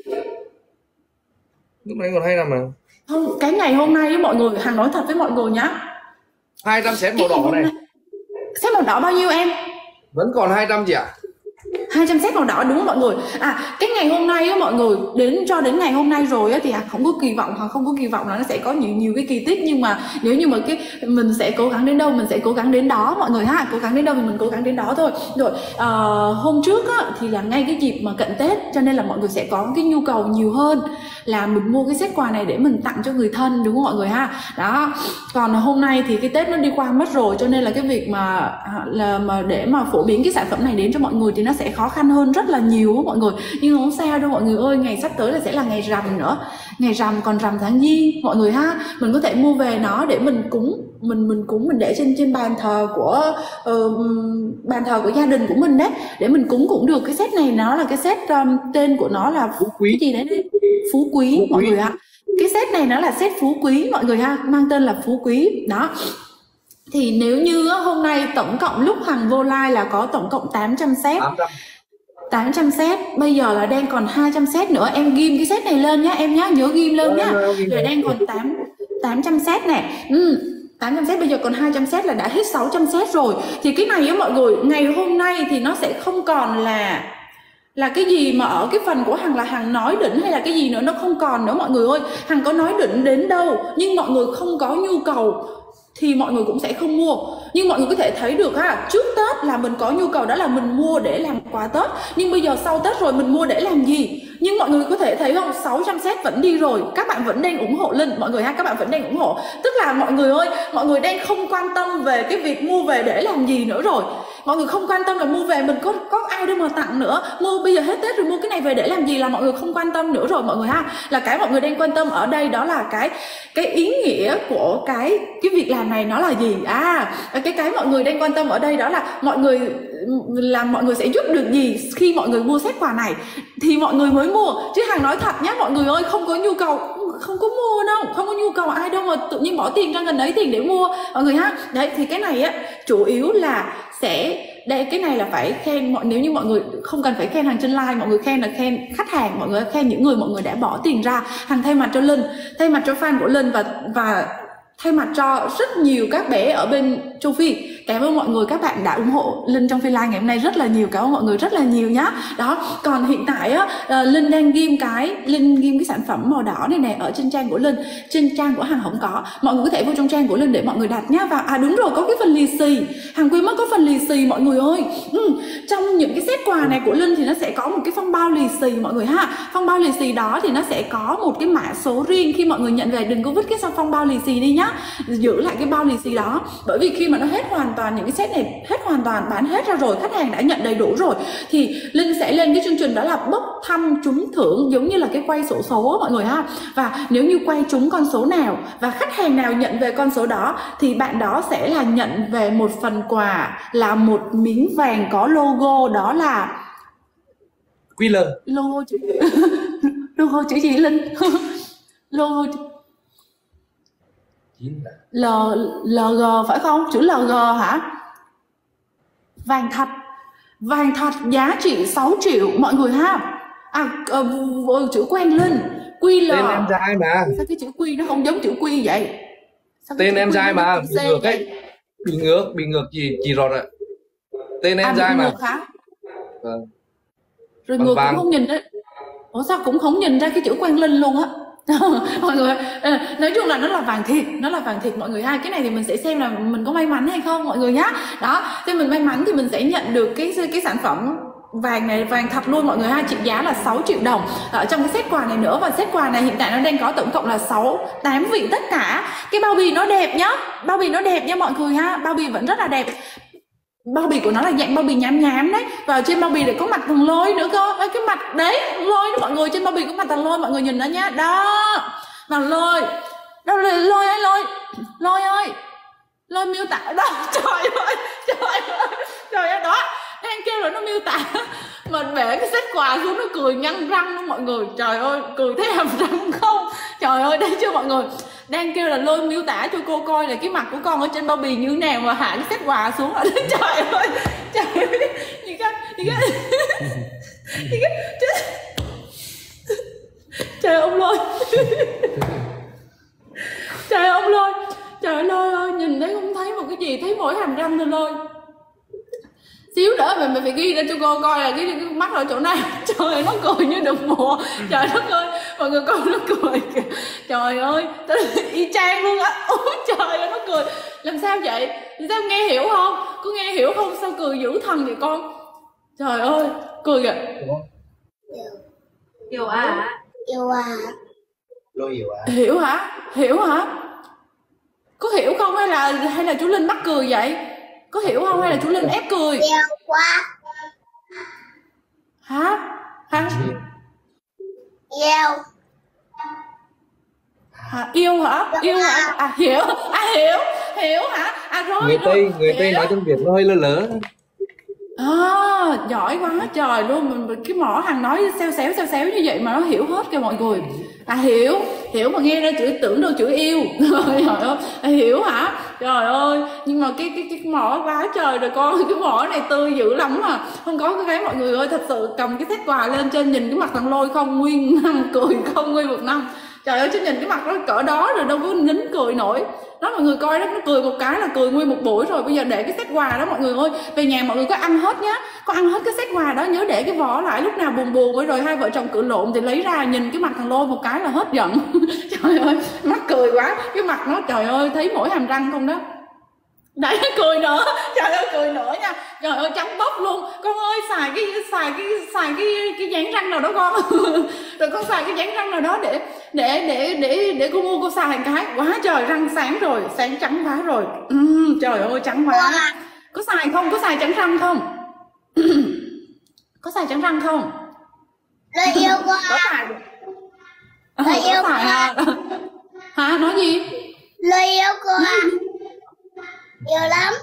Lúc nãy còn hai trăm mà. Không, cái ngày hôm nay với mọi người, Hằng nói thật với mọi người nhá. hai trăm set màu đỏ này. Set màu đỏ bao nhiêu em? Vẫn còn hai trăm chị ạ. hai trăm set màu đỏ đúng không mọi người? À cái ngày hôm nay á mọi người, đến cho đến ngày hôm nay rồi á thì Hằng không có kỳ vọng, Hằng không có kỳ vọng là nó sẽ có nhiều nhiều cái kỳ tích, nhưng mà nếu như mà cái mình sẽ cố gắng đến đâu mình sẽ cố gắng đến đó mọi người ha, cố gắng đến đâu thì mình cố gắng đến đó thôi. Rồi à, hôm trước á thì là ngay cái dịp mà cận Tết cho nên là mọi người sẽ có cái nhu cầu nhiều hơn là mình mua cái set quà này để mình tặng cho người thân đúng không mọi người ha. Đó, còn hôm nay thì cái Tết nó đi qua mất rồi cho nên là cái việc mà là mà để mà phổ biến cái sản phẩm này đến cho mọi người thì nó sẽ khó khăn hơn rất là nhiều đó mọi người, nhưng không sao đâu mọi người ơi, ngày sắp tới là sẽ là ngày rằm nữa, ngày rằm còn rằm tháng Giêng mọi người ha, mình có thể mua về nó để mình cúng, mình mình cúng mình để trên trên bàn thờ của uh, bàn thờ của gia đình của mình đấy, để mình cúng cũng được. Cái set này nó là cái set um, tên của nó là Phú Quý. Cái gì đấy, Phú Quý, Phú mọi Quý. Người ạ. Cái set này nó là set Phú Quý mọi người ha, mang tên là Phú Quý đó. Thì nếu như hôm nay tổng cộng lúc Hằng vô live là có tổng cộng tám trăm set, tám trăm set, bây giờ là đang còn hai trăm set nữa, em ghim cái set này lên nhá em nhá, nhớ ghim lên nhá, là đang còn tám tám trăm set này. Ừ. tám trăm set, bây giờ còn hai trăm set là đã hết sáu trăm set rồi. Thì cái này á mọi người, ngày hôm nay thì nó sẽ không còn là là cái gì mà ở cái phần của Hằng là Hằng nói đỉnh hay là cái gì nữa, nó không còn nữa mọi người ơi. Hằng có nói đỉnh đến đâu nhưng mọi người không có nhu cầu thì mọi người cũng sẽ không mua. Nhưng mọi người có thể thấy được ha, trước Tết là mình có nhu cầu đó là mình mua để làm quà Tết, nhưng bây giờ sau Tết rồi mình mua để làm gì? Nhưng mọi người có thể thấy không, sáu trăm set vẫn đi rồi, các bạn vẫn đang ủng hộ Linh mọi người ha, các bạn vẫn đang ủng hộ. Tức là mọi người ơi, mọi người đang không quan tâm về cái việc mua về để làm gì nữa rồi. Mọi người không quan tâm là mua về mình có có ai đâu mà tặng nữa, mua bây giờ hết Tết rồi mua cái này về để làm gì là mọi người không quan tâm nữa rồi mọi người ha. Là cái mọi người đang quan tâm ở đây đó là cái cái ý nghĩa của cái cái việc làm này nó là gì. À cái cái mọi người đang quan tâm ở đây đó là mọi người làm mọi người sẽ giúp được gì khi mọi người mua set quà này thì mọi người mới mua, chứ Hằng nói thật nhé mọi người ơi, không có nhu cầu không có mua đâu, không có nhu cầu ai đâu mà tự nhiên bỏ tiền ra gần đấy tiền để mua mọi người ha. Đấy thì cái này á chủ yếu là sẽ đây, cái này là phải khen mọi, nếu như mọi người không cần phải khen Hằng trên live, mọi người khen là khen khách hàng, mọi người khen những người mọi người đã bỏ tiền ra. Hằng thay mặt cho Linh, thay mặt cho fan của Linh và và thay mặt cho rất nhiều các bé ở bên châu Phi, cảm ơn mọi người, các bạn đã ủng hộ Linh trong phiên live ngày hôm nay rất là nhiều, cảm ơn mọi người rất là nhiều nhá. Đó, còn hiện tại á Linh đang ghim cái Linh ghim cái sản phẩm màu đỏ này này ở trên trang của Linh, trên trang của Hằng không có, mọi người có thể vô trong trang của Linh để mọi người đặt nhá. Và à đúng rồi, có cái phần lì xì, Hằng quên mất có phần lì xì mọi người ơi. Ừ, trong những cái set quà này của Linh thì nó sẽ có một cái phong bao lì xì mọi người ha. Phong bao lì xì đó thì nó sẽ có một cái mã số riêng, khi mọi người nhận về đừng có vứt cái phong bao lì xì đi nhá, giữ lại cái bao lì xì đó, bởi vì khi mà nó hết hoàn toàn, những cái set này hết hoàn toàn, bán hết ra rồi, khách hàng đã nhận đầy đủ rồi thì Linh sẽ lên cái chương trình đó là bốc thăm trúng thưởng, giống như là cái quay sổ số mọi người ha. Và nếu như quay trúng con số nào và khách hàng nào nhận về con số đó thì bạn đó sẽ là nhận về một phần quà là một miếng vàng có logo, đó là quy lờ, logo chữ logo chữ gì Linh? Logo L, LG phải không? Chữ lờ giê hả? Vàng thật, vàng thật giá trị sáu triệu mọi người ha. À uh, chữ quen Linh, quy lờ. Tên em trai mà. Sao cái chữ quy nó không giống chữ quy vậy? Sao tên em trai mà, bị ngược ấy. Bị ngược, bị ngược gì chị rồi ạ. Tên em trai à, mà. Hả? Vâng. Rồi ngược cũng không nhìn đấy. Ủa sao cũng không nhìn ra cái chữ quen Linh luôn á. Mọi người nói chung là nó là vàng thiệt, nó là vàng thiệt mọi người ha. Cái này thì mình sẽ xem là mình có may mắn hay không mọi người nhá. Đó, thì mình may mắn thì mình sẽ nhận được cái cái sản phẩm vàng này, vàng thật luôn mọi người ha, trị giá là sáu triệu đồng ở trong cái set quà này nữa. Và set quà này hiện tại nó đang có tổng cộng là sáu tám vị tất cả. Cái bao bì nó đẹp nhá, bao bì nó đẹp nha mọi người ha, bao bì vẫn rất là đẹp. Bao bì của nó là dạng bao bì nhám nhám đấy, và trên bao bì lại có mặt thằng lôi nữa cơ. Ê, cái mặt đấy lôi đó mọi người, trên bao bì có mặt thằng lôi mọi người nhìn đó nhá. Đó mà lôi đâu, lôi ơi, lôi lôi ơi, lôi miêu tả đó. Trời ơi, trời ơi, trời ơi, đó đang kêu là nó miêu tả mà bể cái set quà xuống nó cười nhăn răng đó mọi người. Trời ơi, cười thấy hàm răng không? Trời ơi, đây chưa mọi người, đang kêu là lôi miêu tả cho cô coi là cái mặt của con ở trên bao bì như thế nào mà hạ cái set quà xuống ở đây. Trời ơi, trời ơi, như cái như cái như cái trời ông lôi, trời ông lôi, trời lôi ơi, nhìn thấy không thấy một cái gì, thấy mỗi hàm răng thôi lôi. xíu nữa mày mày phải ghi ra cho cô coi là cái, cái mắt ở chỗ này. Trời ơi, nó cười như được mùa. Trời đất ơi, mọi người coi nó cười kìa. Trời ơi, y chang luôn á. Ôi trời ơi, nó cười. Làm sao vậy? Làm sao nghe hiểu không? Có nghe hiểu không? Sao cười dữ thần vậy con? Trời ơi, cười kìa. Hiểu à? Yêu à. Lôi hiểu à? Hiểu hả? Hiểu hả? Có hiểu không hay là hay là chú Linh mắc cười vậy? Có hiểu không hay là chú Linh ép cười? Yêu quá. Hả? Hả? Yêu. Hả? Yêu hả? Yêu hả? À hiểu. À hiểu. Hiểu hả? À rồi. Người rồi. Tây, người Tây Hiểu. nói tiếng Việt nó hơi lơ lớ. À, giỏi quá trời luôn. Mình, mình cái mỏ hàng nói xéo xéo xéo xéo như vậy mà nó hiểu hết kìa mọi người. À hiểu, hiểu mà nghe ra chữ tưởng đâu chữ yêu. Trời ơi, à, hiểu hả? Trời ơi, nhưng mà cái cái cái mỏ quá trời rồi con, cái mỏ này tươi dữ lắm mà. Không có cái gái mọi người ơi, thật sự cầm cái set quà lên trên nhìn cái mặt thằng Lôi không nguyên năm cười không nguyên một năm. Trời ơi, chứ nhìn cái mặt nó cỡ đó rồi đâu có nín cười nổi. Đó mọi người coi đó, nó cười một cái là cười nguyên một buổi rồi. Bây giờ để cái set quà đó mọi người ơi, về nhà mọi người có ăn hết nhá, có ăn hết cái set quà đó, nhớ để cái vỏ lại, lúc nào buồn buồn rồi hai vợ chồng cự lộn thì lấy ra nhìn cái mặt thằng Lôi một cái là hết giận. Trời ơi, mắc cười quá, cái mặt nó trời ơi thấy mỗi hàm răng không đó. Đấy, cười nữa, trời ơi cười nữa nha, trời ơi trắng bóc luôn. Con ơi xài cái xài cái xài cái cái dán răng nào đó con. Rồi con xài cái dán răng nào đó để để để để để cô mua cô xài một cái, quá trời răng sáng rồi, sáng trắng quá rồi. Uhm, trời ơi trắng quá. Có xài không? Có xài trắng răng không? Có xài trắng răng không? Lời yêu Có quá. xài. Lời Có yêu xài quá. à? Hả? Nói gì? Lời yêu quá. Yêu lắm.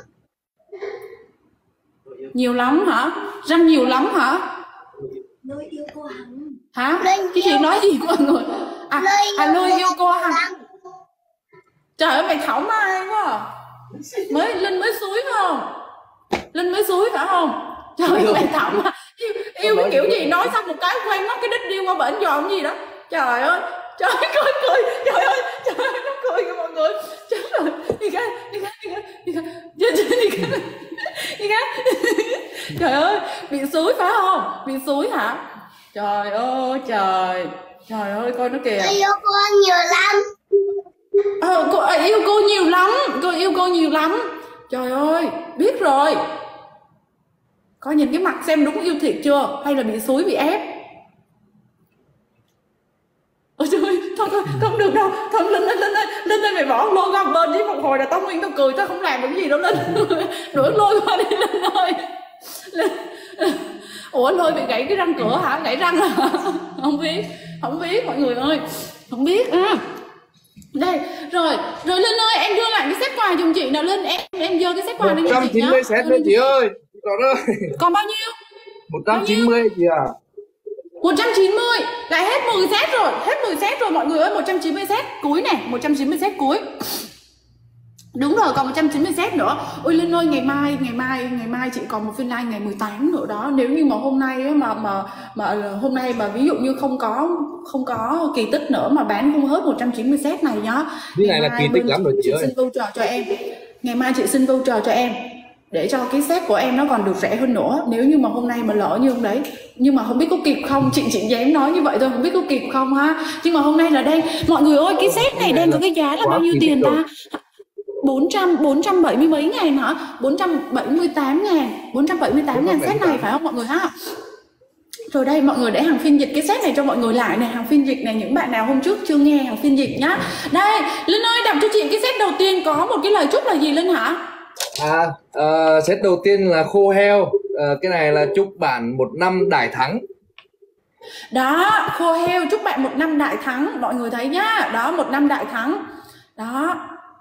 Nhiều lắm hả? Răng nhiều lắm hả? Lôi yêu cô Hằng. Hả? Lôi Cái chị nói gì mọi người? À, Lôi à Lôi yêu cô Hằng. lắm. Trời ơi mày thảo mai quá à. Mới Linh mới suối phải không? Linh mới suối phải không? Trời ơi mày thảo mai. Yêu, yêu cái kiểu gì nói xong một cái quay mắt cái đít đi qua bển dòm gì đó. Trời ơi. Trời ơi cười cười. Trời ơi. Trời ơi nó cười kìa mọi người. Trời ơi. Đi cái. Đi cái. Đi cái. Đi cái. Đi cái. Đi cái. Trời ơi. Bị suối phải không? Bị suối hả? Trời ơi trời. Trời ơi coi nó kìa. Lời yêu cô nhiều lắm. Ờ, cô à, yêu cô nhiều lắm, cô yêu cô nhiều lắm. Trời ơi, biết rồi. Coi nhìn cái mặt xem đúng yêu thiệt chưa, hay là bị xúi bị ép. Ôi trời ơi, thôi thôi, không được đâu. Thôi Linh ơi, Linh ơi, Linh ơi mày bỏ Lôi qua một bên chứ một hồi là tao nguyên tao cười tao không làm được gì đâu Linh. Đuổi Lôi qua đi Linh ơi. Linh. Ủa Lôi bị gãy cái răng cửa hả? Gãy răng hả? Không biết, không biết mọi người ơi. Không biết à. Đây, rồi, rồi Linh ơi, em đưa lại cái set quà giùm chị nào Linh, em em giơ cái set quà lên một cho trăm chị chín nhá. mươi set đấy chị ơi. Trời ơi. Còn bao nhiêu? một trăm chín mươi chị à. một trăm chín mươi, lại hết mười set rồi, hết mười set rồi mọi người ơi, một trăm chín mươi set cuối này, một trăm chín mươi set cuối. Đúng rồi, còn một trăm chín mươi set nữa. Ôi Linh ơi, ngày mai, ngày mai, ngày mai chị còn một phiên live ngày mười tám nữa đó. Nếu như mà hôm nay á, mà mà mà hôm nay mà ví dụ như không có không có kỳ tích nữa mà bán không hết một trăm chín mươi set này nhá. Cái này là kỳ tích lắm rồi chị ơi. Xin voucher cho em. Ngày mai chị xin voucher cho em để cho cái set của em nó còn được rẻ hơn nữa. Nếu như mà hôm nay mà lỡ như hôm đấy, nhưng mà không biết có kịp không, chị chị dám nói như vậy thôi, không biết có kịp không ha. Nhưng mà hôm nay là đang mọi người ơi, cái set này đang có cái giá là bao nhiêu tiền ta? bốn trăm, bốn trăm bảy mươi mấy ngàn hả? bốn trăm bảy mươi tám ngàn, bốn trăm bảy mươi tám ngàn set này phải không mọi người ha? Rồi đây mọi người để hàng phiên dịch cái set này cho mọi người lại này, hàng phiên dịch này những bạn nào hôm trước chưa nghe hàng phiên dịch nhá. Đây, Linh ơi đọc cho chị cái set đầu tiên có một cái lời chúc là gì Linh hả? À, uh, set đầu tiên là khô heo. Uh, cái này là chúc bạn một năm đại thắng. Đó, khô heo chúc bạn một năm đại thắng, mọi người thấy nhá. Đó, một năm đại thắng. Đó.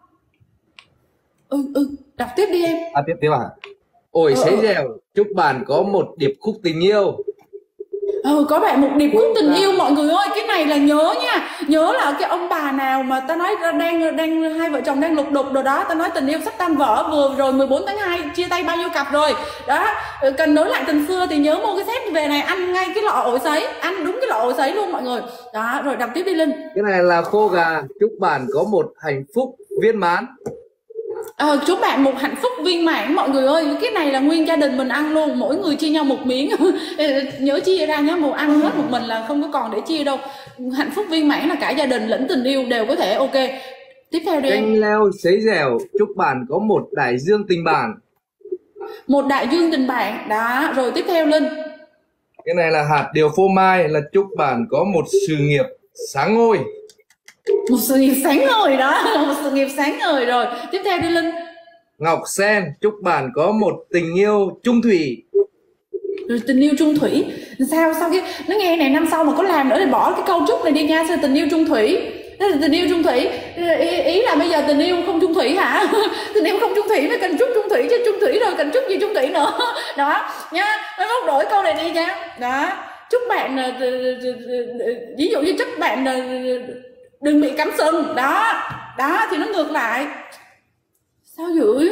Ừ, ừ, đọc tiếp đi em. À, tiếp tiếp à? Ôi ừ, sấy ừ. dèo, chúc bạn có một điệp khúc tình yêu. Ừ, có bạn một điệp khúc tình yêu mọi người ơi, cái này là nhớ nha. Nhớ là cái ông bà nào mà ta nói đang đang hai vợ chồng đang lục đục rồi đó, ta nói tình yêu sắp tan vỡ, vừa rồi mười bốn tháng hai chia tay bao nhiêu cặp rồi. Đó, cần nối lại tình xưa thì nhớ mua cái set về này, ăn ngay cái lọ ổi sấy, ăn đúng cái lọ ổi sấy luôn mọi người. Đó, rồi đọc tiếp đi Linh. Cái này là khô gà, chúc bạn có một hạnh phúc viên mãn. Ờ, chúc bạn một hạnh phúc viên mãn mọi người ơi. Cái này là nguyên gia đình mình ăn luôn, mỗi người chia nhau một miếng. Nhớ chia ra nhé, một ăn hết một mình là không có còn để chia đâu. Hạnh phúc viên mãn là cả gia đình lẫn tình yêu đều có thể. Ok, tiếp theo đi em. Canh leo sấy dẻo, chúc bạn có một đại dương tình bạn. Một đại dương tình bạn. Đó, rồi tiếp theo Linh. Cái này là hạt điều phô mai, là chúc bạn có một sự nghiệp sáng ngời. Một sự nghiệp sáng ngời đó. Một sự nghiệp sáng ngời rồi. Tiếp theo đi Linh. Ngọc sen, chúc bạn có một tình yêu trung thủy. Rồi tình yêu trung thủy. Sao sao cái nó nghe này năm sau mà có làm nữa thì bỏ cái câu trúc này đi nha. Sao tình yêu trung thủy? Đó là tình yêu trung thủy. Ý, ý là bây giờ tình yêu không trung thủy hả? Tình yêu không trung thủy mới cần trúc trung thủy chứ, trung thủy rồi cần trúc gì trung thủy nữa. Đó nha, mới bóc đổi câu này đi nha. Đó, chúc bạn ví dụ như chúc bạn đừng bị cắm sừng. Đó, đó thì nó ngược lại. Sao dữ?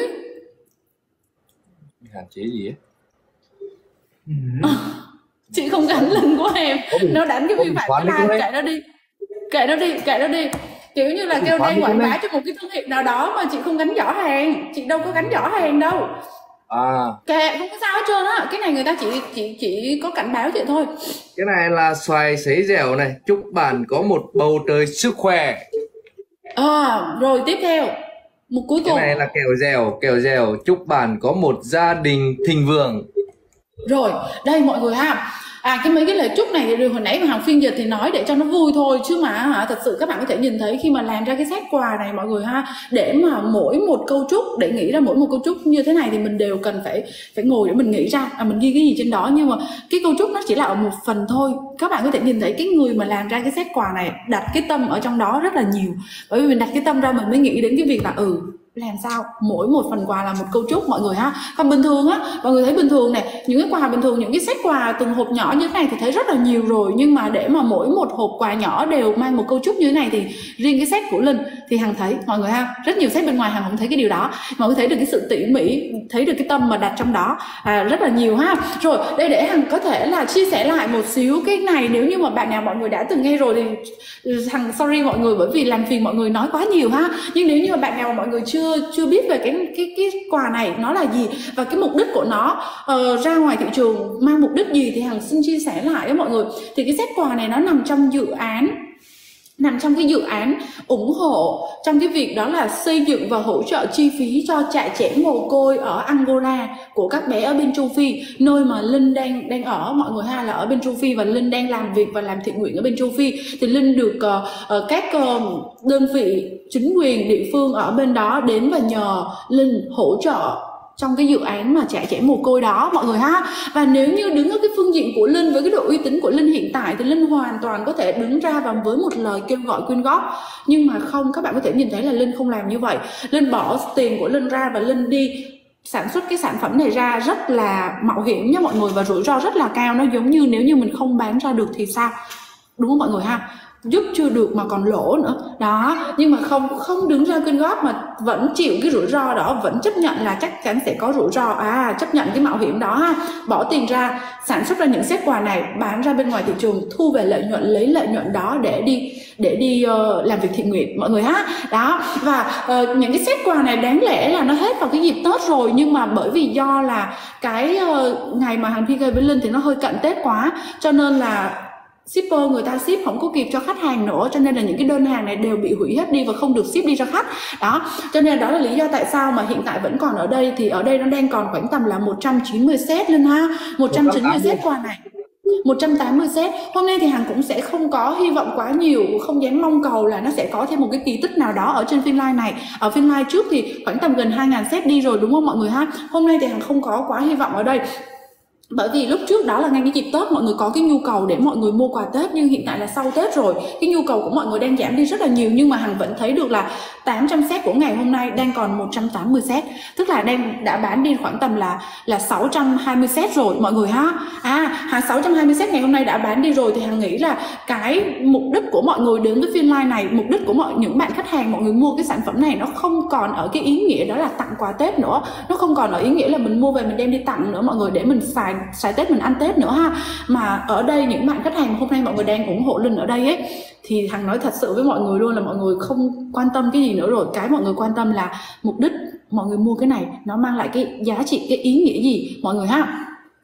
Hạn chế gì ấy? À, chị không gắn lưng của em, nó đánh cái viên phải like, kệ nó đi, kệ nó đi, kệ nó đi. Kiểu như là kêu đang quảng bá cho một cái thương hiệu nào đó mà chị không gắn giỏ hàng, chị đâu có gắn giỏ hàng đâu. À, kệ không có sao hết trơn á. Cái này người ta chỉ chỉ chỉ có cảnh báo chị thôi. cái này là xoài sấy dẻo này, chúc bạn có một bầu trời sức khỏe. À, rồi tiếp theo một cuối cùng. Cái này là kẹo dẻo, kẹo dẻo, chúc bạn có một gia đình thịnh vượng. Rồi, đây mọi người ha. À, cái mấy cái lời chúc này thì hồi nãy mà hàng phiên dịch thì nói để cho nó vui thôi, chứ mà hả, thật sự các bạn có thể nhìn thấy khi mà làm ra cái set quà này mọi người ha, để mà mỗi một câu chúc, để nghĩ ra mỗi một câu chúc như thế này thì mình đều cần phải phải ngồi để mình nghĩ ra, à, mình ghi cái gì trên đó. Nhưng mà cái câu chúc nó chỉ là ở một phần thôi. Các bạn có thể nhìn thấy cái người mà làm ra cái set quà này đặt cái tâm ở trong đó rất là nhiều. Bởi vì mình đặt cái tâm ra mình mới nghĩ đến cái việc là ừ làm sao mỗi một phần quà là một câu chúc mọi người ha. Còn bình thường á, mọi người thấy bình thường này, những cái quà bình thường, những cái set quà từng hộp nhỏ như thế này thì thấy rất là nhiều rồi, nhưng mà để mà mỗi một hộp quà nhỏ đều mang một câu chúc như thế này thì riêng cái set của Linh thì Hằng thấy mọi người ha, rất nhiều set bên ngoài Hằng không thấy cái điều đó. Mọi người thấy được cái sự tỉ mỉ, thấy được cái tâm mà đặt trong đó, à, rất là nhiều ha. Rồi đây để Hằng có thể là chia sẻ lại một xíu cái này, nếu như mà bạn nào mọi người đã từng nghe rồi thì Hằng sorry mọi người, bởi vì làm phiền mọi người nói quá nhiều ha. Nhưng nếu như mà bạn nào mà mọi người chưa chưa biết về cái cái cái quà này nó là gì và cái mục đích của nó uh, ra ngoài thị trường mang mục đích gì thì Hằng xin chia sẻ lại với mọi người. Thì cái set quà này nó nằm trong dự án nằm trong cái dự án ủng hộ trong cái việc đó là xây dựng và hỗ trợ chi phí cho trại trẻ mồ côi ở Angola của các bé ở bên châu Phi, nơi mà Linh đang đang ở mọi người ha, là ở bên châu Phi, và Linh đang làm việc và làm thiện nguyện ở bên châu Phi. Thì Linh được uh, uh, các uh, đơn vị chính quyền địa phương ở bên đó đến và nhờ Linh hỗ trợ trong cái dự án mà trại trẻ mồ côi đó mọi người ha. Và nếu như đứng ở cái phương diện của Linh, với cái độ uy tín của Linh hiện tại, thì Linh hoàn toàn có thể đứng ra và với một lời kêu gọi quyên góp. Nhưng mà không, các bạn có thể nhìn thấy là Linh không làm như vậy. Linh bỏ tiền của Linh ra và Linh đi sản xuất cái sản phẩm này ra rất là mạo hiểm nha mọi người, và rủi ro rất là cao. Nó giống như nếu như mình không bán ra được thì sao, đúng không mọi người ha? Giúp chưa được mà còn lỗ nữa đó. Nhưng mà không không đứng ra quyên góp mà vẫn chịu cái rủi ro đó, vẫn chấp nhận là chắc chắn sẽ có rủi ro, à chấp nhận cái mạo hiểm đó ha, bỏ tiền ra sản xuất ra những set quà này, bán ra bên ngoài thị trường, thu về lợi nhuận, lấy lợi nhuận đó để đi để đi uh, làm việc thiện nguyện mọi người ha. Đó, và uh, những cái set quà này đáng lẽ là nó hết vào cái dịp Tết rồi, nhưng mà bởi vì do là cái uh, ngày mà hàng pê ca với Linh thì nó hơi cận Tết quá, cho nên là shipper người ta ship không có kịp cho khách hàng nữa, cho nên là những cái đơn hàng này đều bị hủy hết đi và không được ship đi cho khách đó. Cho nên đó là lý do tại sao mà hiện tại vẫn còn ở đây. Thì ở đây nó đang còn khoảng tầm là một trăm chín mươi set lên ha, một trăm chín mươi set quà này, một trăm tám mươi set. Hôm nay thì Hằng cũng sẽ không có hy vọng quá nhiều, không dám mong cầu là nó sẽ có thêm một cái kỳ tích nào đó ở trên phiên live này. Ở phiên live trước thì khoảng tầm gần hai nghìn set đi rồi đúng không mọi người ha. Hôm nay thì Hằng không có quá hy vọng ở đây, bởi vì lúc trước đó là ngay cái dịp Tết mọi người có cái nhu cầu để mọi người mua quà Tết, nhưng hiện tại là sau Tết rồi, cái nhu cầu của mọi người đang giảm đi rất là nhiều. Nhưng mà Hằng vẫn thấy được là tám trăm set của ngày hôm nay đang còn một trăm tám mươi set, tức là đang đã bán đi khoảng tầm là là sáu trăm hai mươi set rồi mọi người ha. À, sáu trăm hai mươi set ngày hôm nay đã bán đi rồi, thì Hằng nghĩ là cái mục đích của mọi người đến với phiên live này, mục đích của mọi những bạn khách hàng mọi người mua cái sản phẩm này, nó không còn ở cái ý nghĩa đó là tặng quà Tết nữa, nó không còn ở ý nghĩa là mình mua về mình đem đi tặng nữa mọi người, để mình xài xài Tết mình ăn Tết nữa ha. Mà ở đây những bạn khách hàng mà hôm nay mọi người đang ủng hộ Linh ở đây ấy, thì Hằng nói thật sự với mọi người luôn là mọi người không quan tâm cái gì nữa rồi. Cái mọi người quan tâm là mục đích mọi người mua cái này nó mang lại cái giá trị, cái ý nghĩa gì mọi người ha.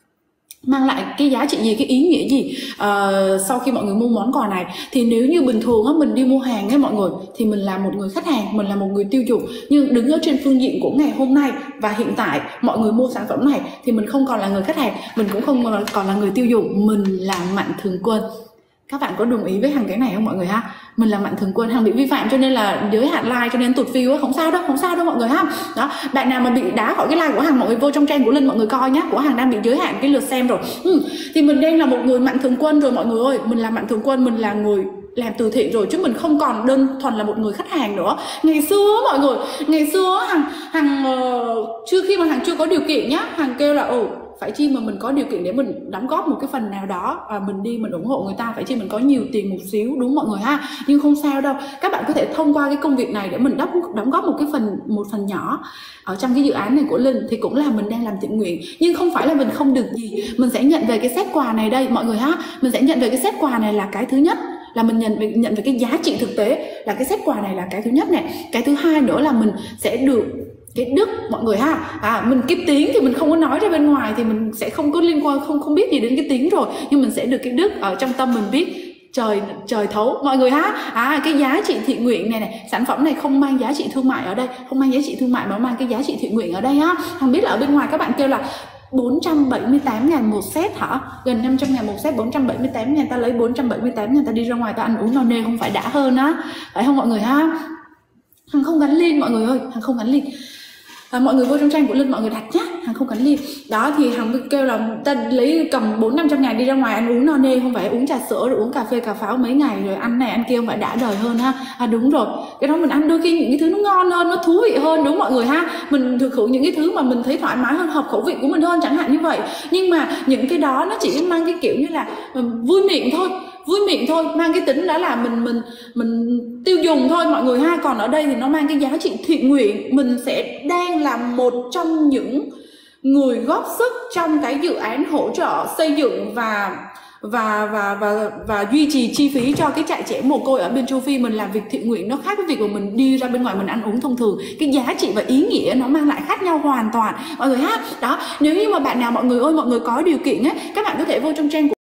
Mang lại cái giá trị gì, cái ý nghĩa gì à, sau khi mọi người mua món quà này. Thì nếu như bình thường á, mình đi mua hàng ấy mọi người, thì mình là một người khách hàng, mình là một người tiêu dùng. Nhưng đứng ở trên phương diện của ngày hôm nay và hiện tại mọi người mua sản phẩm này thì mình không còn là người khách hàng, mình cũng không còn là người tiêu dùng, mình là Mạnh Thường Quân. Các bạn có đồng ý với Hằng cái này không mọi người ha? Mình là Mạnh Thường Quân, Hằng bị vi phạm cho nên là giới hạn like cho nên tụt view á, không sao đâu, không sao đâu mọi người ha. Đó, bạn nào mà bị đá khỏi cái like của Hằng, mọi người vô trong trang của Linh mọi người coi nhá, của Hằng đang bị giới hạn cái lượt xem rồi. Ừ, thì mình đang là một người Mạnh Thường Quân rồi mọi người ơi, mình là Mạnh Thường Quân, mình là người làm từ thiện rồi, chứ mình không còn đơn thuần là một người khách hàng nữa. Ngày xưa mọi người, ngày xưa Hằng Hằng uh, chưa khi mà Hằng chưa có điều kiện nhá, Hằng kêu là ồ phải chi mà mình có điều kiện để mình đóng góp một cái phần nào đó và mình đi mình ủng hộ người ta, phải chi mình có nhiều tiền một xíu, đúng mọi người ha. Nhưng không sao đâu, các bạn có thể thông qua cái công việc này để mình đóng đóng góp một cái phần một phần nhỏ ở trong cái dự án này của Linh, thì cũng là mình đang làm thiện nguyện. Nhưng không phải là mình không được gì, mình sẽ nhận về cái set quà này đây mọi người ha. Mình sẽ nhận về cái set quà này là cái thứ nhất, là mình nhận về, nhận về cái giá trị thực tế là cái set quà này là cái thứ nhất này. Cái thứ hai nữa là mình sẽ được cái đức mọi người ha. À, mình cái tiếng thì mình không có nói ra bên ngoài thì mình sẽ không có liên quan, không không biết gì đến cái tiếng rồi, nhưng mình sẽ được cái đức ở trong tâm mình biết trời trời thấu mọi người ha. À, cái giá trị thiện nguyện này này, sản phẩm này không mang giá trị thương mại ở đây, không mang giá trị thương mại mà mang cái giá trị thiện nguyện ở đây ha. Không biết là ở bên ngoài các bạn kêu là bốn trăm bảy mươi tám ngàn một set hả? Gần năm trăm ngàn một set, bốn trăm bảy mươi tám ngàn, ta lấy bốn trăm bảy mươi tám ngàn ta đi ra ngoài ta ăn uống no nê không phải đã hơn á, phải không mọi người ha? Hằng không gắn link mọi người ơi, Hằng không gắn link. À, mọi người vô trong trang của Linh mọi người đặt nhá, Hằng không gắn link. Đó thì Hằng kêu là ta lấy cầm bốn năm trăm ngàn đi ra ngoài ăn uống no nê, không phải uống trà sữa rồi uống cà phê cà pháo mấy ngày rồi ăn này ăn kia, không phải đã đời hơn ha. À đúng rồi, cái đó mình ăn đôi khi những cái thứ nó ngon hơn, nó thú vị hơn, đúng mọi người ha. Mình thực hưởng những cái thứ mà mình thấy thoải mái hơn, hợp khẩu vị của mình hơn chẳng hạn như vậy. Nhưng mà những cái đó nó chỉ mang cái kiểu như là vui miệng thôi, vui miệng thôi, mang cái tính đó là mình mình mình tiêu dùng thôi mọi người ha. Còn ở đây thì nó mang cái giá trị thiện nguyện, mình sẽ đang là một trong những người góp sức trong cái dự án hỗ trợ xây dựng và và và và và duy trì chi phí cho cái trại trẻ mồ côi ở bên châu Phi. Mình làm việc thiện nguyện nó khác với việc mà mình đi ra bên ngoài mình ăn uống thông thường, cái giá trị và ý nghĩa nó mang lại khác nhau hoàn toàn mọi người ha. Đó, nếu như mà bạn nào mọi người ơi, mọi người có điều kiện á, các bạn có thể vô trong trang của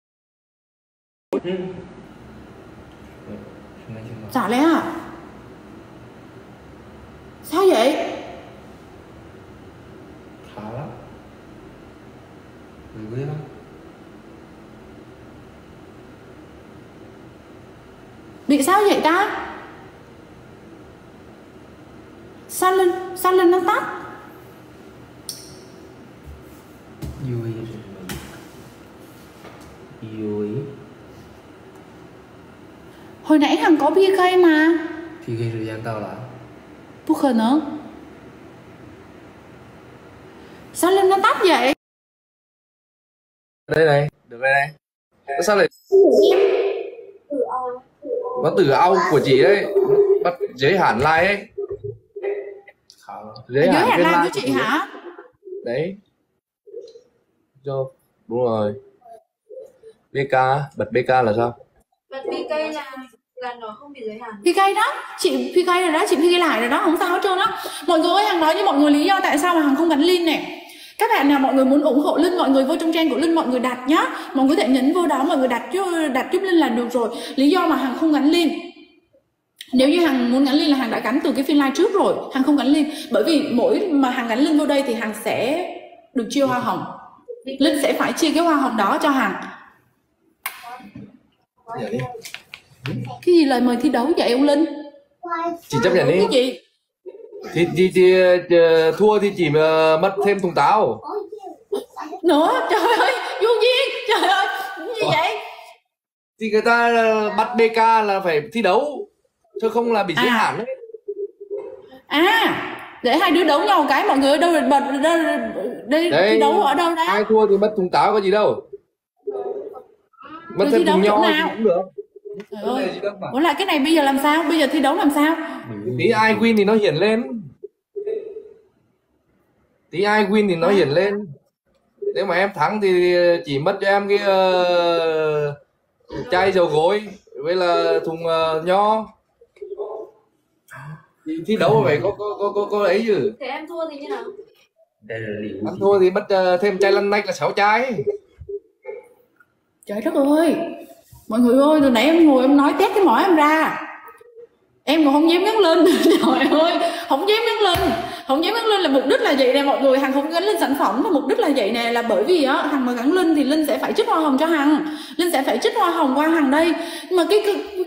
Ừ. Giả lẽ à? Sao vậy? Khá lắm. Vui lắm. Bị sao vậy ta? Sao lên, sao lên nó tắt? Vui. Vui. Hồi nãy Hằng có pê ca mà. pê ca thời gian到了。 不可能. Sao lên nó tắt vậy? Đây này, được đây này. Sao lại nó từ ao của chị đấy, bắt giới hạn like ấy. Khá lắm. Giới Giới hạn hạn cái like like của chị hả? đấy. Cho đúng rồi. bê ca, bật bê ca là sao? Bật pê ca là là nó không bị giới hạn. pê ca đó, chị pê ca rồi đó, chị pê ca lại rồi đó, không sao hết trơn á. Mọi người ơi, Hằng nói với mọi người lý do tại sao mà Hằng không gắn link này. Các bạn nào mọi người muốn ủng hộ Linh, mọi người vô trong trang của Linh mọi người đặt nhá. Mọi người có thể nhấn vô đó mọi người đặt cho đặt giúp Linh là được rồi. Lý do mà Hằng không gắn link, nếu như Hằng muốn gắn link là Hằng đã gắn từ cái phiên live trước rồi, Hằng không gắn link bởi vì mỗi mà Hằng gắn link vô đây thì Hằng sẽ được chia hoa hồng. Linh sẽ phải chia cái hoa hồng đó cho Hằng. Nhận đi. Cái gì lời mời thi đấu vậy ông Linh? Chị chấp nhận đi. Cái gì? Thì, thì, thì, thì thua thì chỉ mà mất thêm thùng táo. Nữa, trời ơi, vô duyên, trời ơi, gì vậy? Thì người ta bắt bê ca là phải thi đấu, chứ không là bị giới À. hạn đấy. À, để hai đứa đấu nhau cái mọi người, đâu rồi bật đâu đây Đấy, thi đấu ở đâu đó? ai thua thì mất thùng táo có gì đâu. Mất Rồi thêm thi đấu thùng chỗ nho thì nào? cũng được. Trời Vấn đề ơi. gì đâu mà. Ủa là cái này bây giờ làm sao? Bây giờ thi đấu làm sao? Tí ai win thì nó hiển lên. Tí ai win thì nó hiển lên. Nếu mà em thắng thì chỉ mất cho em cái uh, chai dầu gối với là thùng uh, nho. Thì thi đấu phải có có có có, có ấy chứ. Thế em thua thì như nào? Đây là liệu Ăn thua thì mất uh, thêm chai lăn nách là sáu chai. Trời đất ơi, mọi người ơi, từ nãy em ngồi em nói tét cái mỏ em ra, em còn không dám nhấc lên. Trời ơi, không dám nhấc lên, không dám nhấc lên là mục đích là vậy nè mọi người. Hằng không gắn lên sản phẩm mà mục đích là vậy nè, là bởi vì á Hằng mà gắn lên thì Linh sẽ phải trích hoa hồng cho Hằng, Linh sẽ phải trích hoa hồng qua Hằng đây. Mà cái, cái, cái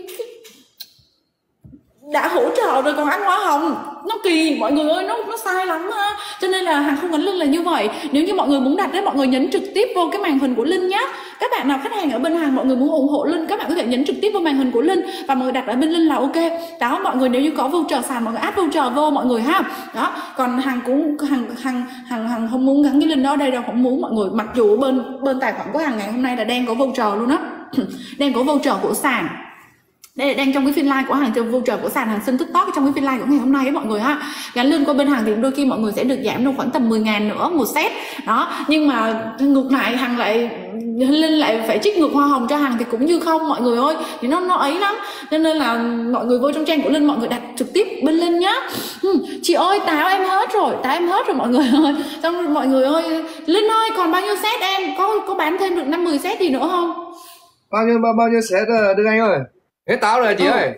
đã hỗ trợ rồi còn ăn hoa hồng, nó kỳ mọi người ơi, nó nó sai lắm ha. Cho nên là Hằng không gắn link là như vậy. Nếu như mọi người muốn đặt đấy, mọi người nhấn trực tiếp vô cái màn hình của Linh nhá. Các bạn nào khách hàng ở bên Hằng mọi người muốn ủng hộ Linh, các bạn có thể nhấn trực tiếp vào màn hình của Linh và mọi người đặt ở bên Linh là ok. Đó mọi người, nếu như có voucher sàn mọi người add voucher vô mọi người ha. Đó, còn Hằng cũng Hằng Hằng Hằng Hằng không muốn gắn cái link đó ở đây đâu, không muốn mọi người. Mặc dù bên bên tài khoản của Hằng ngày hôm nay là đang có voucher luôn á. Đang có voucher của sàn. Đây là đang trong cái phiên live của Hằng, trong voucher của sàn Hằng xin TikTok trong cái phiên live của ngày hôm nay ấy mọi người ha. Gắn link qua bên Hằng thì đôi khi mọi người sẽ được giảm đâu khoảng tầm mười ngàn nữa một set. Đó, nhưng mà ngược lại Hằng lại Linh lại phải trích ngược hoa hồng cho Hằng thì cũng như không mọi người ơi. Thì nó nó ấy lắm. Cho nên là mọi người vô trong trang của Linh mọi người đặt trực tiếp bên Linh nhá. Chị ơi táo em hết rồi, táo em hết rồi mọi người ơi. Xong rồi mọi người ơi, Linh ơi còn bao nhiêu set em? Có có bán thêm được năm mười set gì nữa không? Bao nhiêu bao, bao nhiêu set Đức Anh ơi? Hết táo rồi chị ừ. ơi.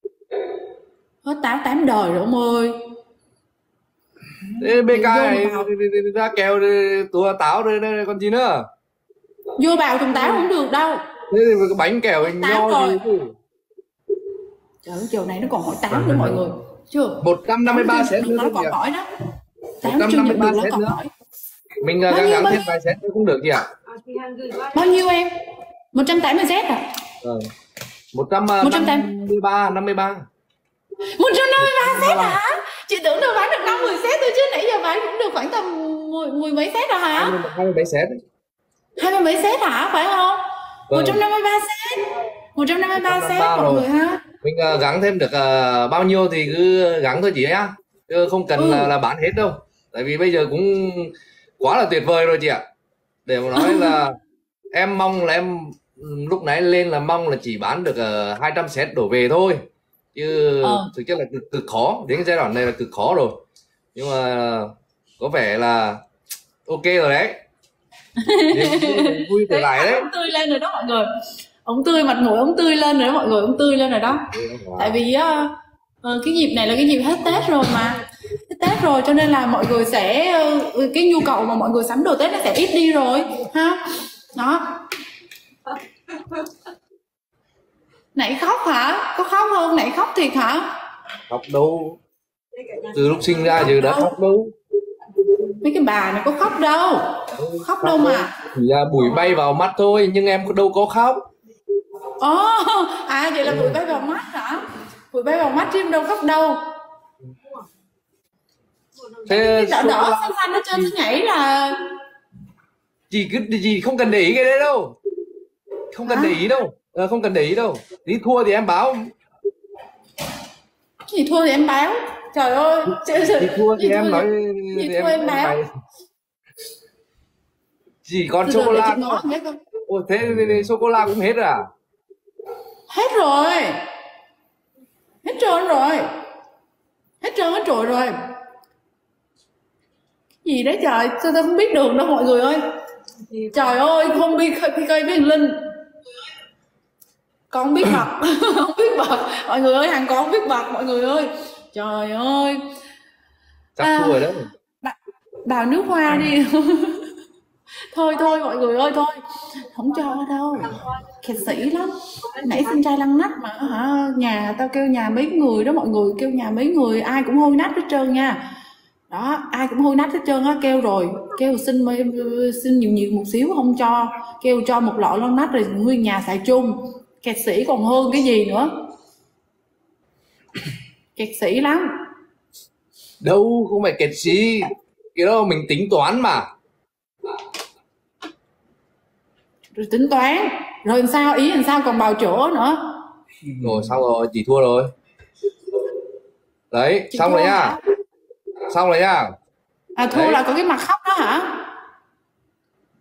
Hết táo tám đời rồi ông ơi. Thế bê ca này ra kèo tua táo đây, đây còn gì nữa. Vô bào trồng táo không được đâu. Thế thì cái bánh kẹo nho gì chứ. Trời ơi, chiều này nó còn hỏi táo nữa mọi người. Chưa? một trăm năm mươi ba set nữa. Nó còn hỏi đó. Táo chưa nhận được nó còn hỏi. Mình gắng gắng thêm vài set cũng được chị ạ. Bao nhiêu em? một trăm tám mươi set à? Ờ. một trăm năm mươi ba năm mươi ba một trăm năm mươi ba set hả? Chị tưởng đâu bán được năm mươi set thôi chứ, nãy giờ bán cũng được khoảng tầm mười, mười mấy set rồi hả? hai mươi mấy set. hai mươi mấy set hả? Phải không? Vâng. một trăm năm mươi ba set. một trăm năm mươi ba set mọi người ha. Mình uh, gắng thêm được uh, bao nhiêu thì cứ gắng thôi chị nhá. Chứ không cần ừ. là, là bán hết đâu. Tại vì bây giờ cũng quá là tuyệt vời rồi chị ạ. Để mà nói là em mong là em lúc nãy lên là mong là chỉ bán được uh, hai trăm set đổ về thôi, chứ ờ. thực chất là cực, cực khó, đến cái giai đoạn này là cực khó rồi, nhưng mà có vẻ là ok rồi đấy. Vui trở lại đấy. Ông tươi lên rồi đó mọi người, ông tươi mặt mũi ông tươi lên rồi đó mọi người, ông tươi lên rồi đó. Wow. Tại vì uh, uh, cái dịp này là cái dịp hết Tết rồi mà, hết Tết rồi cho nên là mọi người sẽ uh, cái nhu cầu mà mọi người sắm đồ Tết nó sẽ ít đi rồi ha. Đó. Nãy khóc hả? Có khóc không? Nãy khóc thiệt hả? Khóc đâu, từ lúc sinh ra giờ đã khóc đâu. Mấy cái bà này có khóc đâu, khóc, khóc đâu mà. Thì là bụi bay vào mắt thôi, nhưng em đâu có khóc. Ồ, oh, à vậy là bụi bay vào mắt hả? Bụi bay vào mắt chứ em đâu khóc đâu. Thế đỏ đỏ xanh xanh nó trên nó nhảy là chị cứ chị không cần để ý cái đấy đâu, không cần à? để ý đâu, à, không cần để ý đâu. Tí thua thì em báo. Gì thua thì em báo? Trời ơi, chị thua thì em nói thì thua em, em báo. Chỉ còn sô cô la. Ôi thế sô cô la cũng hết rồi à? Hết rồi, hết trơn rồi, hết trơn hết trội rồi. Gì đấy trời, sao tôi không biết đường đâu mọi người ơi. Trời ơi, không biết pê ca với Linh. Con không biết bật, không biết bật. Mọi người ơi, hàng con không biết bật mọi người ơi. Trời ơi. Chắc à, thua rồi đấy. Đào nước hoa đi. Thôi thôi mọi người ơi, thôi. Không cho đâu. Kẹt sĩ lắm. Nãy xin trai lăng nách mà hả, nhà tao kêu nhà mấy người đó mọi người, kêu nhà mấy người ai cũng hôi nách hết trơn nha. Đó, ai cũng hôi nách hết trơn á, kêu rồi, kêu xin xin nhiều nhiều một xíu không cho, kêu cho một lọ lon nách rồi nguyên nhà xài chung. Kẹt sĩ còn hơn cái gì nữa. Kẹt sĩ lắm. Đâu không phải kẹt sĩ, cái đó mình tính toán mà. Rồi tính toán, rồi làm sao, ý làm sao còn bào chỗ nữa. Rồi xong rồi, chị thua rồi. Đấy, chị xong rồi nha. Hả? Xong rồi nha. À thua đấy. Là có cái mặt khóc đó hả?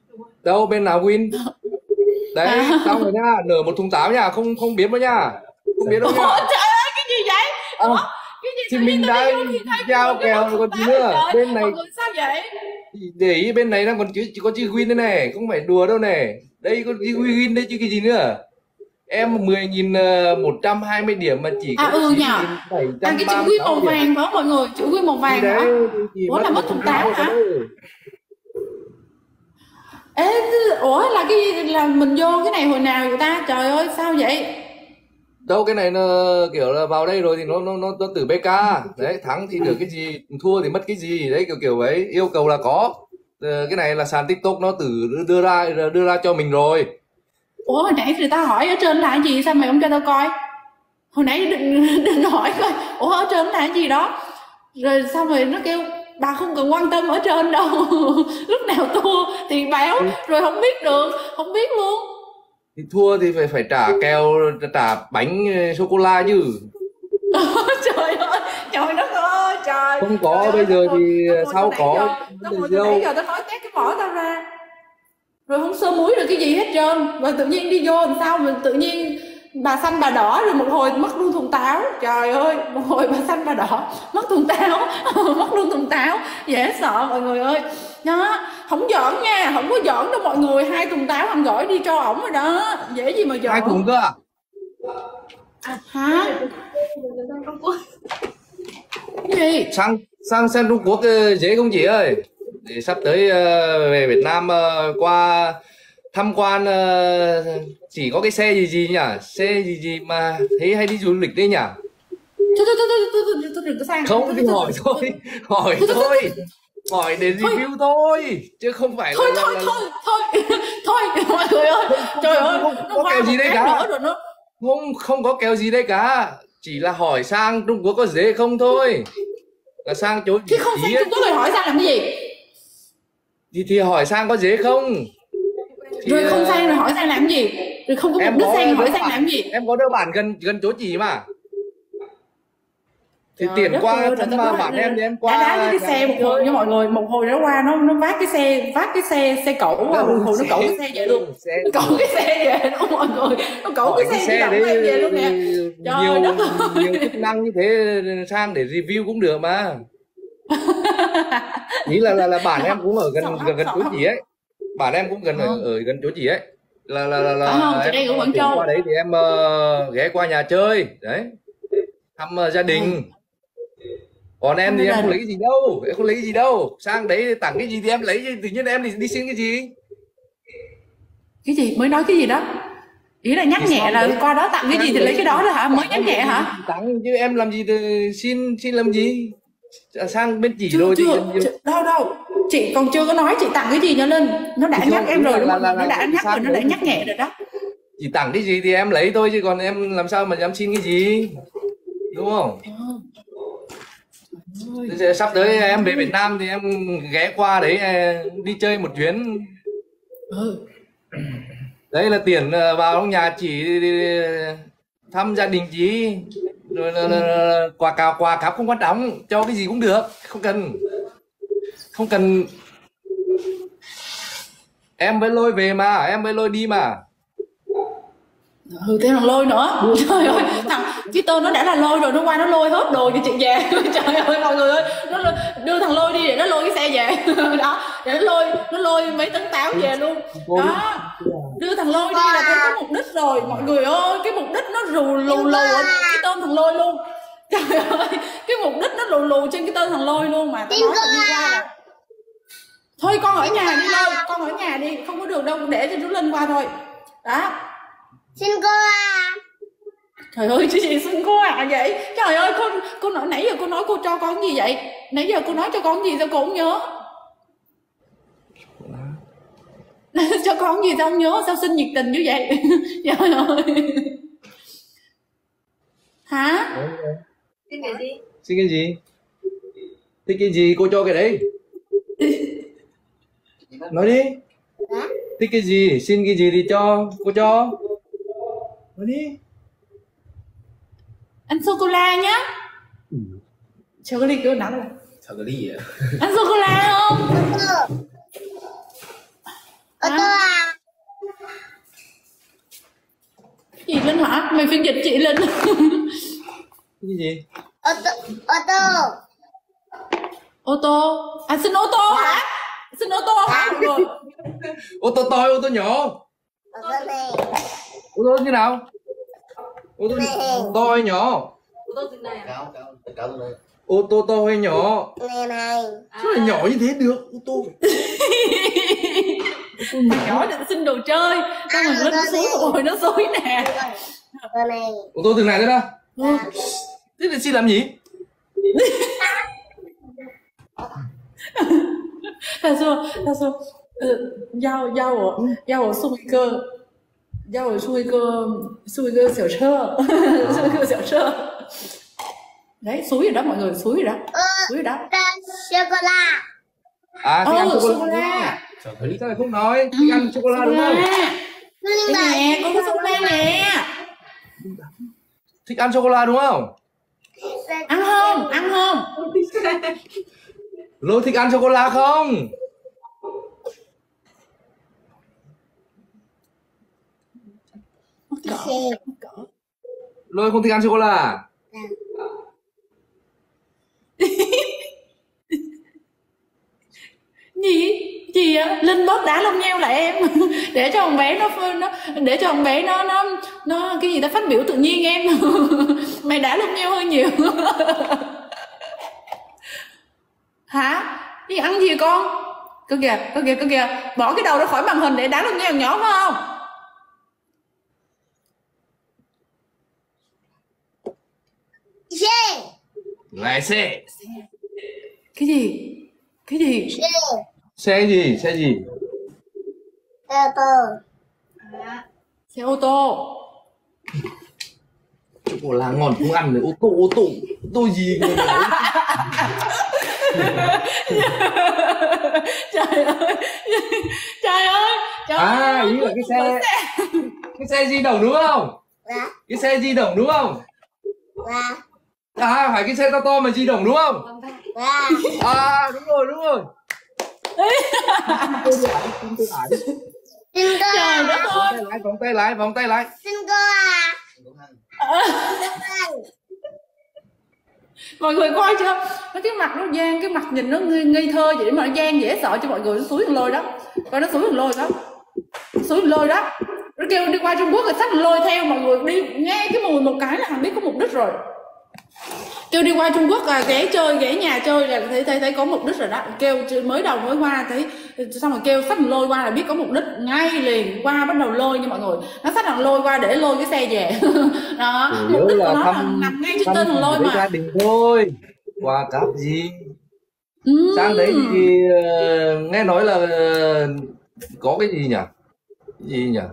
Đâu bên nào Win? Đấy, À. xong rồi nha, nở một thùng táo nha, không không biết đâu nha. Không biết đâu nha. Ủa trời ơi cái gì vậy? À, Ủa cái gì thì tự nhiên mình tôi đã đi vô thì thấy giao cái kèo bông còn thùng gì táo nữa. trời. Bên này Mọi người sao vậy? để ý bên này đang còn chữ chỉ có chữ Win đây này, không phải đùa đâu này. Đây có chữ Win đây chứ cái gì nữa. Em mười nghìn một trăm hai mươi điểm mà chỉ có À ừ chín nhờ. nghìn bảy À trăm cái ba chữ mươi quy sáu màu điểm. vàng phải không mọi người? Chữ quy màu Thì vàng hả? đấy thì Ủa là mất thùng táo hả? đâu. Ê, ủa là cái gì- là mình vô cái này hồi nào vậy ta? Trời ơi sao vậy? Đâu cái này nó kiểu là vào đây rồi thì nó nó nó, nó từ bê ca. Đấy, thắng thì được cái gì, thua thì mất cái gì. Đấy kiểu kiểu ấy, yêu cầu là có. Ờ, cái này là sàn TikTok nó tự đưa ra đưa ra cho mình rồi. Ủa hồi nãy người ta hỏi ở trên là cái gì sao mày không cho tao coi? Hồi nãy định định hỏi coi, ủa ở trên là cái gì đó. Rồi xong rồi nó kêu bà không cần quan tâm ở trên đâu. Lúc nào thua thì báo, rồi không biết được, không biết luôn. Thì thua thì phải phải trả kèo, trả bánh sô cô la chứ. Trời ơi, trời đất ơi, trời. Không có, Trời bây ơi, giờ tao ngồi- thì tao ngồi sau từ nãy có giờ- Tao ngồi từ đâu. nãy giờ tao nói tét cái mỏ tao ra. Rồi không sơ muối được cái gì hết trơn. Rồi tự nhiên đi vô làm sao mình tự nhiên bà xanh bà đỏ, rồi một hồi mất luôn thùng táo. Trời ơi, một hồi bà xanh bà đỏ mất thùng táo. Mất luôn thùng táo, dễ sợ mọi người ơi. Đó, không giỡn nha, không có giỡn đâu mọi người. Hai thùng táo anh gửi đi cho ổng rồi đó, dễ gì mà giỡn. Hai thùng cơ à? Hả? Cái gì? Sang sang sang Trung Quốc ờ, dễ không chị ơi? Để sắp tới ờ, về Việt Nam ờ, qua tham quan, ờ, chỉ có cái xe gì gì nhỉ? Xe gì gì mà thấy hay đi du lịch đấy nhỉ? Thôi thôi thôi thôi thôi thôi thôi đừng có sang. Không thì hỏi thôi, hỏi thôi, hỏi để review thôi, chứ không phải Thôi là, thôi là, là, thôi thôi thôi mọi người ơi, trời ơi, không nó có qua kèo một gì đây cái cả. nữa rồi nó. không không có kèo gì đây cả, chỉ là hỏi sang Trung Quốc có dễ không thôi, là sang chỗ Chứ không sang ý ấy, Trung Quốc rồi hỏi sang làm cái gì? thì thì hỏi sang có dễ không. Thì, Rồi không ờ, sang rồi hỏi sang làm cái gì? Rồi không có em mục đích có sang rồi hỏi đứa sang bạn- làm cái gì? em có đứa bạn gần gần chỗ chị mà. Thì Trời tiền đất qua ơi, thăm trời đất bạn ơi. em thì em qua. Đã đá cái xe một hồi nha mọi người, một hồi nó qua nó nó vác cái xe vác cái xe xe cẩu qua, một hồi nó cẩu cái xe về luôn. Xe, Nó cẩu cái xe về luôn mọi người, nó cẩu hỏi cái cái xe di xe động đấy em về luôn nè. Trời nhiều đất ơi. nhiều chức năng như thế, sang để review cũng được mà. Ý là là là bạn em cũng ở gần Sợ gần gần sợ chỗ lắm. chị ấy, bạn em cũng gần ở, Ừ. ở gần chỗ chị ấy, là là là, là Phải không? Chị em đang ở Quảng chuyển Châu. qua đấy thì em uh, ghé qua nhà chơi đấy, thăm uh, gia đình. Còn em Thăm thì gia em không đình. lấy gì đâu, em không lấy gì đâu, sang đấy tặng cái gì thì em lấy, tự nhiên em đi, đi xin cái gì. Cái gì? Mới nói cái gì đó? Ý là nhắc Thì nhẹ xong là đấy. qua đó tặng cái gì thì lấy cái đó rồi hả? Mới nhắc nhẹ hả? Tặng chứ em làm gì thì xin xin làm gì. Sang bên chỉ Chưa rồi thì chưa, gần như- chưa đâu đâu. Chị còn chưa có nói chị tặng cái gì cho Linh. Nó đã Thì nhắc không, em ý rồi là- đúng là- không? là- Nó đã là nhắc rồi, sang nó đã đấy nhắc nhẹ rồi đó. chỉ tặng cái gì thì em lấy thôi, chứ còn em làm sao mà dám xin cái gì, đúng không? Thế sắp tới em về Việt Nam thì em ghé qua đấy đi chơi một chuyến. Ừ. Đấy là tiền vào trong nhà chị thăm gia đình chị, rồi là, là, là, quà cào quà cáp không quan trọng, cho cái gì cũng được, không cần không cần em với lôi về mà, em với lôi đi mà. Ừ, thêm thằng lôi nữa. Trời ơi, thằng cái tên nó đã là lôi rồi, nó qua nó lôi hết đồ cho chị về. Trời ơi mọi người ơi, nó đưa thằng lôi đi để nó lôi cái xe về. Đó, để nó lôi nó lôi mấy tấn táo về luôn. Đó, đưa thằng lôi đi là cái có mục đích rồi mọi người ơi, cái mục đích nó rù lù lù ở cái tên thằng lôi luôn. Trời ơi, cái mục đích nó lù lù trên cái tên thằng lôi luôn mà. Tao nói là đi qua là thôi con ở nhà đi Lôi, con ở nhà đi, không có được đâu, để cho chú Linh qua thôi. Đó. Xin cô à. Trời ơi chị chị xin cô à vậy. Trời ơi cô cô nói nãy giờ cô nói cô cho con gì vậy? Nãy giờ cô nói cho con gì sao cô không nhớ? Cho con gì sao không nhớ? Sao xin nhiệt tình như vậy? Trời ơi. Hả? Xin cái gì? Xin cái gì? Thích cái gì cô cho cái đấy. Nói đi. Thích cái gì, xin cái gì thì cho, cô cho. Nói đi. Ăn sô cô la nhá. Sô cô la kêu nào là? 巧克力耶， Ăn sô cô la không? Ô tô à? Chị Linh hả? Mày phiên dịch chị Linh. Cái gì? Ô tô. Ô tô. Ô tô. À xin ô tô hả? Xin ô tô hả? Rồi. Ô tô to, ô tô nhỏ. Ô tô này. Ô tô như nào? Ô tô to hay nhỏ? Ô tô từ này à? Cao, cao, cao từ đây. Ô tô to hay nhỏ? Này này. Sao lại nhỏ như thế được? Ô tô. Nhỏ định xin đồ chơi. Xong rồi Linh xuống rồi nó xối nè. Ô tô này. Ô tô từ này tới đâu? À. Thế thì xin làm gì? 他说他说呃要要我要我送一个要我送一个送一个小车送一个小车 đấy suối rồi đó mọi người suối rồi đó suối rồi đó Ta sô-cô-la. À, thích ăn ừ sô sô cô la Lý sao lại không nói? Thích ăn sô cô la đúng không? đây nè con có sô cô la nè Thích ăn sô cô la đúng không? ăn không ăn không Lôi thích ăn sô cô la không? Lôi không thích ăn sô cô la à? gì gì á Linh bóp đá lông nheo lại em để cho con bé nó nó để cho con bé nó nó nó cái gì ta phát biểu tự nhiên em mày đá lông nheo hơi nhiều hả đi ăn gì con cơ kìa cơ kìa cơ kìa bỏ cái đầu ra khỏi màn hình để đá lông nheo nhỏ phải không Xe. Này xe. cái gì cái gì Xe. Xe gì? Xe gì? Ô tô. xe ô tô Sô cô la ngon không ăn được. Ô tô, ô tô. Ô tô gì cơ mà. trời ơi trời ơi trời À, ơi. ý là cái xe cái xe di động đúng không? Dạ. Cái xe di động đúng không? Dạ. À, phải cái xe to to mà di động đúng không? Dạ. À, đúng rồi, đúng rồi. Xin cô trời à? đất ơi Vòng tay lại, vòng tay lại. Xin cô à? mọi người coi chưa nó cái mặt nó gian cái mặt nhìn nó ngây, ngây thơ vậy mà nó gian dễ sợ cho mọi người nó suối thằng lôi đó coi nó suối thằng lôi đó suối thằng lôi đó nó kêu đi qua Trung Quốc rồi xách thằng lôi theo mọi người đi nghe cái mùi một cái là hẳn biết có mục đích rồi kêu đi qua Trung Quốc là ghé chơi ghé nhà chơi là thấy thấy thấy có mục đích rồi đó kêu mới đầu mới qua thấy xong rồi kêu xách thằng lôi qua là biết có mục đích ngay liền qua bắt đầu lôi nha mọi người nó xách thằng lôi qua để lôi cái xe về đó mục đích của nó là nằm ngay trên tên thằng lôi mà gia đình thôi quà cáp gì ừ. sang đấy thì uh, nghe nói là uh, có cái gì nhỉ cái gì nhỉ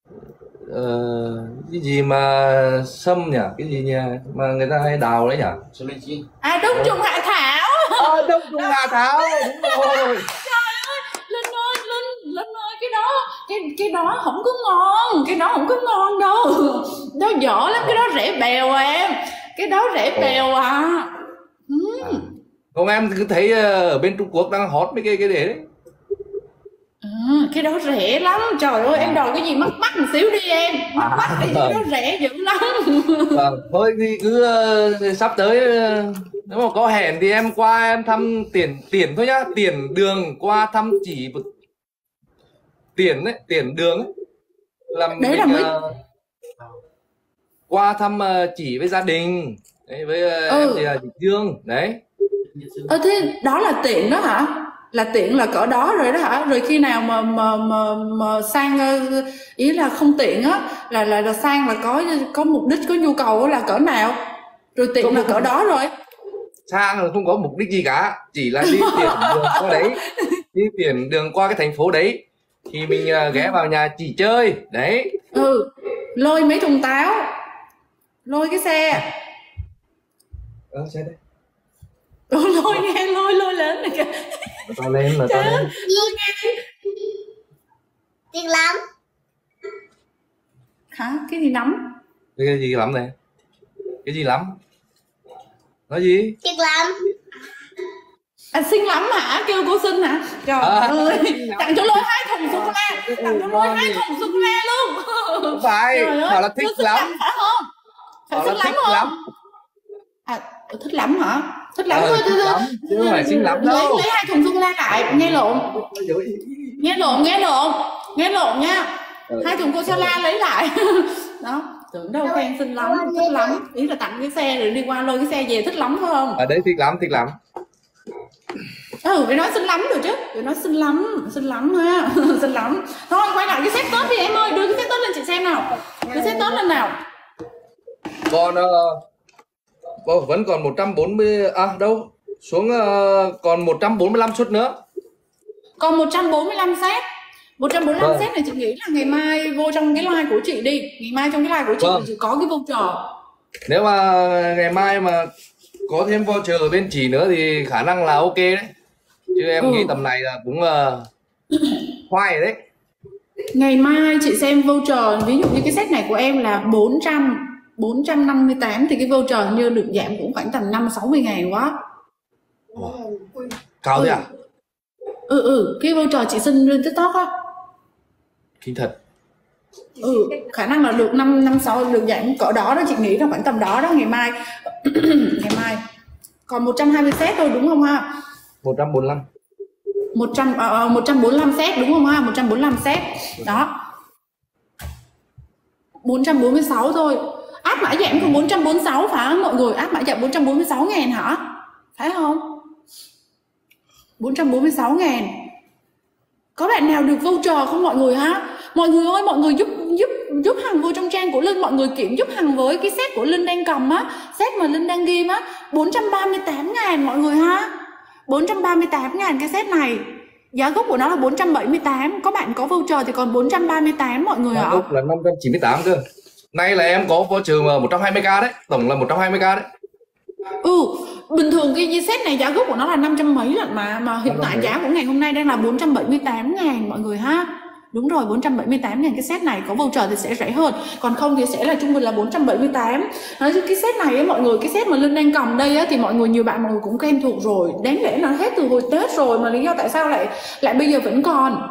uh, cái gì mà sâm nhỉ cái gì nhỉ mà người ta hay đào đấy nhỉ Sâm linh chi. à đông trùng hạ thảo à, đông trùng hạ thảo đúng rồi. trời ơi Linh ơi Linh Linh ơi cái đó cái cái đó không có ngon cái đó không có ngon đâu nó dở lắm cái đó rẻ bèo à em cái đó rẻ bèo à ừ. À. Không em cứ thấy ở bên Trung Quốc đang hot mấy cái cái đấy đấy. À, cái đó rẻ lắm trời ơi em đòi cái gì mắc mắc một xíu đi em mắc mắc thì cái đó rẻ dữ lắm Vâng, thôi thì cứ uh, sắp tới uh, nếu mà có hẹn thì em qua em thăm tiền tiền thôi nhá tiền đường qua thăm chỉ một tiền đấy tiền đường ấy làm đấy mình, là mới uh, qua thăm uh, chỉ với gia đình đấy, với uh, ừ. em thì là chị Dương đấy. Ờ thế đó là tiện đó hả? Là tiện là cỡ đó rồi đó hả? Rồi khi nào mà mà mà, mà sang ý là không tiện á là là là sang là có có mục đích có nhu cầu là cỡ nào? Rồi tiện không, là cỡ đó rồi. Sang là không có mục đích gì cả, chỉ là đi tiền đường qua đấy, đi tiền đường qua cái thành phố đấy thì mình uh, ghé vào nhà chị chơi đấy. Ừ, lôi mấy thùng táo, lôi cái xe. Ờ, xe đây. Ừ, lôi nghe lôi lôi lên này kìa. Tao lên là tao lên. Tiếc lắm. Hả? Cái gì nắm? Cái gì lắm này? Cái gì lắm? Nói gì? Tiếc lắm. À, xinh lắm hả? Kêu cô xinh hả? Trời À, ơi, tặng cho Lôi hai thùng sô cô la, tặng cho Lôi hai thùng sô cô la luôn. Không phải, Trời ơi, bảo là thích cô xinh lắm. lắm phải không? Phải Bảo xinh là lắm thích không? lắm. À, thích lắm hả? Thích lắm Ờ, thôi, thích thôi, lắm, chứ không phải xinh lắm đâu. lấy lấy hai thùng sô cô la lại, nghe lộn, nghe lộn, nghe lộn, nghe lộn nha. Ừ. Hai thùng cô sa la lấy lại. Đó, tưởng đâu khen xinh lắm, thích lắm, ý là tặng cái xe rồi đi qua Lôi cái xe về thích lắm phải không? Ở đấy thích lắm, thích lắm. Ừ, phải nói xinh lắm rồi chứ, phải nói xinh lắm, xinh lắm ha, xinh lắm. Thôi quay lại cái set tốt đi em ơi, đưa cái set tốt lên chị xem nào, cái set tốt lên nào. Còn uh, vẫn còn một trăm bốn mươi, à đâu, xuống uh, còn một trăm bốn mươi lăm suất nữa. Còn một trăm bốn mươi lăm set. một trăm bốn mươi lăm Vâng. set này chị nghĩ là ngày mai vô trong cái live của chị đi, ngày mai trong cái live của chị Vâng. thì chị có cái voucher. Nếu mà ngày mai mà có thêm voucher ở bên chị nữa thì khả năng là ok đấy. Chứ em Ừ. nghĩ tầm này là cũng uh, khoai đấy. Ngày mai chị xem voucher, ví dụ như cái set này của em là bốn trăm, bốn trăm năm mươi tám thì cái voucher như được giảm cũng khoảng tầm năm sáu mươi ngàn quá. Cao thế à? Ừ ừ, cái voucher chị xin lên TikTok á. Kinh thật. Ừ, khả năng là được năm năm sáu được giảm cỡ đó đó, chị nghĩ là khoảng tầm đó đó. Ngày mai ngày mai còn một trăm hai mươi set thôi đúng không ha? một trăm bốn mươi lăm. một trăm uh, một trăm bốn mươi lăm set đúng không ha? một trăm bốn mươi lăm set. Đó. bốn trăm bốn mươi sáu thôi. Áp mã giảm còn bốn trăm bốn mươi sáu phải không mọi người? Áp mã giảm bốn trăm bốn mươi sáu ngàn hả? Phải không? bốn trăm bốn mươi sáu ngàn. Có bạn nào được voucher không mọi người ha? Mọi người ơi, mọi người giúp giúp giúp Hằng vô trong trang của Linh, mọi người kiểm giúp Hằng với cái set của Linh đang cầm á, set mà Linh đang ghim á, bốn trăm ba mươi tám ngàn mọi người ha. bốn trăm ba mươi tám ngàn cái set này. Giá gốc của nó là bốn trăm bảy mươi tám, có bạn có voucher thì còn bốn trăm ba mươi tám mọi người ạ. Gốc là năm trăm chín mươi tám cơ. Nay là em có voucher mà một trăm hai mươi k đấy, tổng là một trăm hai mươi k đấy. Ừ, bình thường cái set này giá gốc của nó là năm trăm mấy lận mà mà hiện tại giá của ngày hôm nay đang là bốn trăm bảy mươi tám ngàn mọi người ha. Đúng rồi, bốn trăm bảy mươi tám ngàn cái set này, có voucher thì sẽ rẻ hơn, còn không thì sẽ là trung bình là bốn trăm bảy mươi tám. Nói chứ cái set này ấy, mọi người, cái set mà Linh đang cầm đây á, thì mọi người, nhiều bạn mọi người cũng quen thuộc rồi, đáng lẽ nó hết từ hồi Tết rồi mà lý do tại sao lại lại bây giờ vẫn còn.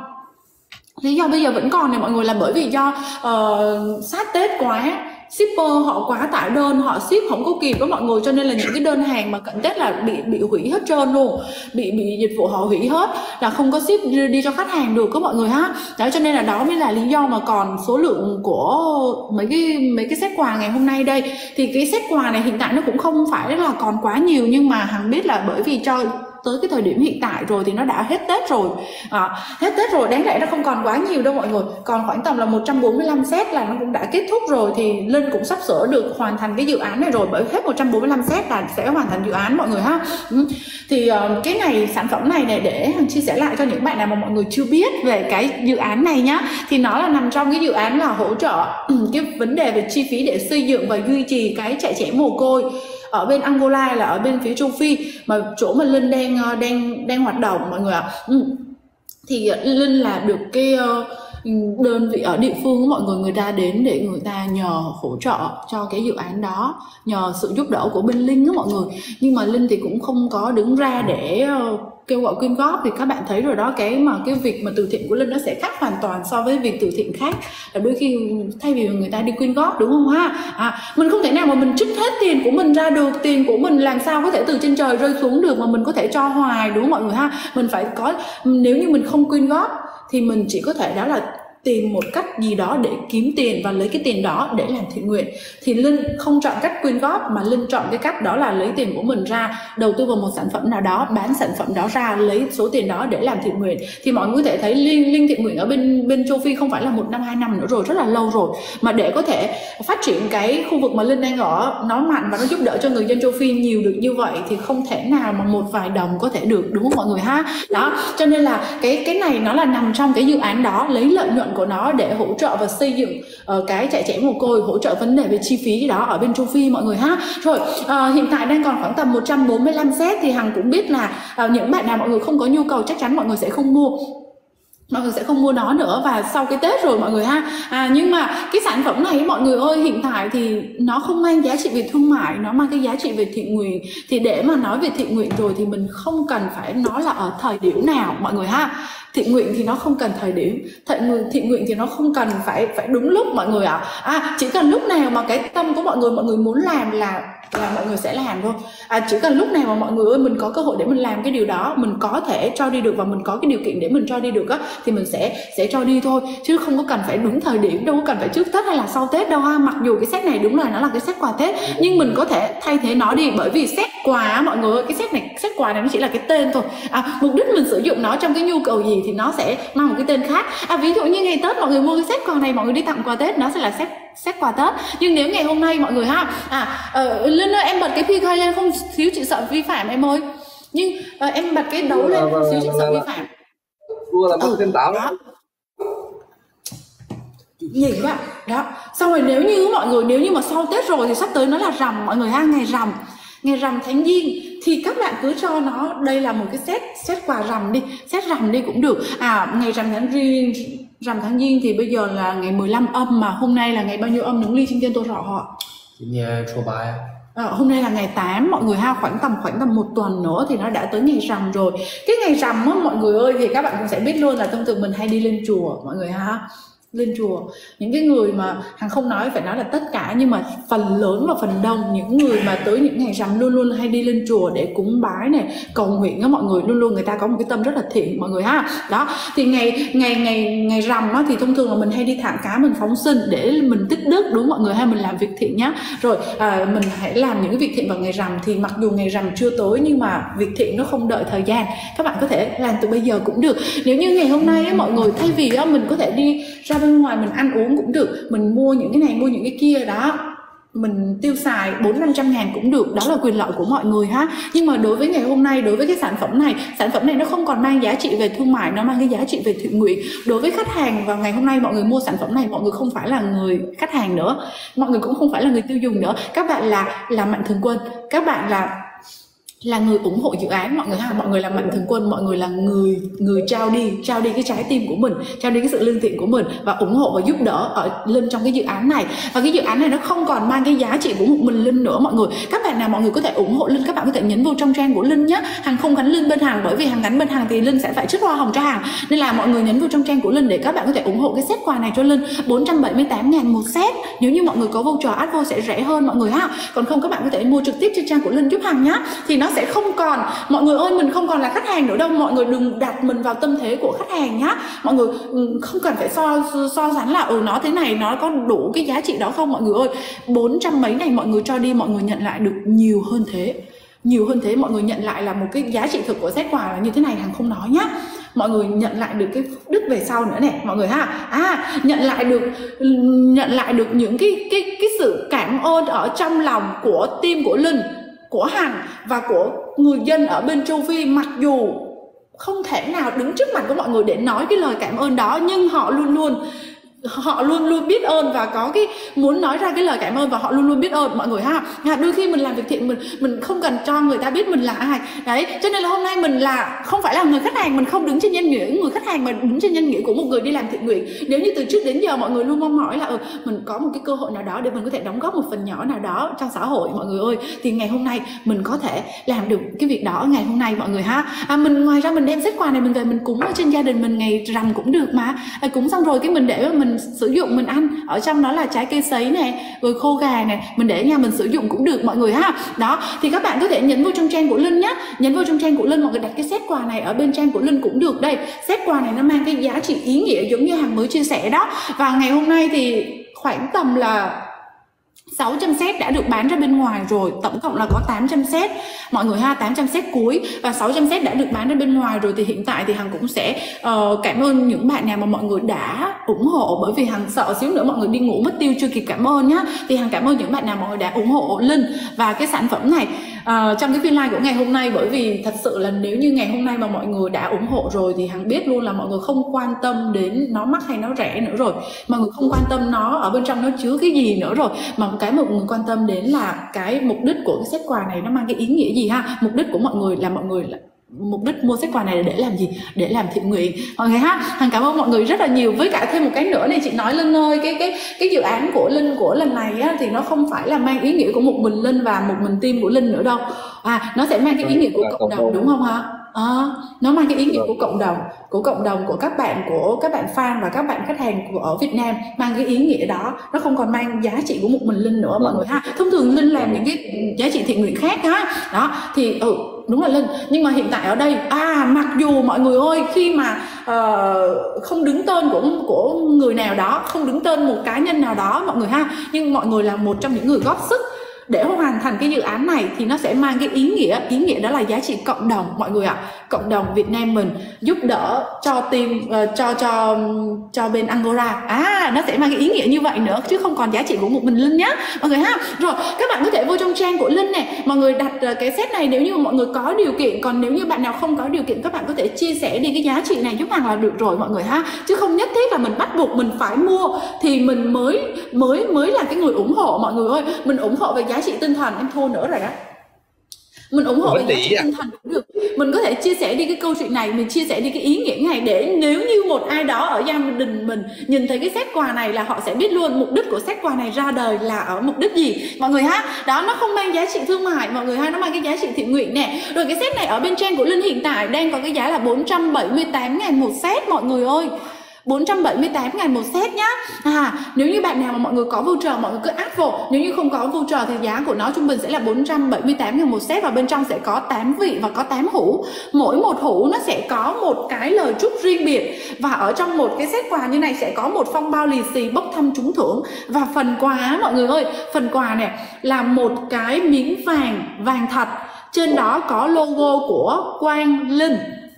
Lý do bây giờ vẫn còn này mọi người là bởi vì do uh, sát Tết quá, shipper họ quá tải đơn, họ ship không có kịp đó mọi người, cho nên là những cái đơn hàng mà cận Tết là bị bị hủy hết trơn luôn, bị bị dịch vụ họ hủy hết, là không có ship đi, đi cho khách hàng được có mọi người ha. Đó, cho nên là đó mới là lý do mà còn số lượng của mấy cái mấy cái set quà ngày hôm nay đây. Thì cái set quà này hiện tại nó cũng không phải là còn quá nhiều, nhưng mà Hằng biết là bởi vì cho tới cái thời điểm hiện tại rồi thì nó đã hết Tết rồi, à, hết Tết rồi, đáng lẽ nó không còn quá nhiều đâu mọi người, còn khoảng tầm là một trăm bốn mươi lăm set là nó cũng đã kết thúc rồi, thì Linh cũng sắp sửa được hoàn thành cái dự án này rồi, bởi hết một trăm bốn mươi lăm set là sẽ hoàn thành dự án mọi người ha. Ừ. Thì uh, cái này, sản phẩm này này để Hằng chia sẻ lại cho những bạn nào mà mọi người chưa biết về cái dự án này nhá, thì nó là nằm trong cái dự án là hỗ trợ cái vấn đề về chi phí để xây dựng và duy trì cái trại trẻ mồ côi ở bên Angola, là ở bên phía châu Phi, mà chỗ mà Linh đang đang đang hoạt động mọi người ạ. Ừ. Thì Linh là được cái đơn vị ở địa phương của mọi người, người ta đến để người ta nhờ hỗ trợ cho cái dự án đó, nhờ sự giúp đỡ của bên Linh đó mọi người. Nhưng mà Linh thì cũng không có đứng ra để kêu gọi quyên góp, thì các bạn thấy rồi đó, cái mà cái việc mà từ thiện của Linh nó sẽ khác hoàn toàn so với việc từ thiện khác, là đôi khi thay vì người ta đi quyên góp đúng không ha, à, mình không thể nào mà mình trích hết tiền của mình ra được, tiền của mình làm sao có thể từ trên trời rơi xuống được mà mình có thể cho hoài đúng không mọi người ha. Mình phải có, nếu như mình không quyên góp thì mình chỉ có thể đó là tìm một cách gì đó để kiếm tiền và lấy cái tiền đó để làm thiện nguyện. Thì Linh không chọn cách quyên góp, mà Linh chọn cái cách đó là lấy tiền của mình ra đầu tư vào một sản phẩm nào đó, bán sản phẩm đó ra, lấy số tiền đó để làm thiện nguyện. Thì mọi người có thể thấy Linh, Linh thiện nguyện ở bên bên châu Phi không phải là một năm hai năm nữa rồi, rất là lâu rồi, mà để có thể phát triển cái khu vực mà Linh đang ở nó mạnh và nó giúp đỡ cho người dân châu Phi nhiều được như vậy thì không thể nào mà một vài đồng có thể được đúng không mọi người ha. Đó, cho nên là cái cái này nó là nằm trong cái dự án đó, lấy lợi nhuận của nó để hỗ trợ và xây dựng uh, cái trại trẻ mồ côi, hỗ trợ vấn đề về chi phí đó ở bên châu Phi mọi người ha. Rồi uh, hiện tại đang còn khoảng tầm một trăm bốn mươi lăm set, thì Hằng cũng biết là uh, những bạn nào mọi người không có nhu cầu chắc chắn mọi người sẽ không mua. mọi người sẽ không mua nó nữa, và sau cái Tết rồi mọi người ha. À, nhưng mà cái sản phẩm này mọi người ơi, hiện tại thì nó không mang giá trị về thương mại, nó mang cái giá trị về thiện nguyện. Thì để mà nói về thiện nguyện rồi thì mình không cần phải nói là ở thời điểm nào mọi người ha. Thiện nguyện thì nó không cần thời điểm, thiện nguyện, thiện nguyện thì nó không cần phải phải đúng lúc mọi người ạ. À. à chỉ cần lúc nào mà cái tâm của mọi người mọi người muốn làm là là mọi người sẽ làm thôi. À, chỉ cần lúc nào mà mọi người ơi mình có cơ hội để mình làm cái điều đó, mình có thể cho đi được và mình có cái điều kiện để mình cho đi được á, thì mình sẽ sẽ cho đi thôi, chứ không có cần phải đúng thời điểm, đâu có cần phải trước Tết hay là sau Tết đâu ha. Mặc dù cái set này đúng là nó là cái set quà Tết, nhưng mình có thể thay thế nó đi, bởi vì set quà mọi người ơi, cái set này, set quà này nó chỉ là cái tên thôi. À, mục đích mình sử dụng nó trong cái nhu cầu gì thì nó sẽ mang một cái tên khác. À, ví dụ như ngày Tết mọi người mua cái set quà này, mọi người đi tặng quà Tết, nó sẽ là set set quà Tết. Nhưng nếu ngày hôm nay mọi người ha, à uh, Linh ơi em bật cái pê ca lên không xíu, chị sợ vi phạm em ơi. Nhưng uh, em bật cái đấu lên không xíu, chị sợ vi phạm. Vua là một tên táo đó. Nhìn quá đó. Xong rồi nếu như mọi người, nếu như mà sau Tết rồi thì sắp tới nó là rằm mọi người ha, ngày rằm, ngày rằm tháng Giêng, thì các bạn cứ cho nó đây là một cái set set quà rằm đi, set rằm đi cũng được. À, ngày rằm tháng Giêng, rằm tháng Giêng thì bây giờ là ngày mười lăm âm, mà hôm nay là ngày bao nhiêu âm Nướng Ly xin kênh tôi rõ họ. 初八呀. À, hôm nay là ngày tám mọi người ha, khoảng tầm khoảng tầm một tuần nữa thì nó đã tới ngày rằm rồi. Cái ngày rằm á mọi người ơi, thì các bạn cũng sẽ biết luôn là thông thường mình hay đi lên chùa mọi người ha, lên chùa. Những cái người mà Hằng không nói phải nói là tất cả, nhưng mà phần lớn và phần đông những người mà tới những ngày rằm luôn luôn hay đi lên chùa để cúng bái này, cầu nguyện á mọi người, luôn luôn người ta có một cái tâm rất là thiện mọi người ha. Đó, thì ngày ngày ngày ngày rằm á thì thông thường là mình hay đi thả cá, mình phóng sinh để mình tích đức đúng mọi người ha, mình làm việc thiện nhá. Rồi à, mình hãy làm những cái việc thiện vào ngày rằm. Thì mặc dù ngày rằm chưa tới nhưng mà việc thiện nó không đợi thời gian, các bạn có thể làm từ bây giờ cũng được. Nếu như ngày hôm nay á mọi người, thay vì á mình có thể đi ra bên ngoài mình ăn uống cũng được, mình mua những cái này mua những cái kia đó, mình tiêu xài bốn năm trăm ngàn cũng được, đó là quyền lợi của mọi người ha. Nhưng mà đối với ngày hôm nay, đối với cái sản phẩm này, sản phẩm này nó không còn mang giá trị về thương mại, nó mang cái giá trị về thiện nguyện. Đối với khách hàng vào ngày hôm nay mọi người mua sản phẩm này, mọi người không phải là người khách hàng nữa, mọi người cũng không phải là người tiêu dùng nữa, các bạn là là mạnh thường quân, các bạn là là người ủng hộ dự án mọi người ha. Mọi người là mạnh thường quân, mọi người là người người trao đi trao đi cái trái tim của mình, trao đi cái sự lương thiện của mình và ủng hộ và giúp đỡ ở Linh trong cái dự án này. Và cái dự án này nó không còn mang cái giá trị của một mình Linh nữa mọi người. Các bạn nào mọi người có thể ủng hộ Linh, các bạn có thể nhấn vào trong trang của Linh nhé. Hằng không gắn Linh bên Hằng, bởi vì Hằng gắn bên Hằng thì Linh sẽ phải trích hoa hồng cho Hằng, nên là mọi người nhấn vào trong trang của Linh để các bạn có thể ủng hộ cái set quà này cho Linh. Bốn trăm bảy mươi tám ngàn một set. Nếu như mọi người có voucher add vô sẽ rẻ hơn mọi người ha. Còn không các bạn có thể mua trực tiếp trên trang của Linh giúp Hằng nhá. Thì nó sẽ không còn, mọi người ơi, mình không còn là khách hàng nữa đâu. Mọi người đừng đặt mình vào tâm thế của khách hàng nhá. Mọi người không cần phải so so sánh là ừ nó thế này nó có đủ cái giá trị đó không. Mọi người ơi, bốn trăm mấy này mọi người cho đi, mọi người nhận lại được nhiều hơn thế, nhiều hơn thế. Mọi người nhận lại là một cái giá trị thực của set quà là như thế này, Hằng không nói nhá. Mọi người nhận lại được cái phúc đức về sau nữa này mọi người ha. À, nhận lại được nhận lại được những cái cái cái sự cảm ơn ở trong lòng của team của Linh, của Hằng và của người dân ở bên châu Phi. Mặc dù không thể nào đứng trước mặt của mọi người để nói cái lời cảm ơn đó, nhưng họ luôn luôn họ luôn luôn biết ơn và có cái muốn nói ra cái lời cảm ơn, và họ luôn luôn biết ơn mọi người ha. À, đôi khi mình làm việc thiện mình mình không cần cho người ta biết mình là ai đấy. Cho nên là hôm nay mình là không phải là người khách hàng, mình không đứng trên danh nghĩa người khách hàng mà đứng trên danh nghĩa của một người đi làm thiện nguyện. Nếu như từ trước đến giờ mọi người luôn mong mỏi là ừ, mình có một cái cơ hội nào đó để mình có thể đóng góp một phần nhỏ nào đó trong xã hội mọi người ơi, thì ngày hôm nay mình có thể làm được cái việc đó ngày hôm nay mọi người ha. À, mình ngoài ra mình đem set quà này mình về mình cúng ở trên gia đình mình ngày rằm cũng được mà. À, cúng xong rồi cái mình để mình sử dụng mình ăn, ở trong đó là trái cây sấy này, rồi khô gà này, mình để nhà mình sử dụng cũng được mọi người ha. Đó, thì các bạn có thể nhấn vào trong trang của Linh nhá, nhấn vào trong trang của Linh, mọi người đặt cái set quà này ở bên trang của Linh cũng được. Đây, set quà này nó mang cái giá trị ý nghĩa giống như Hằng mới chia sẻ đó. Và ngày hôm nay thì khoảng tầm là sáu trăm set đã được bán ra bên ngoài rồi, tổng cộng là có tám trăm set mọi người ha, tám trăm set cuối và sáu trăm set đã được bán ra bên ngoài rồi. Thì hiện tại thì Hằng cũng sẽ uh, cảm ơn những bạn nào mà mọi người đã ủng hộ, bởi vì Hằng sợ xíu nữa mọi người đi ngủ mất tiêu chưa kịp cảm ơn nhá. Thì Hằng cảm ơn những bạn nào mọi người đã ủng hộ Linh và cái sản phẩm này uh, trong cái phiên live của ngày hôm nay, bởi vì thật sự là nếu như ngày hôm nay mà mọi người đã ủng hộ rồi thì Hằng biết luôn là mọi người không quan tâm đến nó mắc hay nó rẻ nữa rồi, mọi người không quan tâm nó ở bên trong nó chứa cái gì nữa rồi, mà cái mọi người quan tâm đến là cái mục đích của cái set quà này nó mang cái ý nghĩa gì ha. Mục đích của mọi người là mọi người là mục đích mua sách quà này là để làm gì? Để làm thiện nguyện mọi người ha. Hằng cảm ơn mọi người rất là nhiều. Với cả thêm một cái nữa này chị nói Linh ơi, cái cái cái dự án của Linh của lần này á, thì nó không phải là mang ý nghĩa của một mình Linh và một mình team của Linh nữa đâu. À, nó sẽ mang cái ý nghĩa của cộng đồng, đúng không hả? À, nó mang cái ý nghĩa của cộng đồng, của cộng đồng, của các bạn, của các bạn fan và các bạn khách hàng của ở Việt Nam, mang cái ý nghĩa đó. Nó không còn mang giá trị của một mình Linh nữa mọi người ha. Thông thường Linh làm những cái giá trị thiện nguyện khác á, đó thì ừ đúng là Linh, nhưng mà hiện tại ở đây à mặc dù mọi người ơi, khi mà uh, không đứng tên của của người nào đó, không đứng tên một cá nhân nào đó mọi người ha, nhưng mọi người là một trong những người góp sức để hoàn thành cái dự án này, thì nó sẽ mang cái ý nghĩa, ý nghĩa đó là giá trị cộng đồng mọi người ạ. À. Cộng đồng Việt Nam mình giúp đỡ cho team, uh, cho cho cho bên Angora, à nó sẽ mang cái ý nghĩa như vậy nữa, chứ không còn giá trị của một mình Linh nhá mọi người ha. Rồi các bạn có thể vô trong trang của Linh này, mọi người đặt uh, cái set này nếu như mọi người có điều kiện, còn nếu như bạn nào không có điều kiện các bạn có thể chia sẻ đi cái giá trị này giúp Hằng là được rồi mọi người ha, chứ không nhất thiết là mình bắt buộc mình phải mua thì mình mới mới mới là cái người ủng hộ mọi người ơi. Mình ủng hộ về giá trị tinh thần, em thua nữa rồi đó, mình ủng hộ về giá trị tinh thần cũng được. Mình có thể chia sẻ đi cái câu chuyện này, mình chia sẻ đi cái ý nghĩa này, để nếu như một ai đó ở gia đình mình nhìn thấy cái set quà này là họ sẽ biết luôn mục đích của set quà này ra đời là ở mục đích gì mọi người ha. Đó, nó không mang giá trị thương mại mọi người ha, nó mang cái giá trị thiện nguyện nè. Rồi cái set này ở bên trang của Linh hiện tại đang có cái giá là bốn trăm bảy mươi tám ngàn một set mọi người ơi, bốn trăm bảy mươi tám ngàn một set nhá. À, nếu như bạn nào mà mọi người có voucher mọi người cứ áp vào, nếu như không có voucher thì giá của nó trung bình sẽ là bốn trăm bảy mươi tám ngàn một set, và bên trong sẽ có tám vị và có tám hũ. Mỗi một hũ nó sẽ có một cái lời chúc riêng biệt, và ở trong một cái set quà như này sẽ có một phong bao lì xì bốc thăm trúng thưởng. Và phần quà mọi người ơi, phần quà này là một cái miếng vàng, vàng thật, trên đó có logo của Quang Linh.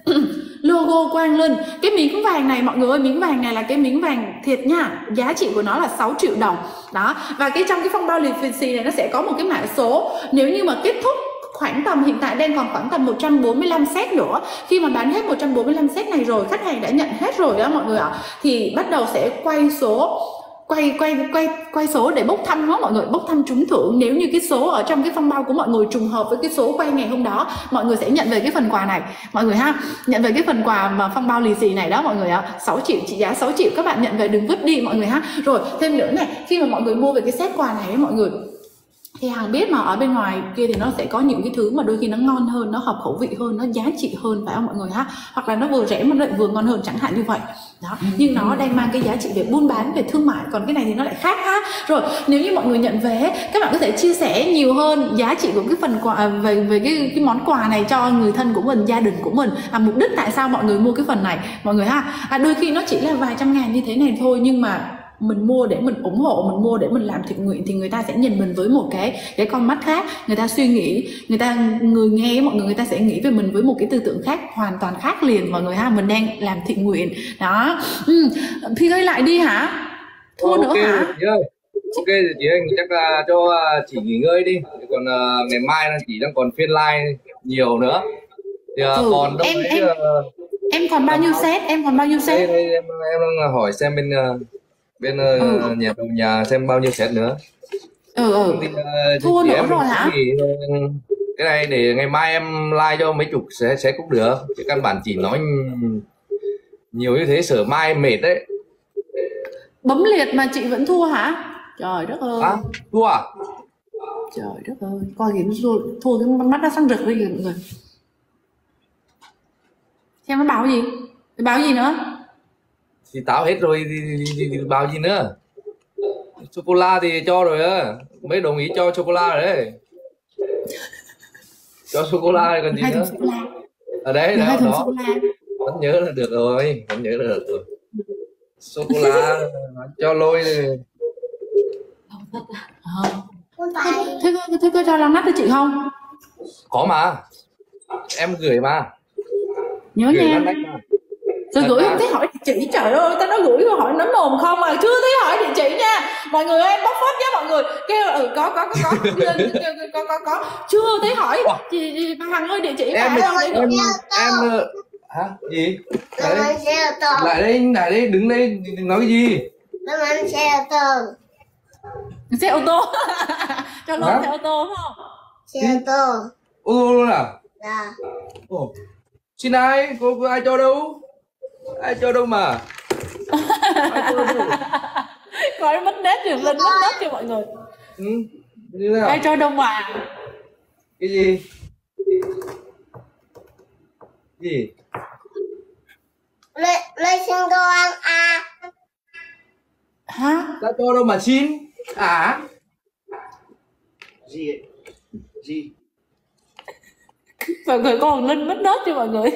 Logo Quang Linh. Cái miếng vàng này mọi người ơi, miếng vàng này là cái miếng vàng thiệt nha, giá trị của nó là sáu triệu đồng đó. Và cái trong cái phong bao lì xì này nó sẽ có một cái mã số, nếu như mà kết thúc khoảng tầm, hiện tại đang còn khoảng tầm một trăm bốn mươi lăm set nữa, khi mà bán hết một trăm bốn mươi lăm set này rồi, khách hàng đã nhận hết rồi đó mọi người ạ, thì bắt đầu sẽ quay số quay quay quay quay số để bốc thăm đó mọi người, bốc thăm trúng thưởng. Nếu như cái số ở trong cái phong bao của mọi người trùng hợp với cái số quay ngày hôm đó, mọi người sẽ nhận về cái phần quà này mọi người ha, nhận về cái phần quà mà phong bao lì xì này đó mọi người ạ. sáu triệu, trị giá sáu triệu, các bạn nhận về đừng vứt đi mọi người ha. Rồi thêm nữa này, khi mà mọi người mua về cái set quà này mọi người, thì Hằng biết mà ở bên ngoài kia thì nó sẽ có những cái thứ mà đôi khi nó ngon hơn, nó hợp khẩu vị hơn, nó giá trị hơn phải không mọi người ha, hoặc là nó vừa rẻ mà lại vừa ngon hơn chẳng hạn như vậy đó. Nhưng nó đang mang cái giá trị về buôn bán, về thương mại, còn cái này thì nó lại khác ha. Rồi nếu như mọi người nhận về, các bạn có thể chia sẻ nhiều hơn giá trị của cái phần quà, về về cái cái món quà này cho người thân của mình, gia đình của mình. À, mục đích tại sao mọi người mua cái phần này mọi người ha. À, đôi khi nó chỉ là vài trăm ngàn như thế này thôi, nhưng mà mình mua để mình ủng hộ, mình mua để mình làm thiện nguyện, thì người ta sẽ nhìn mình với một cái cái con mắt khác, người ta suy nghĩ, người ta người nghe mọi người người ta sẽ nghĩ về mình với một cái tư tưởng khác, hoàn toàn khác liền mọi người ha. Mình đang làm thiện nguyện đó. Ừ. Phi ơi lại đi hả? Thua okay, nữa hả? Chị ơi. Ok thì chị anh chắc là cho chị nghỉ ngơi đi, còn uh, ngày mai chị đang còn phiên live nhiều nữa thì, uh, ừ, còn đâu em đấy, em, uh, em còn bao nhiêu set? Em còn bao nhiêu set? Đây, đây, em, em đang hỏi xem bên uh, bên uh, ừ. nhà đầu nhà xem bao nhiêu set nữa. Ừ, ừ. Thì, uh, thua nữa em rồi hả? Thì, uh, cái này để ngày mai em like cho mấy chục sẽ sẽ cũng được, chứ căn bản chỉ nói nhiều như thế sợ mai mệt đấy. Bấm liệt mà chị vẫn thua hả? Trời đất ơi. À, thua à? Trời đất ơi, coi kìa, thua, thua cái mắt nó sáng rực đi kìa mọi người. Xem nó báo gì? Nó báo gì nữa? Thì táo hết rồi thì, thì, thì, thì báo gì nữa? Sô cô la thì cho rồi á, mới đồng ý cho sô cô la rồi đấy. Cho sô cô la rồi còn gì nữa? Ở đấy đó, đó. Vẫn nhớ là được rồi, vẫn nhớ là được rồi. Sô cô la cho lôi rồi. Thế, thế, thế có cho làm nát cho chị không? Có mà, em gửi mà. Nhớ gửi nha. Tôi gửi không thấy hỏi địa chỉ, trời ơi, tao nói gửi rồi hỏi nói mồm không à, chưa thấy hỏi địa chỉ nha. Mọi người ơi, bóc phốt nhé mọi người. Kêu ừ có có có có lên kêu, có có có chưa thấy hỏi chị Hằng ơi địa chỉ em phải không? Em em, em hả? Gì? Lại đây, lại đây, lại đây, đứng đây nói cái gì? Nó ăn xe ô tô. Xe ô tô. Cho luôn xe ô tô không? Xe ô tô. Ô tô luôn à? Dạ. Ồ, Xin ai? Cô, cô ai cho đâu? Ai cho đâu mà? Ai cho đâu? Coi mất nét rồi, lên mất nét cho mọi người. Ừ, như thế nào? Ai cho đâu mà. Cái gì? Gì? Lên lên xin cô ăn à. Hả? Ta cho đâu mà xin? À? Gì ấy? Gì? Mọi người còn lên mất nét cho mọi người.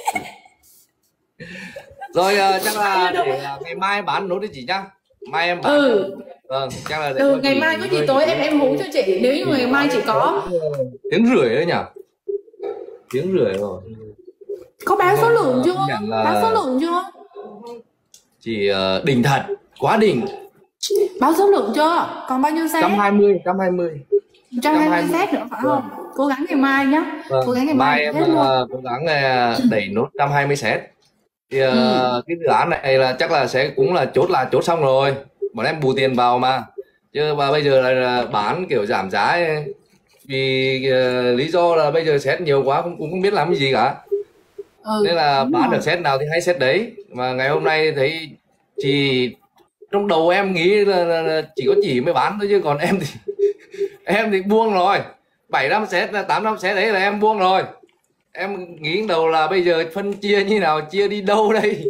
Rồi uh, chắc là để uh, ngày mai bán nốt cho chị nhá. Mai em bán. Ừ. Vâng, chắc là để Ừ, ngày mai có gì tối em em hú cho chị. Nếu như ngày mai chị có tiếng rưỡi đấy nhỉ? Tiếng rưỡi rồi. có báo số lượng chưa? Nhận là- Báo số lượng chưa? Chị uh, đỉnh thật, quá đỉnh. Báo số lượng chưa? Còn bao nhiêu set? một trăm hai mươi, một trăm hai mươi. một trăm hai mươi set nữa phải không? Cố gắng ngày mai nhá. Vâng. Cố gắng ngày mai mai em hết luôn. uh, cố gắng uh, đẩy nốt một trăm hai mươi set. Thì uh, Ừ. cái dự án này là chắc là sẽ cũng là chốt là chốt xong rồi. Bọn em bù tiền vào mà. Chứ mà bây giờ là, là bán kiểu giảm giá ấy. Vì uh, lý do là bây giờ set nhiều quá cũng cũng không biết làm cái gì cả. Ừ, Nên là đúng bán rồi. được set nào thì hay set đấy. Mà ngày hôm nay thấy chị trong đầu em nghĩ là, là, là chỉ có chị mới bán thôi, chứ còn em thì em thì buông rồi. Bảy năm set, tám năm set đấy là em buông rồi. Em nghĩ đầu là bây giờ phân chia như nào, chia đi đâu đây.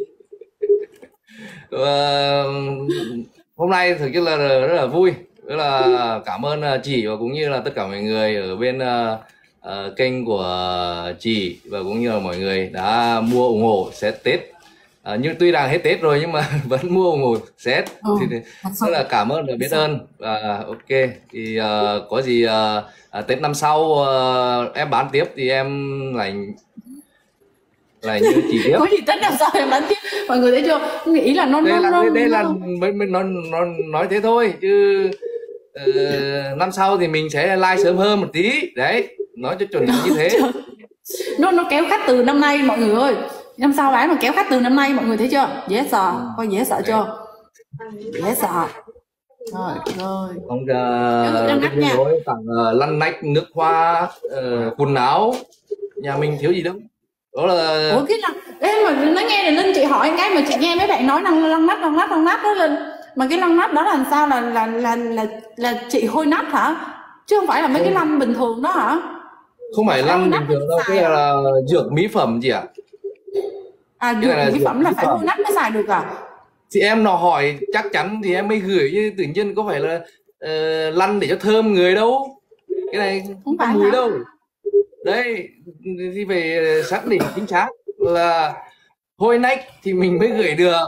Ờ, hôm nay thực chất là rất là vui, rất là cảm ơn chị và cũng như là tất cả mọi người ở bên uh, uh, kênh của chị và cũng như là mọi người đã mua ủng hộ set Tết. Uh, nhưng tuy rằng hết Tết rồi nhưng mà vẫn mua ủng hộ set. Ừ, Thì, thì thật rất sự. là cảm ơn và biết ơn. Và ok thì uh, có gì uh, uh, Tết năm sau uh, em bán tiếp thì em lại lại như chị tiếp. Có gì Tết năm sau em bán tiếp. Mọi người thấy chưa? Nghĩ là nó Đây nó là nó đây, đây là nó- mới mới nó, nó nói thế thôi chứ ờ, năm sau thì mình sẽ like sớm hơn một tí đấy, nói cho chuẩn như thế. nó nó kéo khách từ năm nay mọi người ơi. Năm sau bán mà kéo khách từ năm nay mọi người thấy chưa? Dễ sợ, coi dễ sợ chưa? Dễ sợ. Rồi rồi. Không Em tự đang uh, ngắt nha. tặng uh, lăn nách, nước hoa, uh, quần áo, nhà mình thiếu gì đâu. Đó là Ủa cái lăng em mà nói nghe này Linh, chị hỏi cái mà chị nghe mấy bạn nói lăng lăng nách lăng nách lăng nách đó Linh, mà cái lăng nách đó là làm sao, là là là là là chị hôi nách hả, chứ không phải là mấy cái lăng bình thường đó hả? không phải Sao lăn nách bình thường đâu, xài cái à? là dược mỹ phẩm chị ạ. À Cái dược này là mỹ dược phẩm là mỹ phải phẩm. hôi nách mới xài được à? Thì em nó hỏi chắc chắn thì em mới gửi, chứ tự nhiên có phải là uh, lăn để cho thơm người đâu, cái này Không không có phải mùi hả? đâu. Đấy thì phải xác định chính xác là hôi nách thì mình mới gửi được.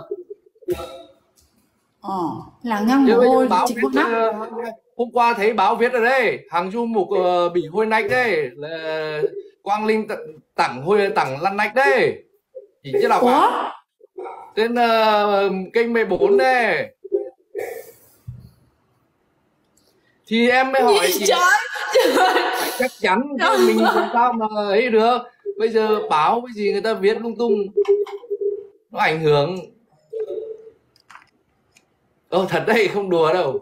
Ờ là ngăn Chứ mồ bây giờ hôi báo chị viết, hôi nách. ờ, hôm qua thấy báo viết ở đây hàng du mục uh, bị hôi nách đây là Quang Linh t- tặng hôi tặng lăn nách đây, chỉ chưa đọc à? Ủa Trên uh, kênh mười bốn đây thì em mới hỏi chị, trời trời chắc chắn chứ mình làm sao mà ấy được. Bây giờ báo cái gì người ta viết lung tung nó ảnh hưởng. Ồ thật đây, không đùa đâu.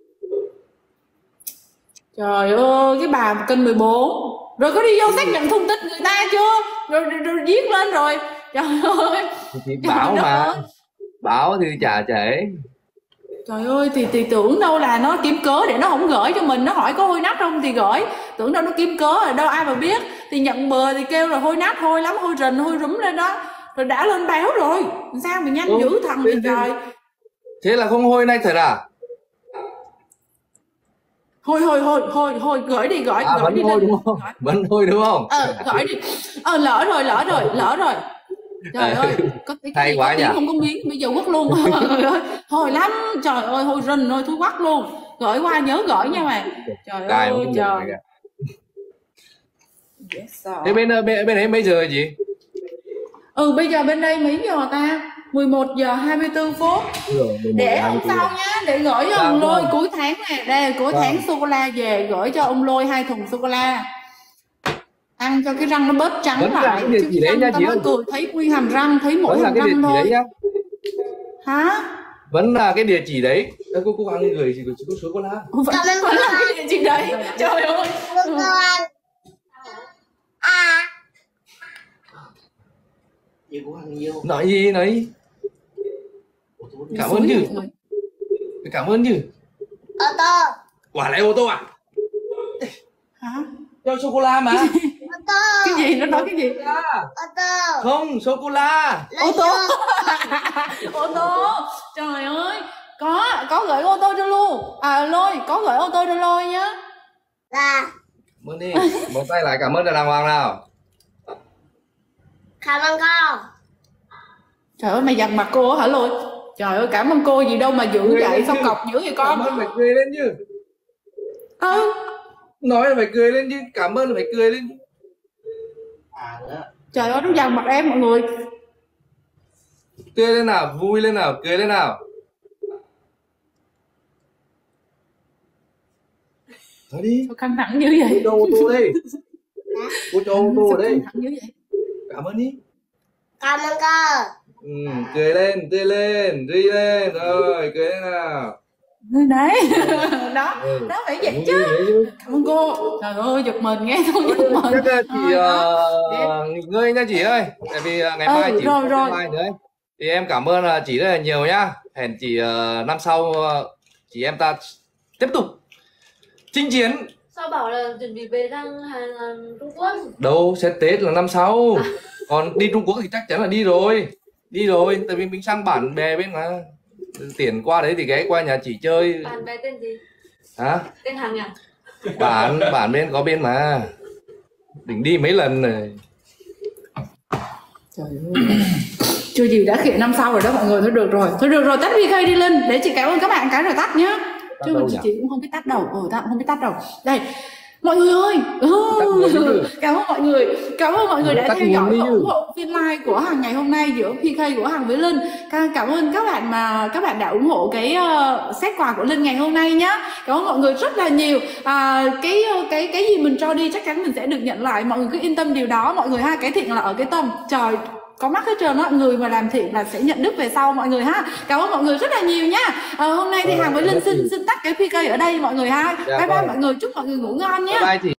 trời ơi cái bà kênh mười bốn rồi có đi vô xác nhận thông tin người ta chưa, rồi rồi, rồi viết lên rồi, trời ơi. Thì, thì Trời báo đất mà ơi. báo thì chả chảy. Trời ơi thì thì tưởng đâu là nó kiếm cớ để nó không gửi cho mình, nó hỏi có hôi nách không thì gửi, tưởng đâu nó kiếm cớ rồi đâu ai mà biết, thì nhận bừa thì kêu là hôi nách, hôi lắm, hôi rình, hôi rúm lên đó, rồi đã lên báo rồi, sao mà nhanh Ừ, dữ thằng thế- vậy thế- trời. Thế là không hôi nách thật à? Thôi thôi thôi thôi thôi gửi đi, gửi À gửi vẫn đi hôi lên. đúng không? Gửi. Vẫn hôi đúng không? Ờ gửi đi. Ờ lỡ rồi lỡ rồi lỡ rồi. Trời Ờ, ơi, có cái hay gì quá có tiếng nhỉ? không có miếng, bây giờ quất luôn. Trời ơi, hồi lắm, trời ơi, hôi rình ơi, thui quắc luôn. Gửi qua nhớ gửi nha mày. Trời Cài ơi, mà không trời. được kìa. Dễ sợ. Thế bên bên bên ấy mấy giờ chị? Ừ bây giờ bên đây mấy giờ ta? mười một giờ hai mươi tư phút. Để ông sau nhá, để gửi cho Dạ, ông Lôi vâng. cuối tháng này, đây cuối Vâng. tháng sô cô la về gửi cho ông Lôi hai thùng sô cô la. Ăn cho cái răng nó bớt trắng Vẫn là lại, cái địa chứ chỉ cái đấy răng nha tao chị nói ơi. cười thấy nguyên hàm răng, thấy mỗi Vẫn là hàm cái địa răng chỉ thôi. đấy nhá. Hả? Vẫn là cái địa chỉ đấy. Ơ, cô cô ăn người gì của cô số cô la. Vẫn vẫn là cái địa chỉ đấy. Trời ơi. Cô ăn à. Yêu của Hằng nhiều. Nói gì nói. Cảm ơn chứ. Cảm ơn chứ. Ô tô. Quả lại ô tô à? Hả? Cho sô cô la mà. Ô tô. Cái gì? Nó nói cái gì? Ô tô. Không, sô cô la. Ô tô. Ô tô. Trời ơi, có có gửi ô tô cho Lu. À Lôi, có gửi ô tô cho Lôi nhá. Là. Cảm ơn đi. Một tay lại cảm ơn là đàng hoàng nào. Cảm ơn con. Trời ơi, mày dằn mặt cô hả Lôi? Trời ơi, cảm ơn cô gì đâu mà dữ vậy, sao cọc dữ vậy con? Cảm ơn phải cười lên chứ. Ừ. Nói là phải cười lên chứ, cảm ơn là phải cười lên chứ. À nữa. Trời ơi, nó dằn mặt em mọi người. Cười lên nào, vui lên nào, cười lên nào. Thôi đi. Sao căng thẳng như vậy? Cô cho ô tô đây. Cô cho ô tô Sao ở đây. căng thẳng như vậy? Cảm ơn đi. Cảm ơn con. Ừ, cười lên, tươi lên, ri lên, rồi cười lên nào. Đấy. Đó, Ừ. đó phải vậy Vui chứ. đấy chứ. Cảm ơn cô. Trời ơi, giật mình nghe không giật mình. Chắc là chị Thôi, đó. uh, nghỉ ngơi nha chị ơi. Tại vì uh, ngày Ừ, mai chị rồi, có rồi. deadline nữa ấy. Thì em cảm ơn uh, chị rất là nhiều nhá. Hẹn chị uh, năm sau uh, chị em ta tiếp tục chinh chiến. Sao bảo là chuẩn bị về sang Hàn, Hàn Trung Quốc? Đâu, sẽ Tết là năm sau. Còn đi Trung Quốc thì chắc chắn là đi rồi. Đi rồi, tại vì mình sang bản bè bên mà. Tiền qua đấy thì ghé qua nhà chị chơi. Bạn bè tên gì? Hả? Tên Hằng à? Bản, bản bên có bên mà. Đỉnh đi mấy lần rồi. Trời ơi. Chưa gì đã khịa năm sau rồi đó mọi người. Thôi được rồi. Thôi được rồi, tắt pê ca đi Linh. Để chị cảm ơn các bạn cái rồi tắt nhá. Tắt Chứ đâu chị, nhỉ? chị cũng không biết tắt đâu. Ừ, tắt cũng không biết tắt đâu. Đây. Mọi người ơi, Tắt nguồn đi chứ. cảm ơn mọi người, cảm ơn mọi người đã Tắt theo nguồn dõi đi và chứ. ủng hộ phiên live của Hằng ngày hôm nay giữa pê ca của Hằng với Linh. Ca- Cảm ơn các bạn mà các bạn đã ủng hộ cái uh, set quà của Linh ngày hôm nay nhá. Cảm ơn mọi người rất là nhiều. À, cái cái cái gì mình cho đi chắc chắn mình sẽ được nhận lại. Mọi người cứ yên tâm điều đó mọi người ha. Cái thiện là ở cái tâm. Trời có mắt hết trơn á, người mà làm thiện là sẽ nhận đức về sau mọi người ha. Cảm ơn mọi người rất là nhiều nha. À, hôm nay thì Ờ, Hằng với cảm Linh ơn chị. xin xin tắt cái pê ca ở đây mọi người ha. Dạ Bye bye vâng. mọi người, chúc mọi người ngủ ngon nhé. Bye bye chị.